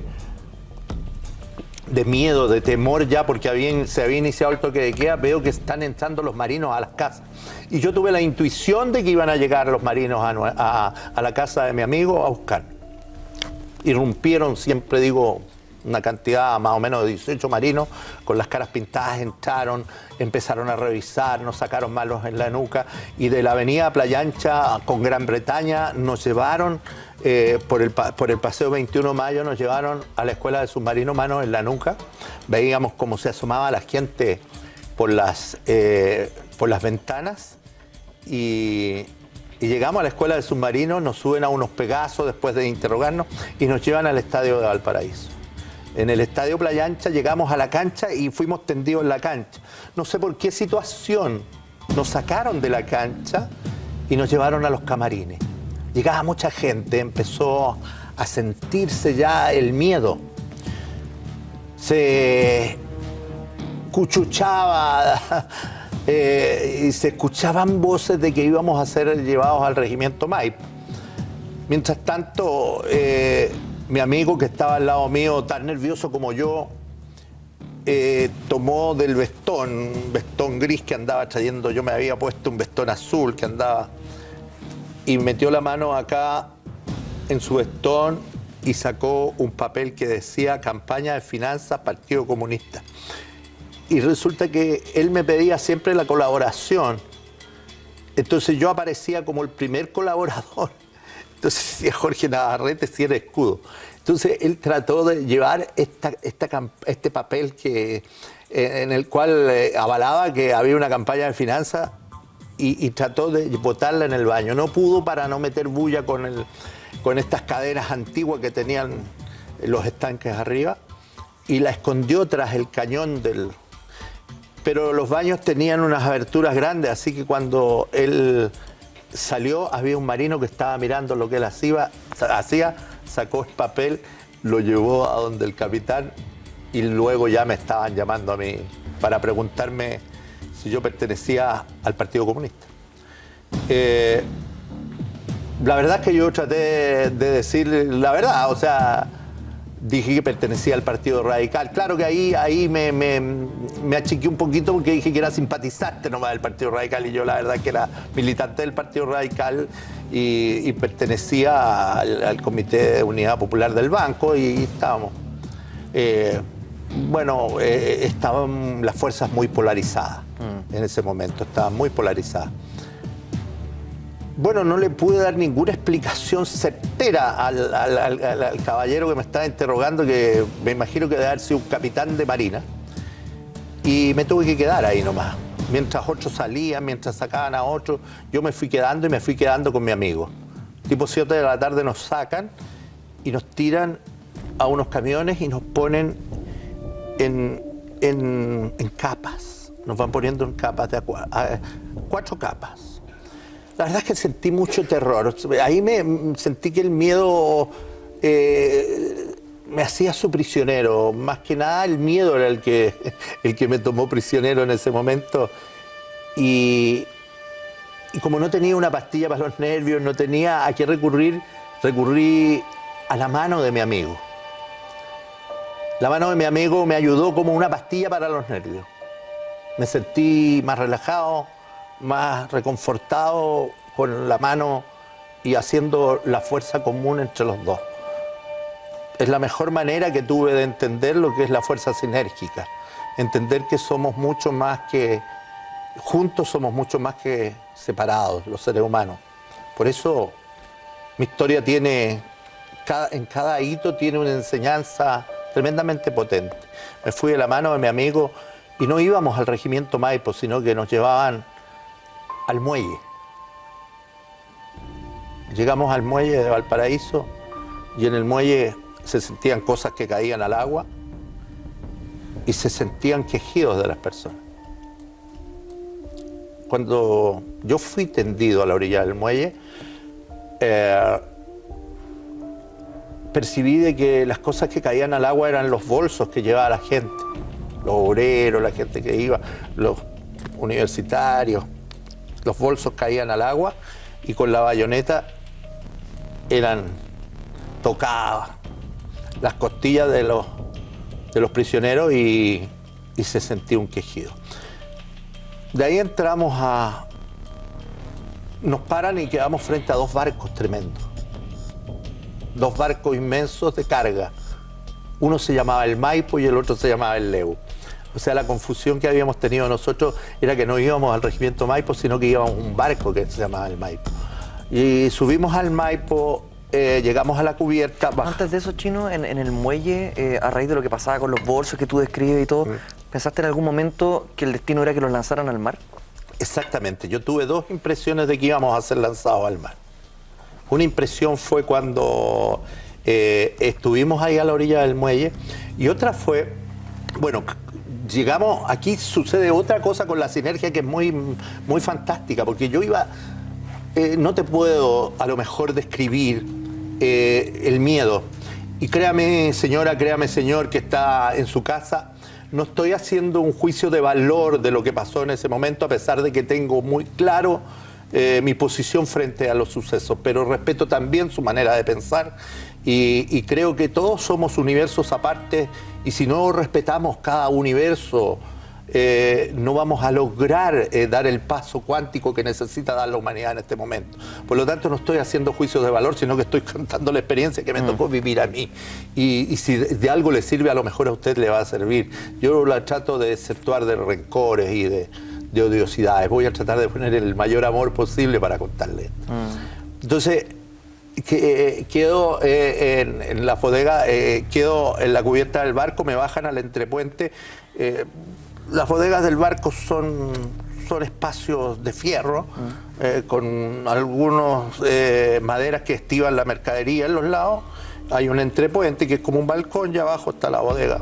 de miedo, de temor ya, porque había, se había iniciado el toque de queda, veo que están entrando los marinos a las casas. Y yo tuve la intuición de que iban a llegar los marinos a, a, a la casa de mi amigo a buscar. Irrumpieron, siempre digo, una cantidad más o menos de dieciocho marinos con las caras pintadas, entraron, empezaron a revisar, nos sacaron malos en la nuca, y de la avenida Playa Ancha con Gran Bretaña nos llevaron, eh, por, el, por el paseo veintiuno de mayo, nos llevaron a la escuela de submarino manos en la nuca. Veíamos cómo se asomaba la gente por las, eh, por las ventanas, y... Y llegamos a la escuela de submarinos, nos suben a unos Pegasos después de interrogarnos y nos llevan al estadio de Valparaíso. En el estadio Playa Ancha llegamos a la cancha y fuimos tendidos en la cancha. No sé por qué situación nos sacaron de la cancha y nos llevaron a los camarines. Llegaba mucha gente, empezó a sentirse ya el miedo. Se cuchuchaba... Eh, y se escuchaban voces de que íbamos a ser llevados al regimiento Maipo. Mientras tanto, eh, mi amigo que estaba al lado mío, tan nervioso como yo, eh, tomó del vestón, un vestón gris que andaba trayendo, yo me había puesto un vestón azul que andaba, y metió la mano acá en su vestón y sacó un papel que decía Campaña de Finanzas Partido Comunista. Y resulta que él me pedía siempre la colaboración. Entonces yo aparecía como el primer colaborador. Entonces decía Jorge Navarrete, si era escudo. Entonces él trató de llevar esta, esta, este papel que, en el cual avalaba que había una campaña de finanzas y, y trató de botarla en el baño. No pudo para no meter bulla con, el, con estas cadenas antiguas que tenían los estanques arriba y la escondió tras el cañón del... Pero los baños tenían unas aberturas grandes, así que cuando él salió había un marino que estaba mirando lo que él hacía, hacía, sacó el papel, lo llevó a donde el capitán y luego ya me estaban llamando a mí para preguntarme si yo pertenecía al Partido Comunista. Eh, la verdad es que yo traté de decir la verdad, o sea... Dije que pertenecía al Partido Radical. Claro que ahí, ahí me, me, me achiqué un poquito porque dije que era simpatizante nomás del Partido Radical y yo la verdad que era militante del Partido Radical y, y pertenecía al, al Comité de Unidad Popular del Banco y estábamos... Eh, bueno, eh, estaban las fuerzas muy polarizadas mm. en ese momento, estaban muy polarizadas. Bueno, no le pude dar ninguna explicación certera al, al, al, al caballero que me estaba interrogando, que me imagino que debe haber sido un capitán de marina. Y me tuve que quedar ahí nomás. Mientras otros salían, mientras sacaban a otros, yo me fui quedando y me fui quedando con mi amigo. Tipo siete de la tarde nos sacan y nos tiran a unos camiones y nos ponen en, en, en capas. Nos van poniendo en capas de agua, cuatro capas. La verdad es que sentí mucho terror. Ahí me sentí que el miedo eh, me hacía su prisionero. Más que nada el miedo era el que, el que me tomó prisionero en ese momento. Y, y como no tenía una pastilla para los nervios, no tenía a qué recurrir, recurrí a la mano de mi amigo. La mano de mi amigo me ayudó como una pastilla para los nervios. Me sentí más relajado, más reconfortado con la mano y haciendo la fuerza común entre los dos. Es la mejor manera que tuve de entender lo que es la fuerza sinérgica. Entender que somos mucho más que... Juntos somos mucho más que separados, los seres humanos. Por eso mi historia tiene... Cada, en cada hito tiene una enseñanza tremendamente potente. Me fui de la mano de mi amigo y no íbamos al regimiento Maipo, sino que nos llevaban al muelle. Llegamos al muelle de Valparaíso y en el muelle se sentían cosas que caían al agua y se sentían quejidos de las personas. Cuando yo fui tendido a la orilla del muelle, eh, percibí de que las cosas que caían al agua eran los bolsos que llevaba la gente, los obreros, la gente que iba, los universitarios. Los bolsos caían al agua y con la bayoneta eran tocadas las costillas de los, de los prisioneros y, y se sentía un quejido. De ahí entramos a... Nos paran y quedamos frente a dos barcos tremendos. Dos barcos inmensos de carga. Uno se llamaba el Maipo y el otro se llamaba el Leu. O sea, la confusión que habíamos tenido nosotros era que no íbamos al regimiento Maipo, sino que íbamos a un barco que se llamaba el Maipo. Y subimos al Maipo, eh, llegamos a la cubierta. Baja. Antes de eso, Chino, en, en el muelle, eh, a raíz de lo que pasaba con los bolsos que tú describes y todo, mm. ¿pensaste en algún momento que el destino era que los lanzaran al mar? Exactamente. Yo tuve dos impresiones de que íbamos a ser lanzados al mar. Una impresión fue cuando eh, estuvimos ahí a la orilla del muelle y otra fue, bueno, llegamos, aquí sucede otra cosa con la sinergia que es muy, muy fantástica, porque yo iba, eh, no te puedo a lo mejor describir eh, el miedo. Y créame señora, créame señor que está en su casa, no estoy haciendo un juicio de valor de lo que pasó en ese momento, a pesar de que tengo muy claro eh, mi posición frente a los sucesos, pero respeto también su manera de pensar y, y creo que todos somos universos aparte y si no respetamos cada universo, Eh, no vamos a lograr eh, dar el paso cuántico que necesita dar la humanidad en este momento. Por lo tanto, no estoy haciendo juicios de valor, sino que estoy contando la experiencia que me mm. tocó vivir a mí. Y, y si de, de algo le sirve, a lo mejor a usted le va a servir. Yo la trato de exceptuar de rencores y de, de odiosidades. Voy a tratar de poner el mayor amor posible para contarle. Mm. Entonces, que, eh, quedo eh, en, en la bodega, eh, quedo en la cubierta del barco, me bajan al entrepuente. Eh, Las bodegas del barco son, son espacios de fierro, mm. eh, con algunas eh, maderas que estivan la mercadería en los lados. Hay un entrepuente que es como un balcón y abajo está la bodega.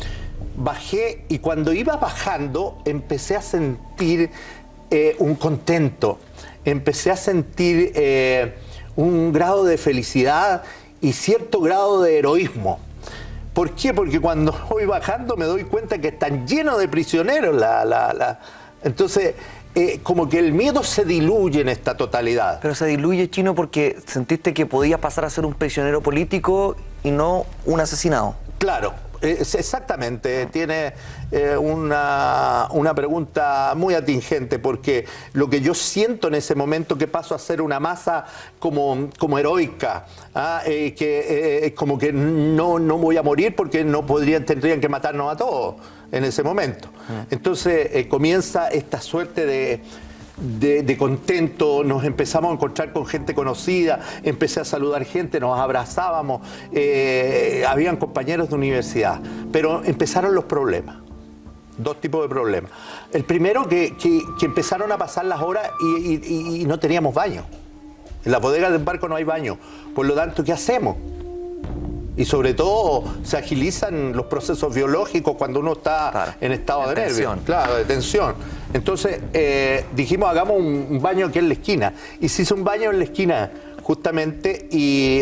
Bajé y cuando iba bajando empecé a sentir eh, un contento, empecé a sentir eh, un grado de felicidad y cierto grado de heroísmo. ¿Por qué? Porque cuando voy bajando me doy cuenta que están llenos de prisioneros. La, la, la... Entonces, eh, como que el miedo se diluye en esta totalidad. Pero se diluye, Chino, porque sentiste que podías pasar a ser un prisionero político y no un asesinado. Claro, eh, exactamente. Tiene eh, una, una pregunta muy atingente, porque lo que yo siento en ese momento que paso a ser una masa como, como heroica, ¿ah? eh, que eh, como que no, no voy a morir porque no podrían, tendrían que matarnos a todos en ese momento. Entonces eh, comienza esta suerte de... De, de contento, nos empezamos a encontrar con gente conocida, empecé a saludar gente, nos abrazábamos, eh, habían compañeros de universidad, pero empezaron los problemas, dos tipos de problemas. El primero, que, que, que empezaron a pasar las horas y, y, y no teníamos baño. En la bodega del barco no hay baño, por lo tanto, ¿qué hacemos? Y sobre todo se agilizan los procesos biológicos cuando uno está claro, en estado de, de nervio, claro, de tensión. Entonces eh, dijimos, hagamos un, un baño aquí en la esquina. Y se hizo un baño en la esquina justamente y,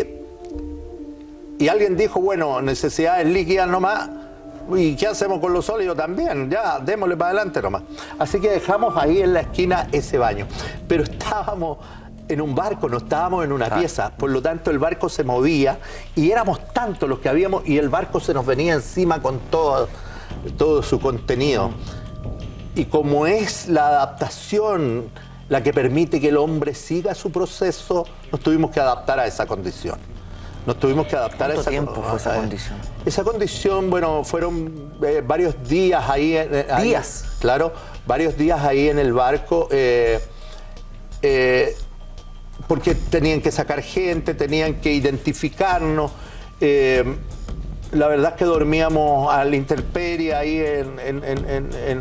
y alguien dijo, bueno, necesidades líquidas nomás, ¿y qué hacemos con los sólidos también? Ya, démosle para adelante nomás. Así que dejamos ahí en la esquina ese baño. Pero estábamos en un barco, no estábamos en una claro. pieza, por lo tanto el barco se movía y éramos tantos los que habíamos y el barco se nos venía encima con todo, todo su contenido. Y como es la adaptación la que permite que el hombre siga su proceso, nos tuvimos que adaptar a esa condición. Nos tuvimos que adaptar a esa condición. ¿Cuánto tiempo fue esa condición? Esa condición, bueno, fueron eh, varios días ahí. Eh, ¿Días? Ahí, claro, varios días ahí en el barco. Eh, eh, porque tenían que sacar gente, tenían que identificarnos. Eh, la verdad es que dormíamos a la intemperie ahí en, en, en, en, en,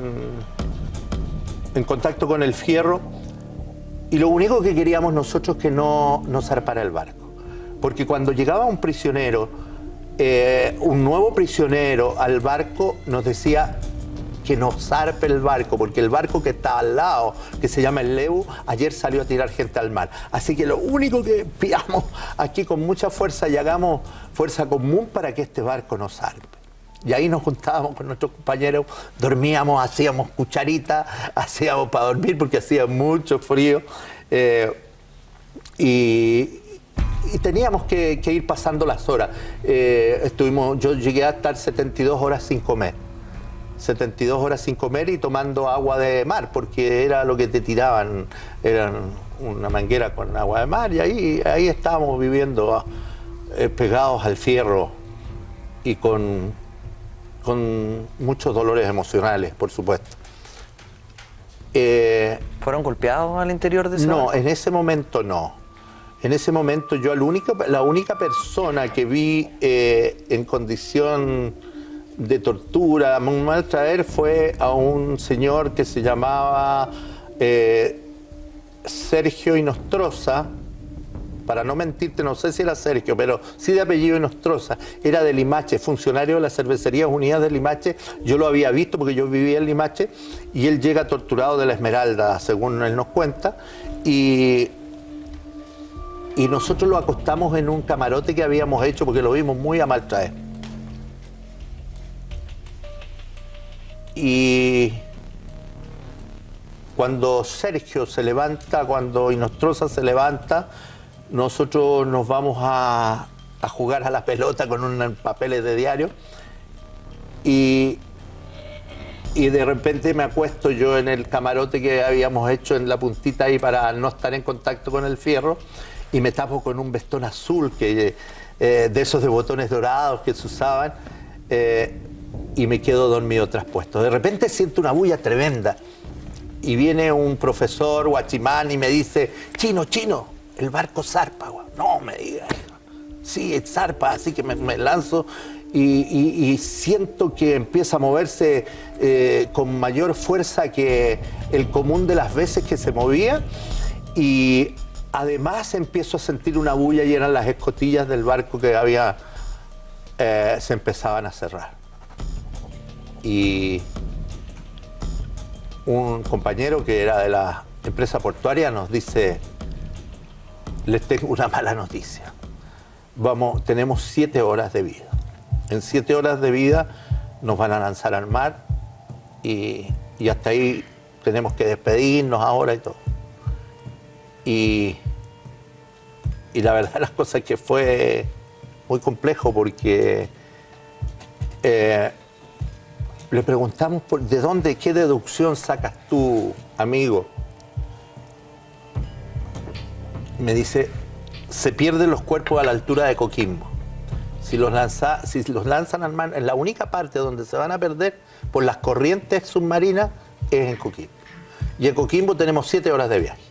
en contacto con el fierro. Y lo único que queríamos nosotros es que no nos zarpara el barco. Porque cuando llegaba un prisionero, eh, un nuevo prisionero al barco, nos decía que nos zarpe el barco, porque el barco que está al lado, que se llama el Lebu, ayer salió a tirar gente al mar. Así que lo único que pidamos aquí con mucha fuerza y hagamos fuerza común para que este barco nos zarpe. Y ahí nos juntábamos con nuestros compañeros, dormíamos, hacíamos cucharitas, hacíamos para dormir porque hacía mucho frío. Eh, y, y teníamos que, que ir pasando las horas. Eh, estuvimos, yo llegué a estar setenta y dos horas sin comer. setenta y dos horas sin comer y tomando agua de mar, porque era lo que te tiraban, eran una manguera con agua de mar, y ahí, ahí estábamos viviendo eh, pegados al fierro y con, con muchos dolores emocionales, por supuesto. Eh, ¿Fueron golpeados al interior de ese No, barco? en ese momento no. En ese momento yo, la única, la única persona que vi eh, en condición de tortura, muy mal traer, fue a un señor que se llamaba eh, Sergio Inostroza. Para no mentirte, no sé si era Sergio, pero sí de apellido Inostroza. Era de Limache, funcionario de las Cervecerías Unidas de Limache. Yo lo había visto porque yo vivía en Limache, y él llega torturado de la Esmeralda, según él nos cuenta, y, y nosotros lo acostamos en un camarote que habíamos hecho porque lo vimos muy a mal traer. Y cuando Sergio se levanta, cuando Inostroza se levanta, nosotros nos vamos a, a jugar a la pelota con unos papeles de diario y, y de repente me acuesto yo en el camarote que habíamos hecho en la puntita ahí para no estar en contacto con el fierro y me tapo con un vestón azul que, eh, de esos de botones dorados que se usaban eh, y me quedo dormido traspuesto. De repente siento una bulla tremenda y viene un profesor guachimán y me dice, Chino, Chino, el barco zarpa. No me digas. Sí, zarpa, así que me, me lanzo y, y, y siento que empieza a moverse eh, con mayor fuerza que el común de las veces que se movía y además empiezo a sentir una bulla y eran las escotillas del barco que había, eh, se empezaban a cerrar. Y un compañero que era de la empresa portuaria nos dice, les tengo una mala noticia. Vamos, tenemos siete horas de vida. En siete horas de vida nos van a lanzar al mar y, y hasta ahí tenemos que despedirnos ahora y todo. Y, y la verdad las cosas es que fue muy complejo porque eh, le preguntamos por, de dónde, qué deducción sacas tú, amigo. Me dice, se pierden los cuerpos a la altura de Coquimbo. Si los, lanza, si los lanzan al mar, en la única parte donde se van a perder por las corrientes submarinas es en Coquimbo. Y en Coquimbo tenemos siete horas de viaje.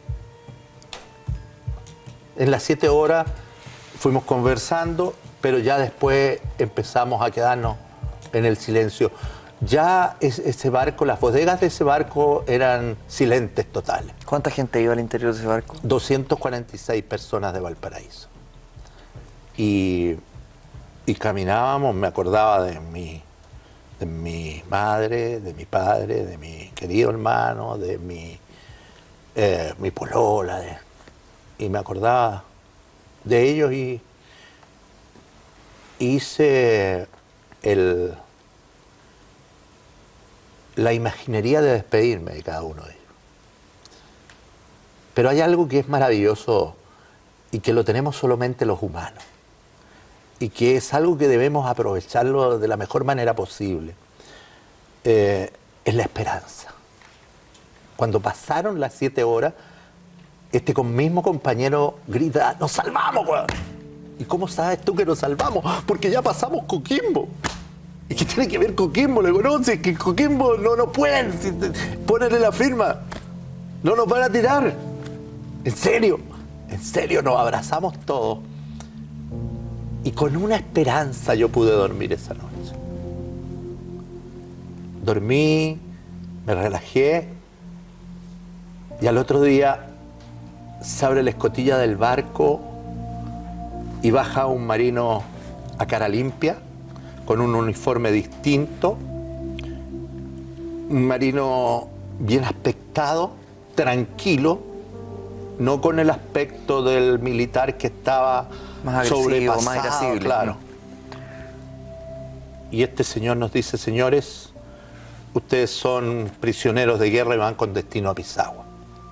En las siete horas fuimos conversando, pero ya después empezamos a quedarnos en el silencio. Ya ese barco, las bodegas de ese barco eran silentes totales. ¿Cuánta gente iba al interior de ese barco? doscientas cuarenta y seis personas de Valparaíso. Y, y caminábamos, me acordaba de mi, de mi madre, de mi padre, de mi querido hermano, de mi, eh, mi polola. De, y me acordaba de ellos y hice el... la imaginería de despedirme de cada uno de ellos. Pero hay algo que es maravilloso y que lo tenemos solamente los humanos y que es algo que debemos aprovecharlo de la mejor manera posible. Eh, es la esperanza. Cuando pasaron las siete horas, este mismo compañero grita, ¡nos salvamos, weón! ¿Y cómo sabes tú que nos salvamos? Porque ya pasamos Coquimbo. ¿Y qué tiene que ver Coquimbo? Le digo, no, si es que Coquimbo no nos pueden si ponerle la firma. No nos van a tirar. En serio, en serio, nos abrazamos todos. Y con una esperanza yo pude dormir esa noche. Dormí, me relajé y al otro día se abre la escotilla del barco y baja un marino a cara limpia, con un uniforme distinto, un marino bien aspectado, tranquilo, no con el aspecto del militar que estaba más agresivo, sobrepasado, más irascible. Claro. Y este señor nos dice, señores, ustedes son prisioneros de guerra y van con destino a Pisagua.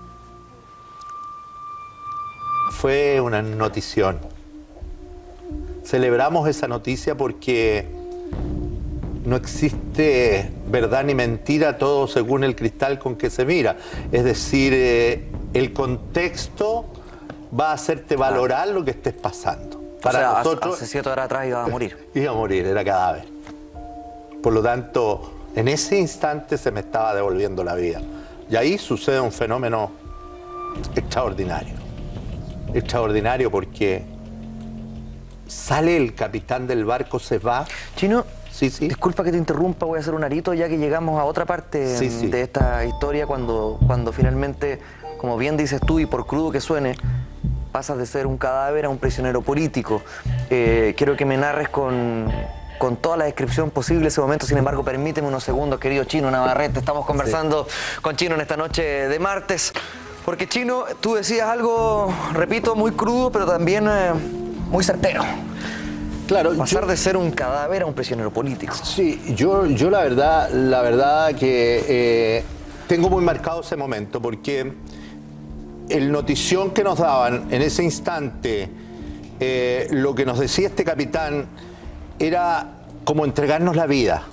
Fue una notición. Celebramos esa noticia porque no existe verdad ni mentira, todo según el cristal con que se mira. Es decir, eh, el contexto va a hacerte valorar lo que estés pasando. Para o sea, nosotros, hace siete horas atrás iba a morir. Iba a morir, era cadáver. Por lo tanto, en ese instante se me estaba devolviendo la vida. Y ahí sucede un fenómeno extraordinario. Extraordinario porque sale el capitán del barco, se va. Chino, sí, sí. disculpa que te interrumpa, voy a hacer un arito ya que llegamos a otra parte sí, sí. de esta historia cuando, cuando finalmente, como bien dices tú y por crudo que suene, pasas de ser un cadáver a un prisionero político. Eh, quiero que me narres con, con toda la descripción posible ese momento, sin embargo, permíteme unos segundos, querido Chino Navarrete, estamos conversando sí. con Chino en esta noche de martes, porque Chino, tú decías algo, repito, muy crudo, pero también eh, muy certero. Claro, pasar yo, de ser un cadáver a un prisionero político. Sí, yo, yo la verdad, la verdad que eh, tengo muy marcado ese momento porque el notición que nos daban en ese instante, eh, lo que nos decía este capitán era como entregarnos la vida.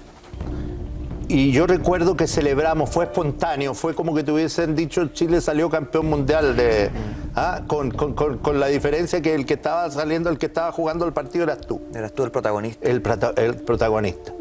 Y yo recuerdo que celebramos, fue espontáneo, fue como que te hubiesen dicho Chile salió campeón mundial, de, ¿ah? con, con, con, con la diferencia que el que estaba saliendo, el que estaba jugando el partido eras tú. Eras tú el protagonista. El, prota, el protagonista.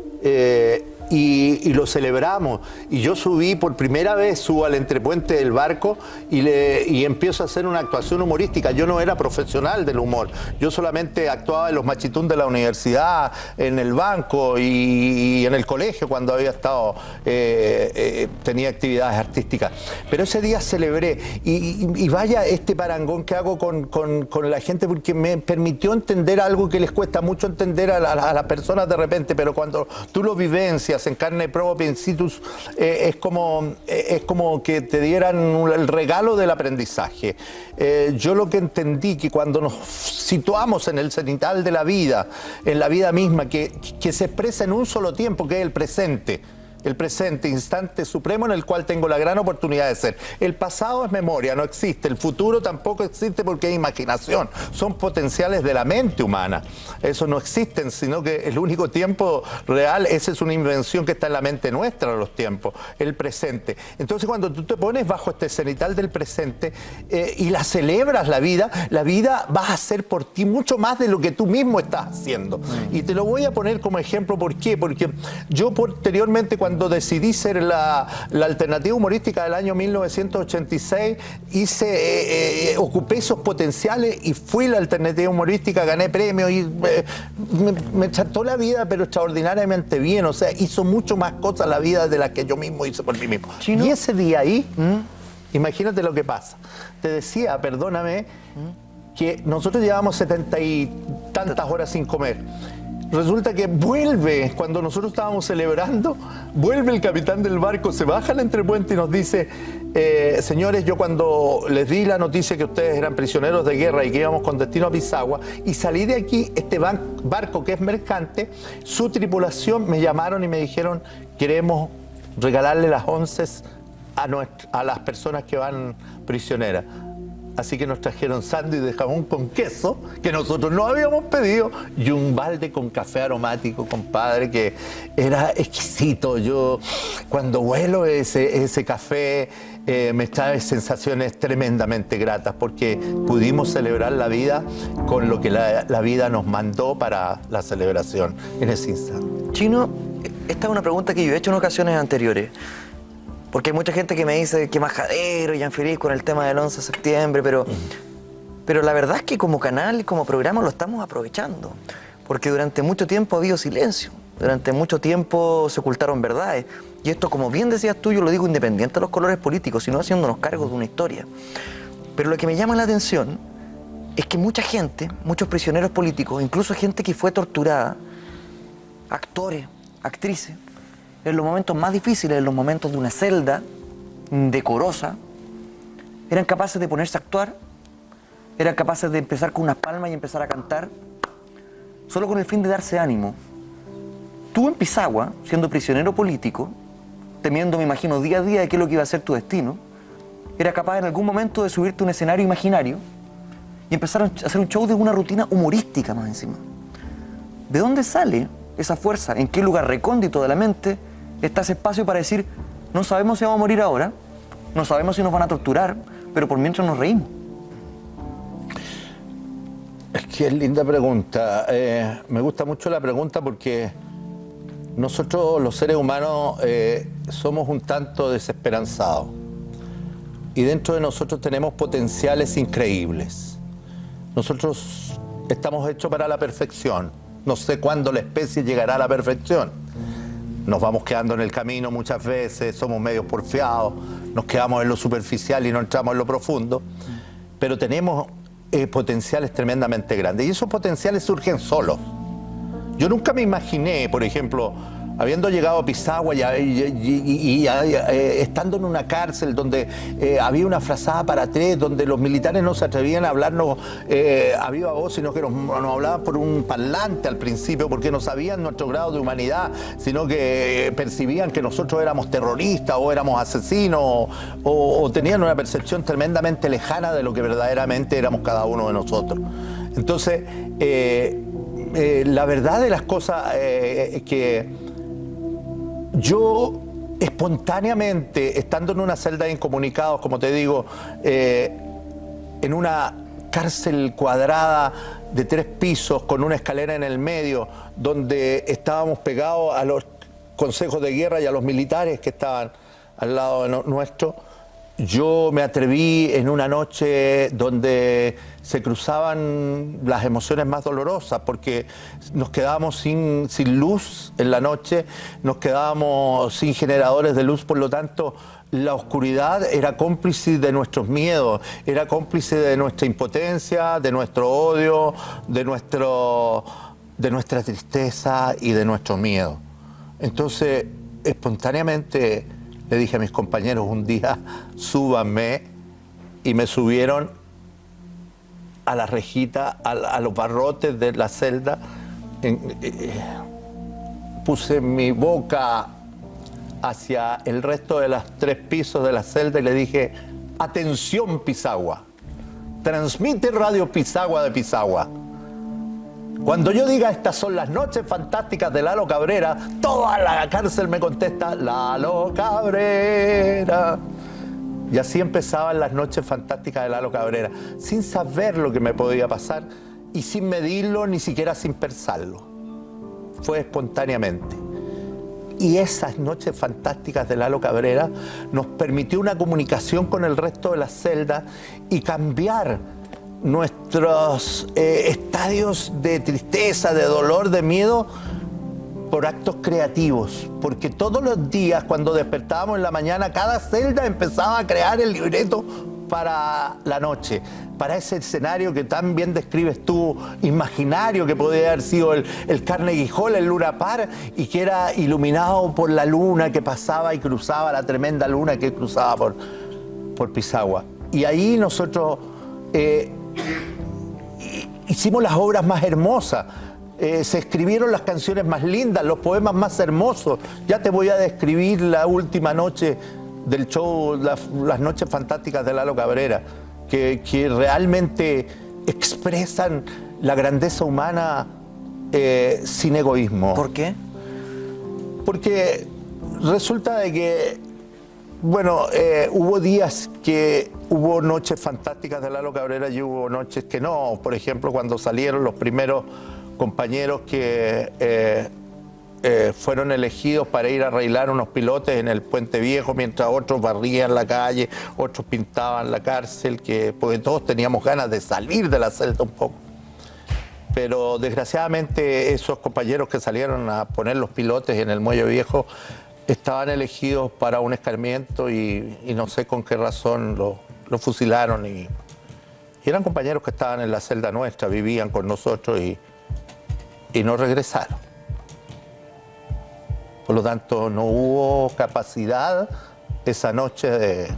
Eh, y, y lo celebramos. Y yo subí por primera vez, subo al entrepuente del barco y, le, y empiezo a hacer una actuación humorística. Yo no era profesional del humor. Yo solamente actuaba en los machitún de la universidad, en el banco y, y en el colegio cuando había estado, eh, eh, tenía actividades artísticas. Pero ese día celebré. Y, y, y vaya este parangón que hago con, con, con la gente porque me permitió entender algo que les cuesta mucho entender a, la, a las personas de repente, pero cuando tú lo vivencias en carne propia, in situ, eh, es, como, eh, es como que te dieran un, el regalo del aprendizaje. Eh, yo lo que entendí que cuando nos situamos en el cenital de la vida, en la vida misma, que, que se expresa en un solo tiempo, que es el presente, el presente, instante supremo en el cual tengo la gran oportunidad de ser. El pasado es memoria, no existe. El futuro tampoco existe porque es imaginación. Son potenciales de la mente humana. Eso no existen, sino que el único tiempo real, esa es una invención que está en la mente nuestra, los tiempos, el presente. Entonces cuando tú te pones bajo este cenital del presente eh, y la celebras la vida, la vida va a hacer por ti mucho más de lo que tú mismo estás haciendo. Mm. Y te lo voy a poner como ejemplo, ¿por qué? Porque yo posteriormente cuando Cuando decidí ser la, la alternativa humorística del año mil novecientos ochenta y seis, hice, eh, eh, ocupé esos potenciales y fui la alternativa humorística, gané premios y eh, me, me trató la vida, pero extraordinariamente bien. O sea, hizo mucho más cosas la vida de las que yo mismo hice por mí mismo. ¿Chino? Y ese día ahí, ¿Mm? imagínate lo que pasa. Te decía, perdóname, ¿Mm? que nosotros llevamos setenta y tantas horas sin comer. Resulta que vuelve, cuando nosotros estábamos celebrando, vuelve el capitán del barco, se baja al entrepuente y nos dice, eh, señores, yo cuando les di la noticia que ustedes eran prisioneros de guerra y que íbamos con destino a Pisagua, y salí de aquí, este barco que es mercante, su tripulación me llamaron y me dijeron, queremos regalarle las onces a, nuestra, a las personas que van prisioneras. Así que nos trajeron sándwich de jamón con queso, que nosotros no habíamos pedido, y un balde con café aromático, compadre, que era exquisito. Yo, cuando huelo ese, ese café, eh, me trae sensaciones tremendamente gratas, porque pudimos celebrar la vida con lo que la, la vida nos mandó para la celebración en ese instante. Chino, esta es una pregunta que yo he hecho en ocasiones anteriores. Porque hay mucha gente que me dice que majadero y infeliz con el tema del once de septiembre, pero, pero la verdad es que como canal y como programa lo estamos aprovechando. Porque durante mucho tiempo ha habido silencio, durante mucho tiempo se ocultaron verdades. Y esto, como bien decías tú, yo lo digo independiente de los colores políticos, sino haciéndonos cargo de una historia. Pero lo que me llama la atención es que mucha gente, muchos prisioneros políticos, incluso gente que fue torturada, actores, actrices, en los momentos más difíciles, en los momentos de una celda decorosa, eran capaces de ponerse a actuar, eran capaces de empezar con unas palmas y empezar a cantar, solo con el fin de darse ánimo. Tú en Pisagua, siendo prisionero político, temiendo, me imagino, día a día de qué es lo que iba a ser tu destino, eras capaz en algún momento de subirte a un escenario imaginario y empezar a hacer un show de una rutina humorística más encima. ¿De dónde sale esa fuerza? ¿En qué lugar recóndito de la mente está ese espacio para decir, no sabemos si vamos a morir ahora, no sabemos si nos van a torturar, pero por mientras nos reímos? Es que es linda pregunta. Eh, me gusta mucho la pregunta porque nosotros los seres humanos eh, somos un tanto desesperanzados y dentro de nosotros tenemos potenciales increíbles. Nosotros estamos hechos para la perfección. No sé cuándo la especie llegará a la perfección. Nos vamos quedando en el camino muchas veces, somos medios porfiados, nos quedamos en lo superficial y no entramos en lo profundo, pero tenemos eh, potenciales tremendamente grandes y esos potenciales surgen solos. Yo nunca me imaginé, por ejemplo, habiendo llegado a Pisagua y, y, y, y, y eh, estando en una cárcel donde eh, había una frazada para tres, donde los militares no se atrevían a hablarnos eh, a viva voz, sino que nos, nos hablaban por un parlante al principio, porque no sabían nuestro grado de humanidad, sino que percibían que nosotros éramos terroristas o éramos asesinos, o, o tenían una percepción tremendamente lejana de lo que verdaderamente éramos cada uno de nosotros. Entonces, eh, eh, la verdad de las cosas eh, es que yo espontáneamente, estando en una celda de incomunicados, como te digo, eh, en una cárcel cuadrada de tres pisos con una escalera en el medio, donde estábamos pegados a los consejos de guerra y a los militares que estaban al lado de no, nuestro, yo me atreví en una noche donde se cruzaban las emociones más dolorosas, porque nos quedábamos sin, sin luz en la noche, nos quedábamos sin generadores de luz, por lo tanto la oscuridad era cómplice de nuestros miedos, era cómplice de nuestra impotencia, de nuestro odio, de, nuestro, de nuestra tristeza y de nuestro miedo. Entonces, espontáneamente le dije a mis compañeros un día, súbanme, y me subieron a la rejita, a, a los barrotes de la celda. En, eh, puse mi boca hacia el resto de los tres pisos de la celda y le dije, atención Pisagua, transmite Radio Pisagua de Pisagua. Cuando yo diga estas son las noches fantásticas de Lalo Cabrera, toda la cárcel me contesta, Lalo Cabrera. Y así empezaban las noches fantásticas de Lalo Cabrera, sin saber lo que me podía pasar y sin medirlo, ni siquiera sin pensarlo. Fue espontáneamente. Y esas noches fantásticas de Lalo Cabrera nos permitió una comunicación con el resto de las celdas y cambiar nuestros eh, estadios de tristeza, de dolor, de miedo, por actos creativos, porque todos los días cuando despertábamos en la mañana, cada celda empezaba a crear el libreto para la noche, para ese escenario que tan bien describes tú, imaginario, que podía haber sido el, el Carnegie Hall, el Luna Park, y que era iluminado por la luna que pasaba y cruzaba, la tremenda luna que cruzaba por, por Pisagua. Y ahí nosotros eh, hicimos las obras más hermosas, eh, se escribieron las canciones más lindas, los poemas más hermosos. Ya te voy a describir la última noche del show, la, las noches fantásticas de Lalo Cabrera, que, que realmente expresan la grandeza humana eh, sin egoísmo. ¿Por qué? Porque resulta de que, bueno, eh, hubo días que hubo noches fantásticas de Lalo Cabrera y hubo noches que no. Por ejemplo, cuando salieron los primeros compañeros que eh, eh, fueron elegidos para ir a arreglar unos pilotes en el Puente Viejo, mientras otros barrían la calle, otros pintaban la cárcel, que, porque todos teníamos ganas de salir de la celda un poco. Pero desgraciadamente esos compañeros que salieron a poner los pilotes en el Muelle Viejo estaban elegidos para un escarmiento y, y no sé con qué razón lo, lo fusilaron. Y, y eran compañeros que estaban en la celda nuestra, vivían con nosotros y, y no regresaron. Por lo tanto, no hubo capacidad esa noche de,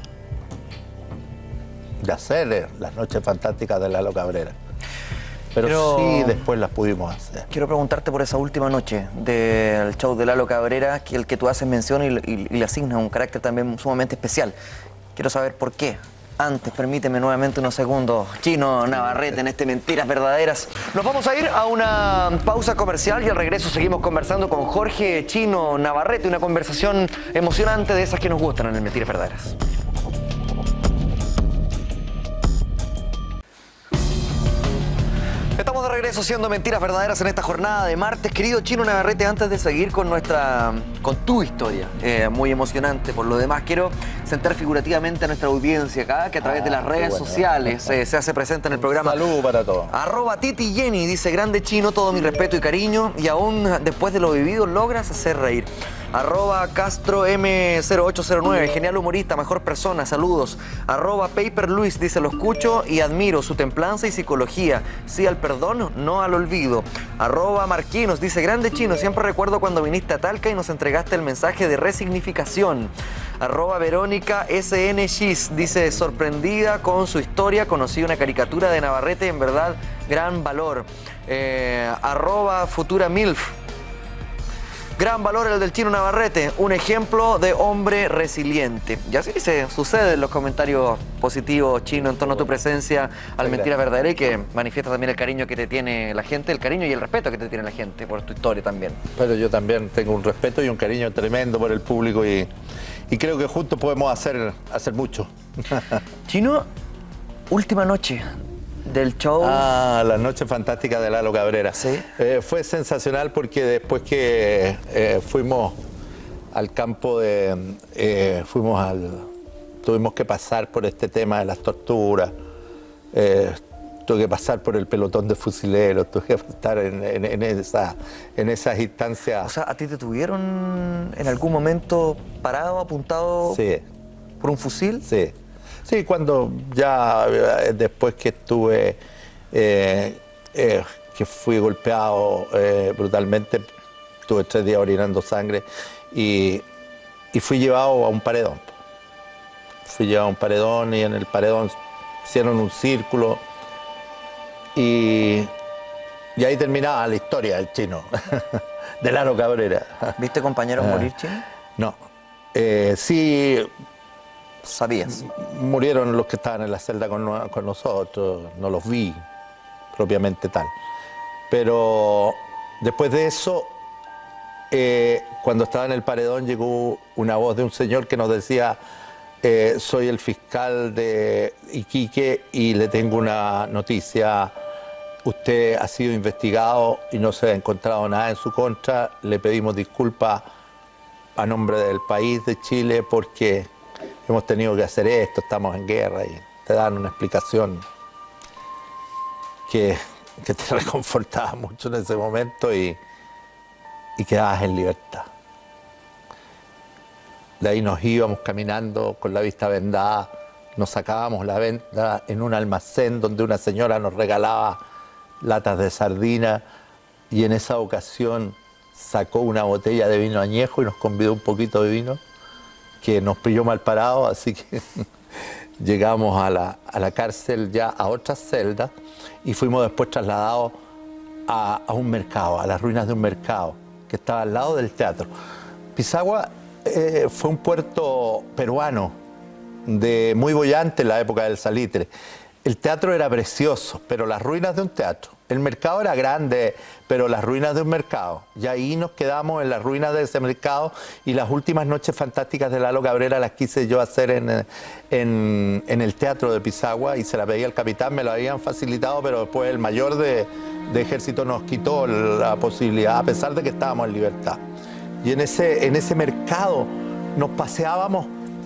de hacer las noches fantásticas de Lalo Cabrera. Pero Quiero... sí, después las pudimos hacer. Quiero preguntarte por esa última noche del show de Lalo Cabrera, que el que tú haces mención y, y, y le asignas un carácter también sumamente especial. Quiero saber por qué. Antes, permíteme nuevamente unos segundos, Chino Navarrete, en este Mentiras Verdaderas. Nos vamos a ir a una pausa comercial y al regreso seguimos conversando con Jorge Chino Navarrete, una conversación emocionante de esas que nos gustan en el Mentiras Verdaderas. Estamos de regreso haciendo Mentiras Verdaderas en esta jornada de martes. Querido Chino Navarrete, antes de seguir con nuestra, con tu historia, eh, muy emocionante por lo demás, quiero sentar figurativamente a nuestra audiencia acá, que a través ah, de las redes bueno. sociales eh, se hace presente en el programa. Saludos para todos. Arroba Titi Jenny dice, grande Chino, todo mi respeto y cariño, y aún después de lo vivido logras hacer reír. Arroba Castro M cero ocho cero nueve, genial humorista, mejor persona, saludos. Arroba Paper Luis dice, lo escucho y admiro su templanza y psicología. Sí al perdón, no al olvido. Arroba Marquinos dice, grande Chino, siempre recuerdo cuando viniste a Talca y nos entregaste el mensaje de resignificación. Arroba Verónica S N X dice, sorprendida con su historia, conocí una caricatura de Navarrete, en verdad, gran valor. Eh, arroba Futura Milf. Gran valor el del Chino Navarrete, un ejemplo de hombre resiliente. Y así se sucede en los comentarios positivos, Chino, en torno a tu presencia al sí, Mentira Verdadera, y que manifiesta también el cariño que te tiene la gente, el cariño y el respeto que te tiene la gente por tu historia también. Pero yo también tengo un respeto y un cariño tremendo por el público y, y creo que juntos podemos hacer, hacer mucho. Chino, última noche del show. Ah, la noche fantástica de Lalo Cabrera. Sí. Eh, fue sensacional porque después que eh, fuimos al campo de... Eh, fuimos al... Tuvimos que pasar por este tema de las torturas. Eh, tuve que pasar por el pelotón de fusileros. Tuve que estar en, en, en, esa, en esas instancias. O sea, ¿a ti te tuvieron en algún momento parado, apuntado sí. por un fusil? Sí. Sí, cuando ya después que estuve, eh, eh, que fui golpeado eh, brutalmente, estuve tres días orinando sangre y, y fui llevado a un paredón. Fui llevado a un paredón y en el paredón hicieron un círculo y, y ahí terminaba la historia del Chino, de Lalo Cabrera. ¿Viste compañeros ah, morir, Chino? No. Eh, sí... ¿Sabías? Murieron los que estaban en la celda con, con nosotros, no los vi propiamente tal. Pero después de eso, eh, cuando estaba en el paredón llegó una voz de un señor que nos decía, eh, soy el fiscal de Iquique y le tengo una noticia. Usted ha sido investigado y no se ha encontrado nada en su contra. Le pedimos disculpas a nombre del país de Chile porque hemos tenido que hacer esto, estamos en guerra, y te dan una explicación que, que te reconfortaba mucho en ese momento y, y quedabas en libertad. De ahí nos íbamos caminando con la vista vendada, nos sacábamos la venda en un almacén donde una señora nos regalaba latas de sardina y en esa ocasión sacó una botella de vino añejo y nos convidó un poquito de vino, que nos pilló mal parados, así que llegamos a la, a la cárcel ya a otras celdas y fuimos después trasladados a, a un mercado, a las ruinas de un mercado que estaba al lado del teatro. Pisagua eh, fue un puerto peruano de muy boyante en la época del salitre. El teatro era precioso, pero las ruinas de un teatro. El mercado era grande, pero las ruinas de un mercado. Y ahí nos quedamos en las ruinas de ese mercado y las últimas noches fantásticas de Lalo Cabrera las quise yo hacer en, en, en el teatro de Pisagua y se la pedí al capitán, me lo habían facilitado, pero después el mayor de, de ejército nos quitó la posibilidad, a pesar de que estábamos en libertad. Y en ese, en ese mercado nos paseábamos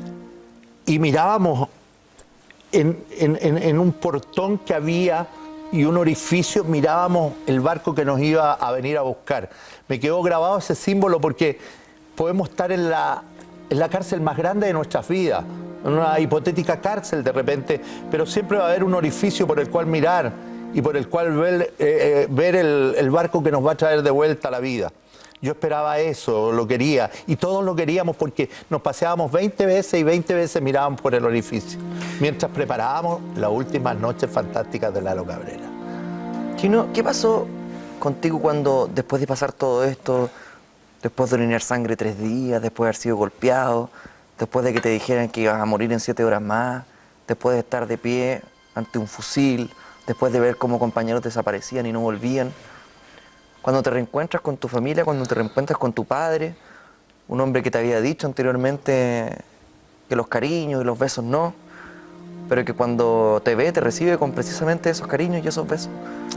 y mirábamos en, en, en, en un portón que había y un orificio, mirábamos el barco que nos iba a venir a buscar. Me quedó grabado ese símbolo porque podemos estar en la, en la cárcel más grande de nuestras vidas, en una hipotética cárcel de repente, pero siempre va a haber un orificio por el cual mirar y por el cual ver, eh, ver el, el barco que nos va a traer de vuelta a la vida. Yo esperaba eso, lo quería, y todos lo queríamos porque nos paseábamos veinte veces y veinte veces mirábamos por el orificio, mientras preparábamos las últimas noches fantásticas de Lalo Cabrera. Chino, ¿qué pasó contigo cuando, después de pasar todo esto, después de orinar sangre tres días, después de haber sido golpeado, después de que te dijeran que ibas a morir en siete horas más, después de estar de pie ante un fusil, después de ver cómo compañeros desaparecían y no volvían? Cuando te reencuentras con tu familia, cuando te reencuentras con tu padre, un hombre que te había dicho anteriormente que los cariños y los besos no, pero que cuando te ve te recibe con precisamente esos cariños y esos besos.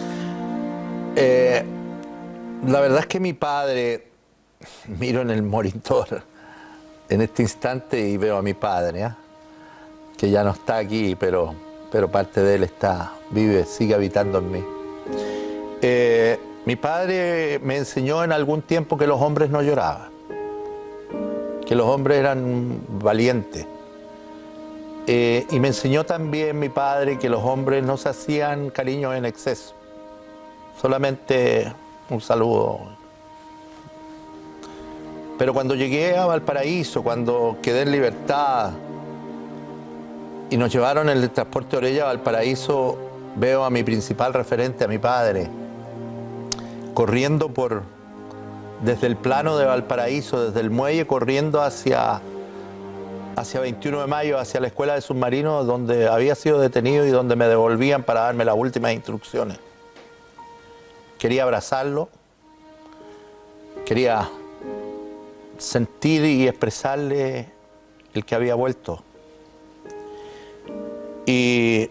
Eh, la verdad es que mi padre, miro en el monitor en este instante y veo a mi padre, ¿eh? que ya no está aquí, pero, pero parte de él está, vive, sigue habitando en mí. Eh, Mi padre me enseñó en algún tiempo que los hombres no lloraban. que los hombres eran valientes. Eh, y me enseñó también mi padre que los hombres no se hacían cariños en exceso, solamente un saludo. Pero cuando llegué a Valparaíso, cuando quedé en libertad y nos llevaron en el transporte Orella a Valparaíso, veo a mi principal referente, a mi padre, corriendo por, desde el plano de Valparaíso, desde el muelle, corriendo hacia, hacia veintiuno de mayo, hacia la escuela de submarinos, donde había sido detenido y donde me devolvían para darme las últimas instrucciones. Quería abrazarlo, quería sentir y expresarle el que había vuelto. Y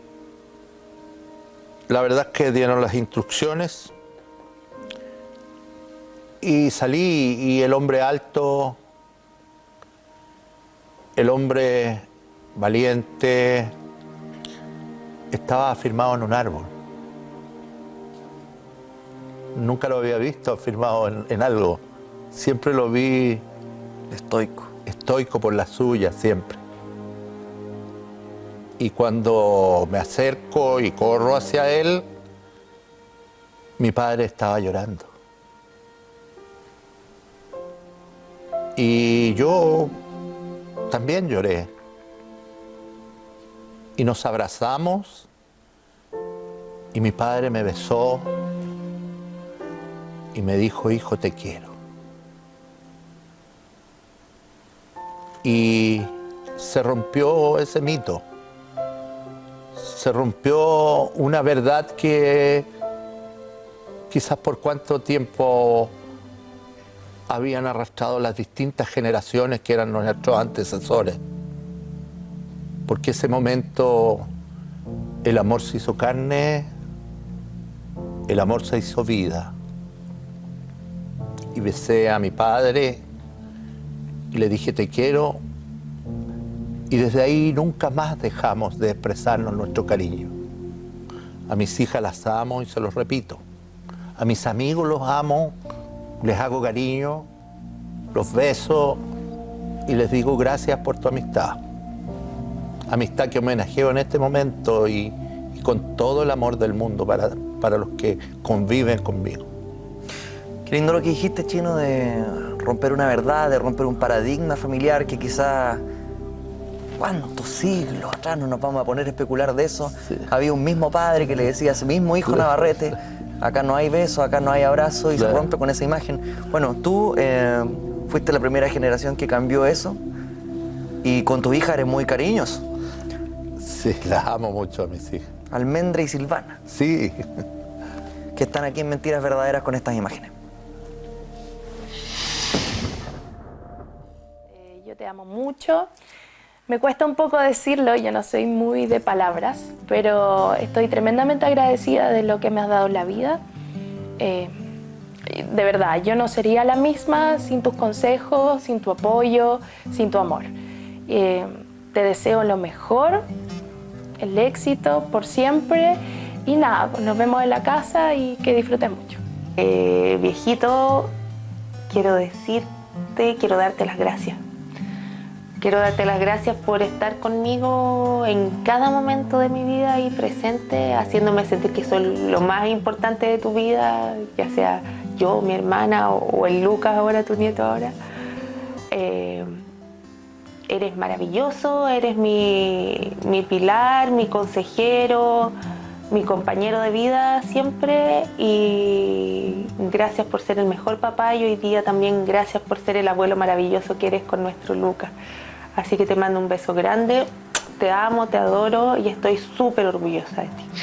la verdad es que dieron las instrucciones y salí, y el hombre alto, el hombre valiente, estaba firmado en un árbol. Nunca lo había visto firmado en, en algo. Siempre lo vi estoico. Estoico por la suya, siempre. Y cuando me acerco y corro hacia él, mi padre estaba llorando. Y yo también lloré. Y nos abrazamos y mi padre me besó y me dijo: hijo, te quiero. Y se rompió ese mito. Se rompió una verdad que quizás por cuánto tiempo habían arrastrado las distintas generaciones que eran nuestros antecesores. Porque ese momento el amor se hizo carne, el amor se hizo vida. Y besé a mi padre y le dije: te quiero. Y desde ahí nunca más dejamos de expresarnos nuestro cariño. A mis hijas las amo y se los repito. A mis amigos los amo, les hago cariño, los beso y les digo gracias por tu amistad. Amistad que homenajeo en este momento y, y con todo el amor del mundo para, para los que conviven conmigo. Qué lindo lo que dijiste, Chino, de romper una verdad, de romper un paradigma familiar que quizás cuántos siglos atrás no nos vamos a poner a especular de eso. Sí. Había un mismo padre que le decía a su mismo hijo Navarrete: acá no hay beso, acá no hay abrazo, y claro, se rompe con esa imagen. Bueno, tú eh, fuiste la primera generación que cambió eso, y con tus hijas eres muy cariñoso. Sí, las amo mucho a mis hijas. Almendra y Silvana. Sí. Que están aquí en Mentiras Verdaderas con estas imágenes. Eh, yo te amo mucho. Me cuesta un poco decirlo, yo no soy muy de palabras, pero estoy tremendamente agradecida de lo que me has dado en la vida. Eh, de verdad, yo no sería la misma sin tus consejos, sin tu apoyo, sin tu amor. Eh, te deseo lo mejor, el éxito por siempre, y nada, pues nos vemos en la casa y que disfrutes mucho. Eh, viejito, quiero decirte, quiero darte las gracias. Quiero darte las gracias por estar conmigo en cada momento de mi vida y presente, haciéndome sentir que soy lo más importante de tu vida, ya sea yo, mi hermana o, o el Lucas ahora, tu nieto ahora. Eh, eres maravilloso, eres mi, mi pilar, mi consejero, mi compañero de vida siempre, y gracias por ser el mejor papá, y hoy día también gracias por ser el abuelo maravilloso que eres con nuestro Lucas. Así que te mando un beso grande, te amo, te adoro y estoy súper orgullosa de ti.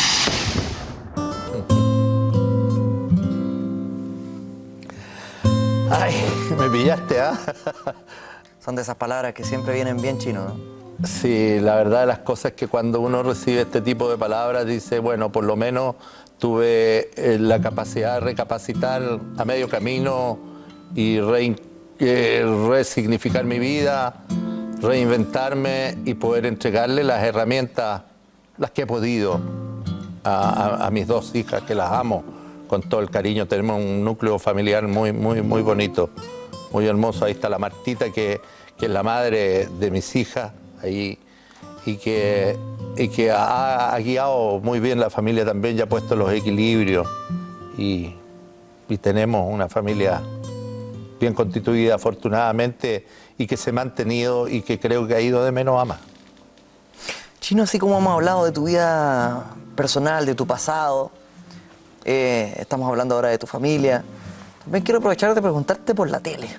Ay, me pillaste, ¿ah? ¿eh? Son de esas palabras que siempre vienen bien, Chino, ¿no? Sí, la verdad de las cosas es que cuando uno recibe este tipo de palabras dice, bueno, por lo menos tuve eh, la capacidad de recapacitar a medio camino y reintegrar. Eh, resignificar mi vida, reinventarme y poder entregarle las herramientas, las que he podido a, a, a mis dos hijas, que las amo con todo el cariño. Tenemos un núcleo familiar muy, muy, muy bonito muy hermoso. Ahí está la Martita, que, que es la madre de mis hijas, ahí, y que, y que ha, ha guiado muy bien la familia también, ya ha puesto los equilibrios, y, y tenemos una familia bien constituida, afortunadamente, y que se ha mantenido y que creo que ha ido de menos a más. Chino, así como hemos hablado de tu vida personal, de tu pasado, eh, estamos hablando ahora de tu familia, también quiero aprovechar de preguntarte por la tele.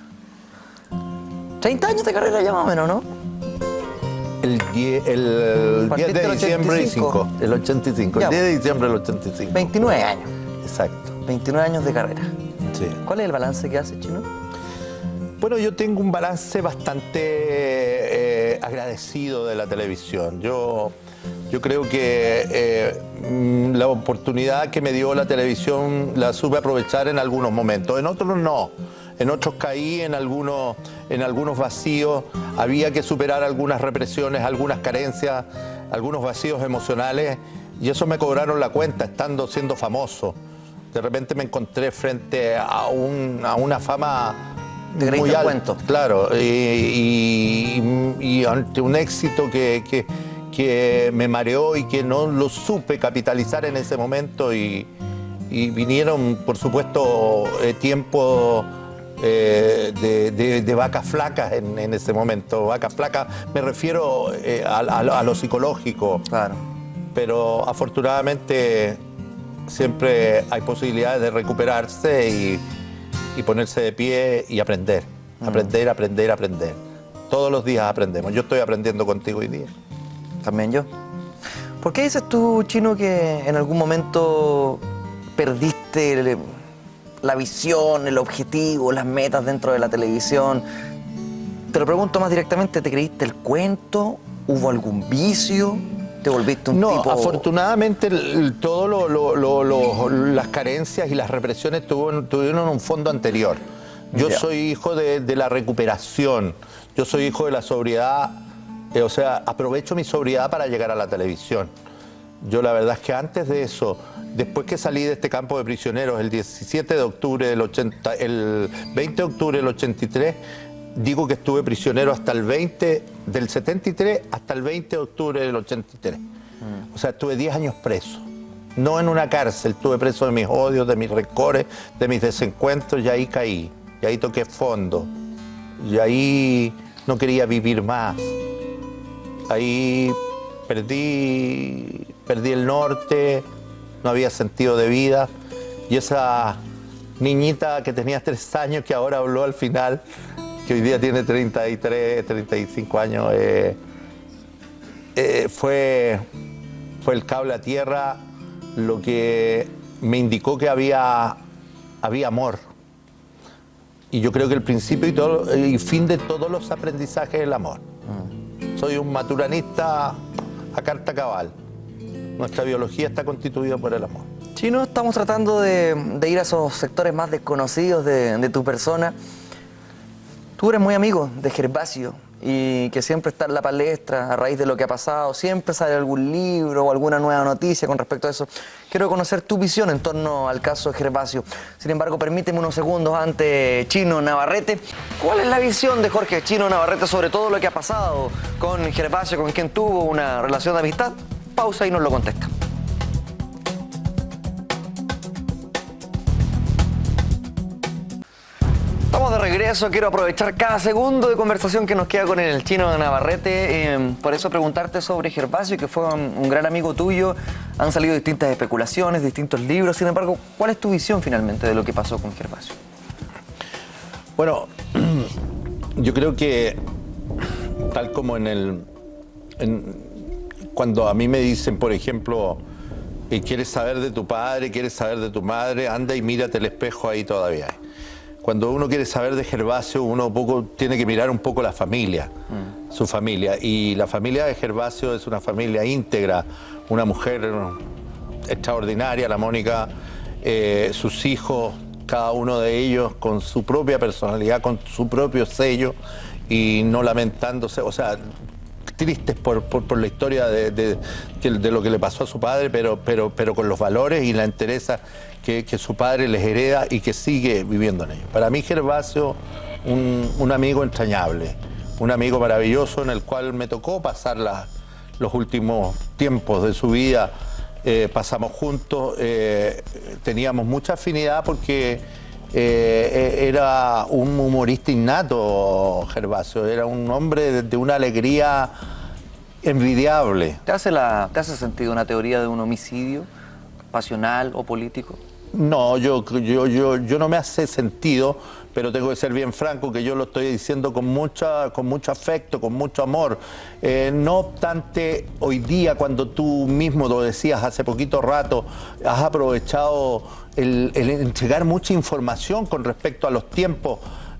treinta años de carrera ya más o menos, ¿no? El, die, el diez de diciembre y cinco, el ochenta y cinco, Ya, el diez de diciembre del ochenta y cinco. veintinueve años. Exacto. veintinueve años de carrera. Sí. ¿Cuál es el balance que haces, Chino? Bueno, yo tengo un balance bastante eh, agradecido de la televisión. Yo, yo creo que eh, la oportunidad que me dio la televisión la supe aprovechar en algunos momentos, en otros no. En otros caí en algunos, en algunos vacíos, había que superar algunas represiones, algunas carencias, algunos vacíos emocionales, y eso me cobraron la cuenta estando siendo famoso. De repente me encontré frente a, un, a una fama muy alta, claro, y, y, y ante un éxito que, que, que me mareó y que no lo supe capitalizar en ese momento, y, y vinieron, por supuesto, eh, tiempos eh, de, de, de vacas flacas en, en ese momento. Vacas flacas, me refiero eh, a, a, a lo psicológico. Claro. Pero afortunadamente siempre hay posibilidades de recuperarse y, y ponerse de pie y aprender. Mm. Aprender, aprender, aprender. Todos los días aprendemos. Yo estoy aprendiendo contigo hoy día. También yo. ¿Por qué dices tú, Chino, que en algún momento perdiste la visión, el objetivo, las metas dentro de la televisión? Te lo pregunto más directamente, ¿te creíste el cuento? ¿Hubo algún vicio? ¿Te volviste un no, tipo...? Afortunadamente el, todo lo, lo, lo, lo, las carencias y las represiones tuvieron, tuvieron un fondo anterior. Yo yeah. soy hijo de, de la recuperación, yo soy hijo de la sobriedad, eh, o sea, aprovecho mi sobriedad para llegar a la televisión. Yo la verdad es que antes de eso, después que salí de este campo de prisioneros el diecisiete de octubre del ochenta, el veinte de octubre del ochenta y tres, digo que estuve prisionero hasta el veinte, del setenta y tres hasta el veinte de octubre del ochenta y tres. Mm. O sea, estuve diez años preso. No en una cárcel, estuve preso de mis odios, de mis rencores, de mis desencuentros, y ahí caí. Y ahí toqué fondo. Y ahí no quería vivir más. Ahí perdí, perdí el norte, no había sentido de vida. Y esa niñita que tenía tres años, que ahora habló al final, que hoy día tiene treinta y tres, treinta y cinco años, eh, eh, fue, fue el cable a tierra lo que me indicó que había, había amor. Y yo creo que el principio y, todo, y fin de todos los aprendizajes es el amor. Mm. Soy un maturanista a carta cabal. Nuestra biología está constituida por el amor. Chino, estamos tratando de, de ir a esos sectores más desconocidos de, de tu persona. Tú eres muy amigo de Gervasio y que siempre está en la palestra a raíz de lo que ha pasado. Siempre sale algún libro o alguna nueva noticia con respecto a eso. Quiero conocer tu visión en torno al caso de Gervasio. Sin embargo, permíteme unos segundos ante Chino Navarrete. ¿Cuál es la visión de Jorge Chino Navarrete sobre todo lo que ha pasado con Gervasio, con quien tuvo una relación de amistad? Pausa y nos lo contesta. Estamos de regreso, quiero aprovechar cada segundo de conversación que nos queda con el Chino Navarrete, eh, por eso preguntarte sobre Gervasio, que fue un, un gran amigo tuyo. Han salido distintas especulaciones, distintos libros, sin embargo, ¿cuál es tu visión finalmente de lo que pasó con Gervasio? Bueno, yo creo que tal como en el... En, cuando a mí me dicen, por ejemplo, eh, ¿quieres saber de tu padre, quieres saber de tu madre? Anda y mírate el espejo, ahí todavía hay. Cuando uno quiere saber de Gervasio, uno poco, tiene que mirar un poco la familia, mm. su familia. Y la familia de Gervasio es una familia íntegra, una mujer extraordinaria, la Mónica, eh, sus hijos, cada uno de ellos con su propia personalidad, con su propio sello, y no lamentándose, o sea, tristes por, por, por la historia de, de, de lo que le pasó a su padre, pero, pero, pero con los valores y la entereza que, que su padre les hereda y que sigue viviendo en ellos. Para mí Gervasio un, un amigo entrañable, un amigo maravilloso en el cual me tocó pasar la, los últimos tiempos de su vida. Eh, pasamos juntos, eh, teníamos mucha afinidad porque eh, era un humorista innato, Gervasio, era un hombre de, de una alegría envidiable. ¿Te hace, la, ¿Te hace sentido una teoría de un homicidio pasional o político? No, yo, yo, yo, yo no me hace sentido, pero tengo que ser bien franco que yo lo estoy diciendo con, mucha, con mucho afecto, con mucho amor. Eh, no obstante, hoy día, cuando tú mismo lo decías hace poquito rato, has aprovechado el, el entregar mucha información con respecto a los tiempos,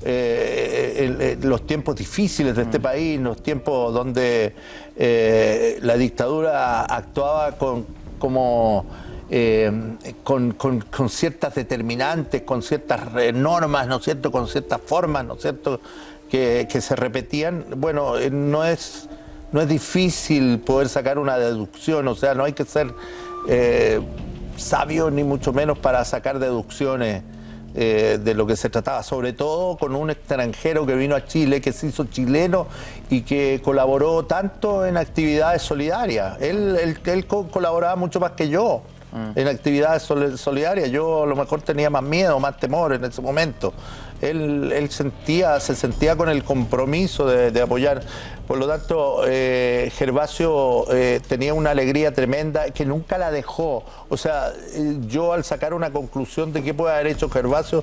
eh, el, el, los tiempos difíciles de este mm. país, los tiempos donde eh, la dictadura actuaba con, como... Eh, con, con, con ciertas determinantes, con ciertas normas, ¿no es cierto?, con ciertas formas, ¿no es cierto?, que, que se repetían. Bueno, eh, no es, no es difícil poder sacar una deducción, o sea, no hay que ser eh, sabio ni mucho menos para sacar deducciones eh, de lo que se trataba, sobre todo con un extranjero que vino a Chile, que se hizo chileno y que colaboró tanto en actividades solidarias. Él, él, él co colaboraba mucho más que yo. En actividades solidarias. Yo a lo mejor tenía más miedo, más temor en ese momento. Él, él sentía, se sentía con el compromiso de, de apoyar. Por lo tanto, eh, Gervasio eh, tenía una alegría tremenda que nunca la dejó. O sea, yo al sacar una conclusión de qué puede haber hecho Gervasio,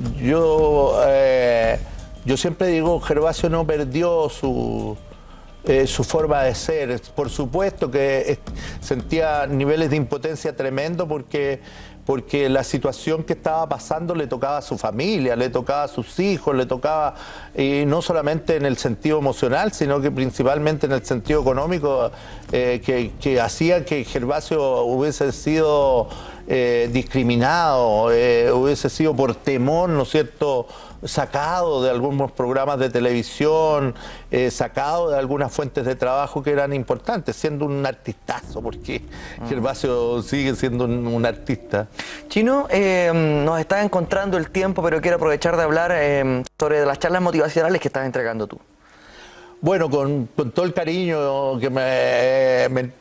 yo, eh, yo siempre digo, Gervasio no perdió su... Eh, su forma de ser. Por supuesto que eh, sentía niveles de impotencia tremendo porque, porque la situación que estaba pasando le tocaba a su familia, le tocaba a sus hijos, le tocaba, y no solamente en el sentido emocional, sino que principalmente en el sentido económico, eh, que, que hacía que Gervasio hubiese sido eh, discriminado, eh, hubiese sido por temor, ¿no es cierto?, sacado de algunos programas de televisión, eh, sacado de algunas fuentes de trabajo que eran importantes, siendo un artistazo, porque mm. Gervasio sigue siendo un, un artista. Chino, eh, nos está encontrando el tiempo, pero quiero aprovechar de hablar eh, sobre las charlas motivacionales que estás entregando tú. Bueno, con, con todo el cariño que me, me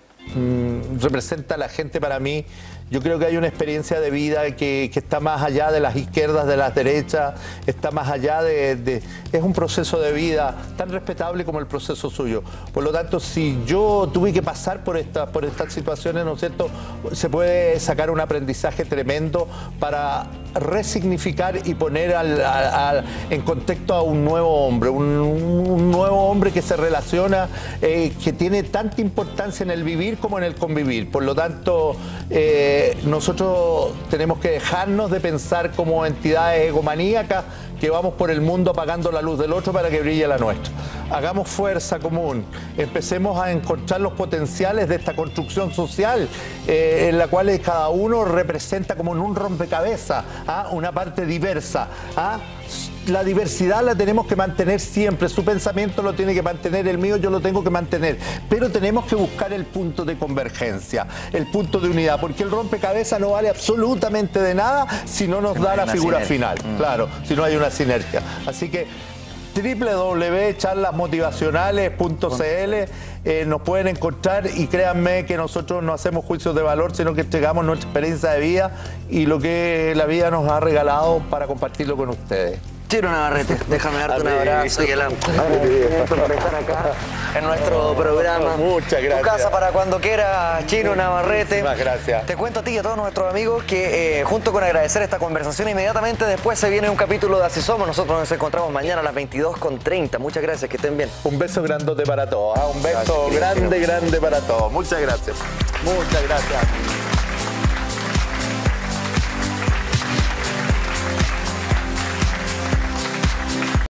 mm, representa la gente para mí, yo creo que hay una experiencia de vida que, que está más allá de las izquierdas, de las derechas, está más allá de, de... Es un proceso de vida tan respetable como el proceso suyo. Por lo tanto, si yo tuve que pasar por, esta, por estas situaciones, ¿no es cierto?, se puede sacar un aprendizaje tremendo para resignificar y poner al, al, al, en contexto a un nuevo hombre, un, un nuevo hombre que se relaciona, eh, que tiene tanta importancia en el vivir como en el convivir. Por lo tanto, eh, nosotros tenemos que dejarnos de pensar como entidades egomaníacas que vamos por el mundo apagando la luz del otro para que brille la nuestra. Hagamos fuerza común, empecemos a encontrar los potenciales de esta construcción social eh, en la cual cada uno representa como en un rompecabezas, ¿ah?, una parte diversa. ¿ah? La diversidad la tenemos que mantener siempre, su pensamiento lo tiene que mantener, el mío yo lo tengo que mantener, pero tenemos que buscar el punto de convergencia, el punto de unidad, porque el rompecabezas no vale absolutamente de nada si no nos da la figura final, mm. claro, si no hay una sinergia. Así que doble u doble u doble u punto charlas motivacionales punto c l eh, nos pueden encontrar y créanme que nosotros no hacemos juicios de valor, sino que entregamos nuestra experiencia de vida y lo que la vida nos ha regalado para compartirlo con ustedes. Chino Navarrete, déjame darte un abrazo y el agradecimiento por estar acá en nuestro programa. Muchas gracias. Tu casa para cuando quieras, Chino Navarrete. Muchas gracias. Te cuento a ti y a todos nuestros amigos que eh, junto con agradecer esta conversación, inmediatamente después se viene un capítulo de Así Somos. Nosotros nos encontramos mañana a las veintidós con treinta. Muchas gracias, que estén bien. Un beso grandote para todos, ¿eh? Un beso gracias, grande, grande para todos. Muchas gracias. Muchas gracias.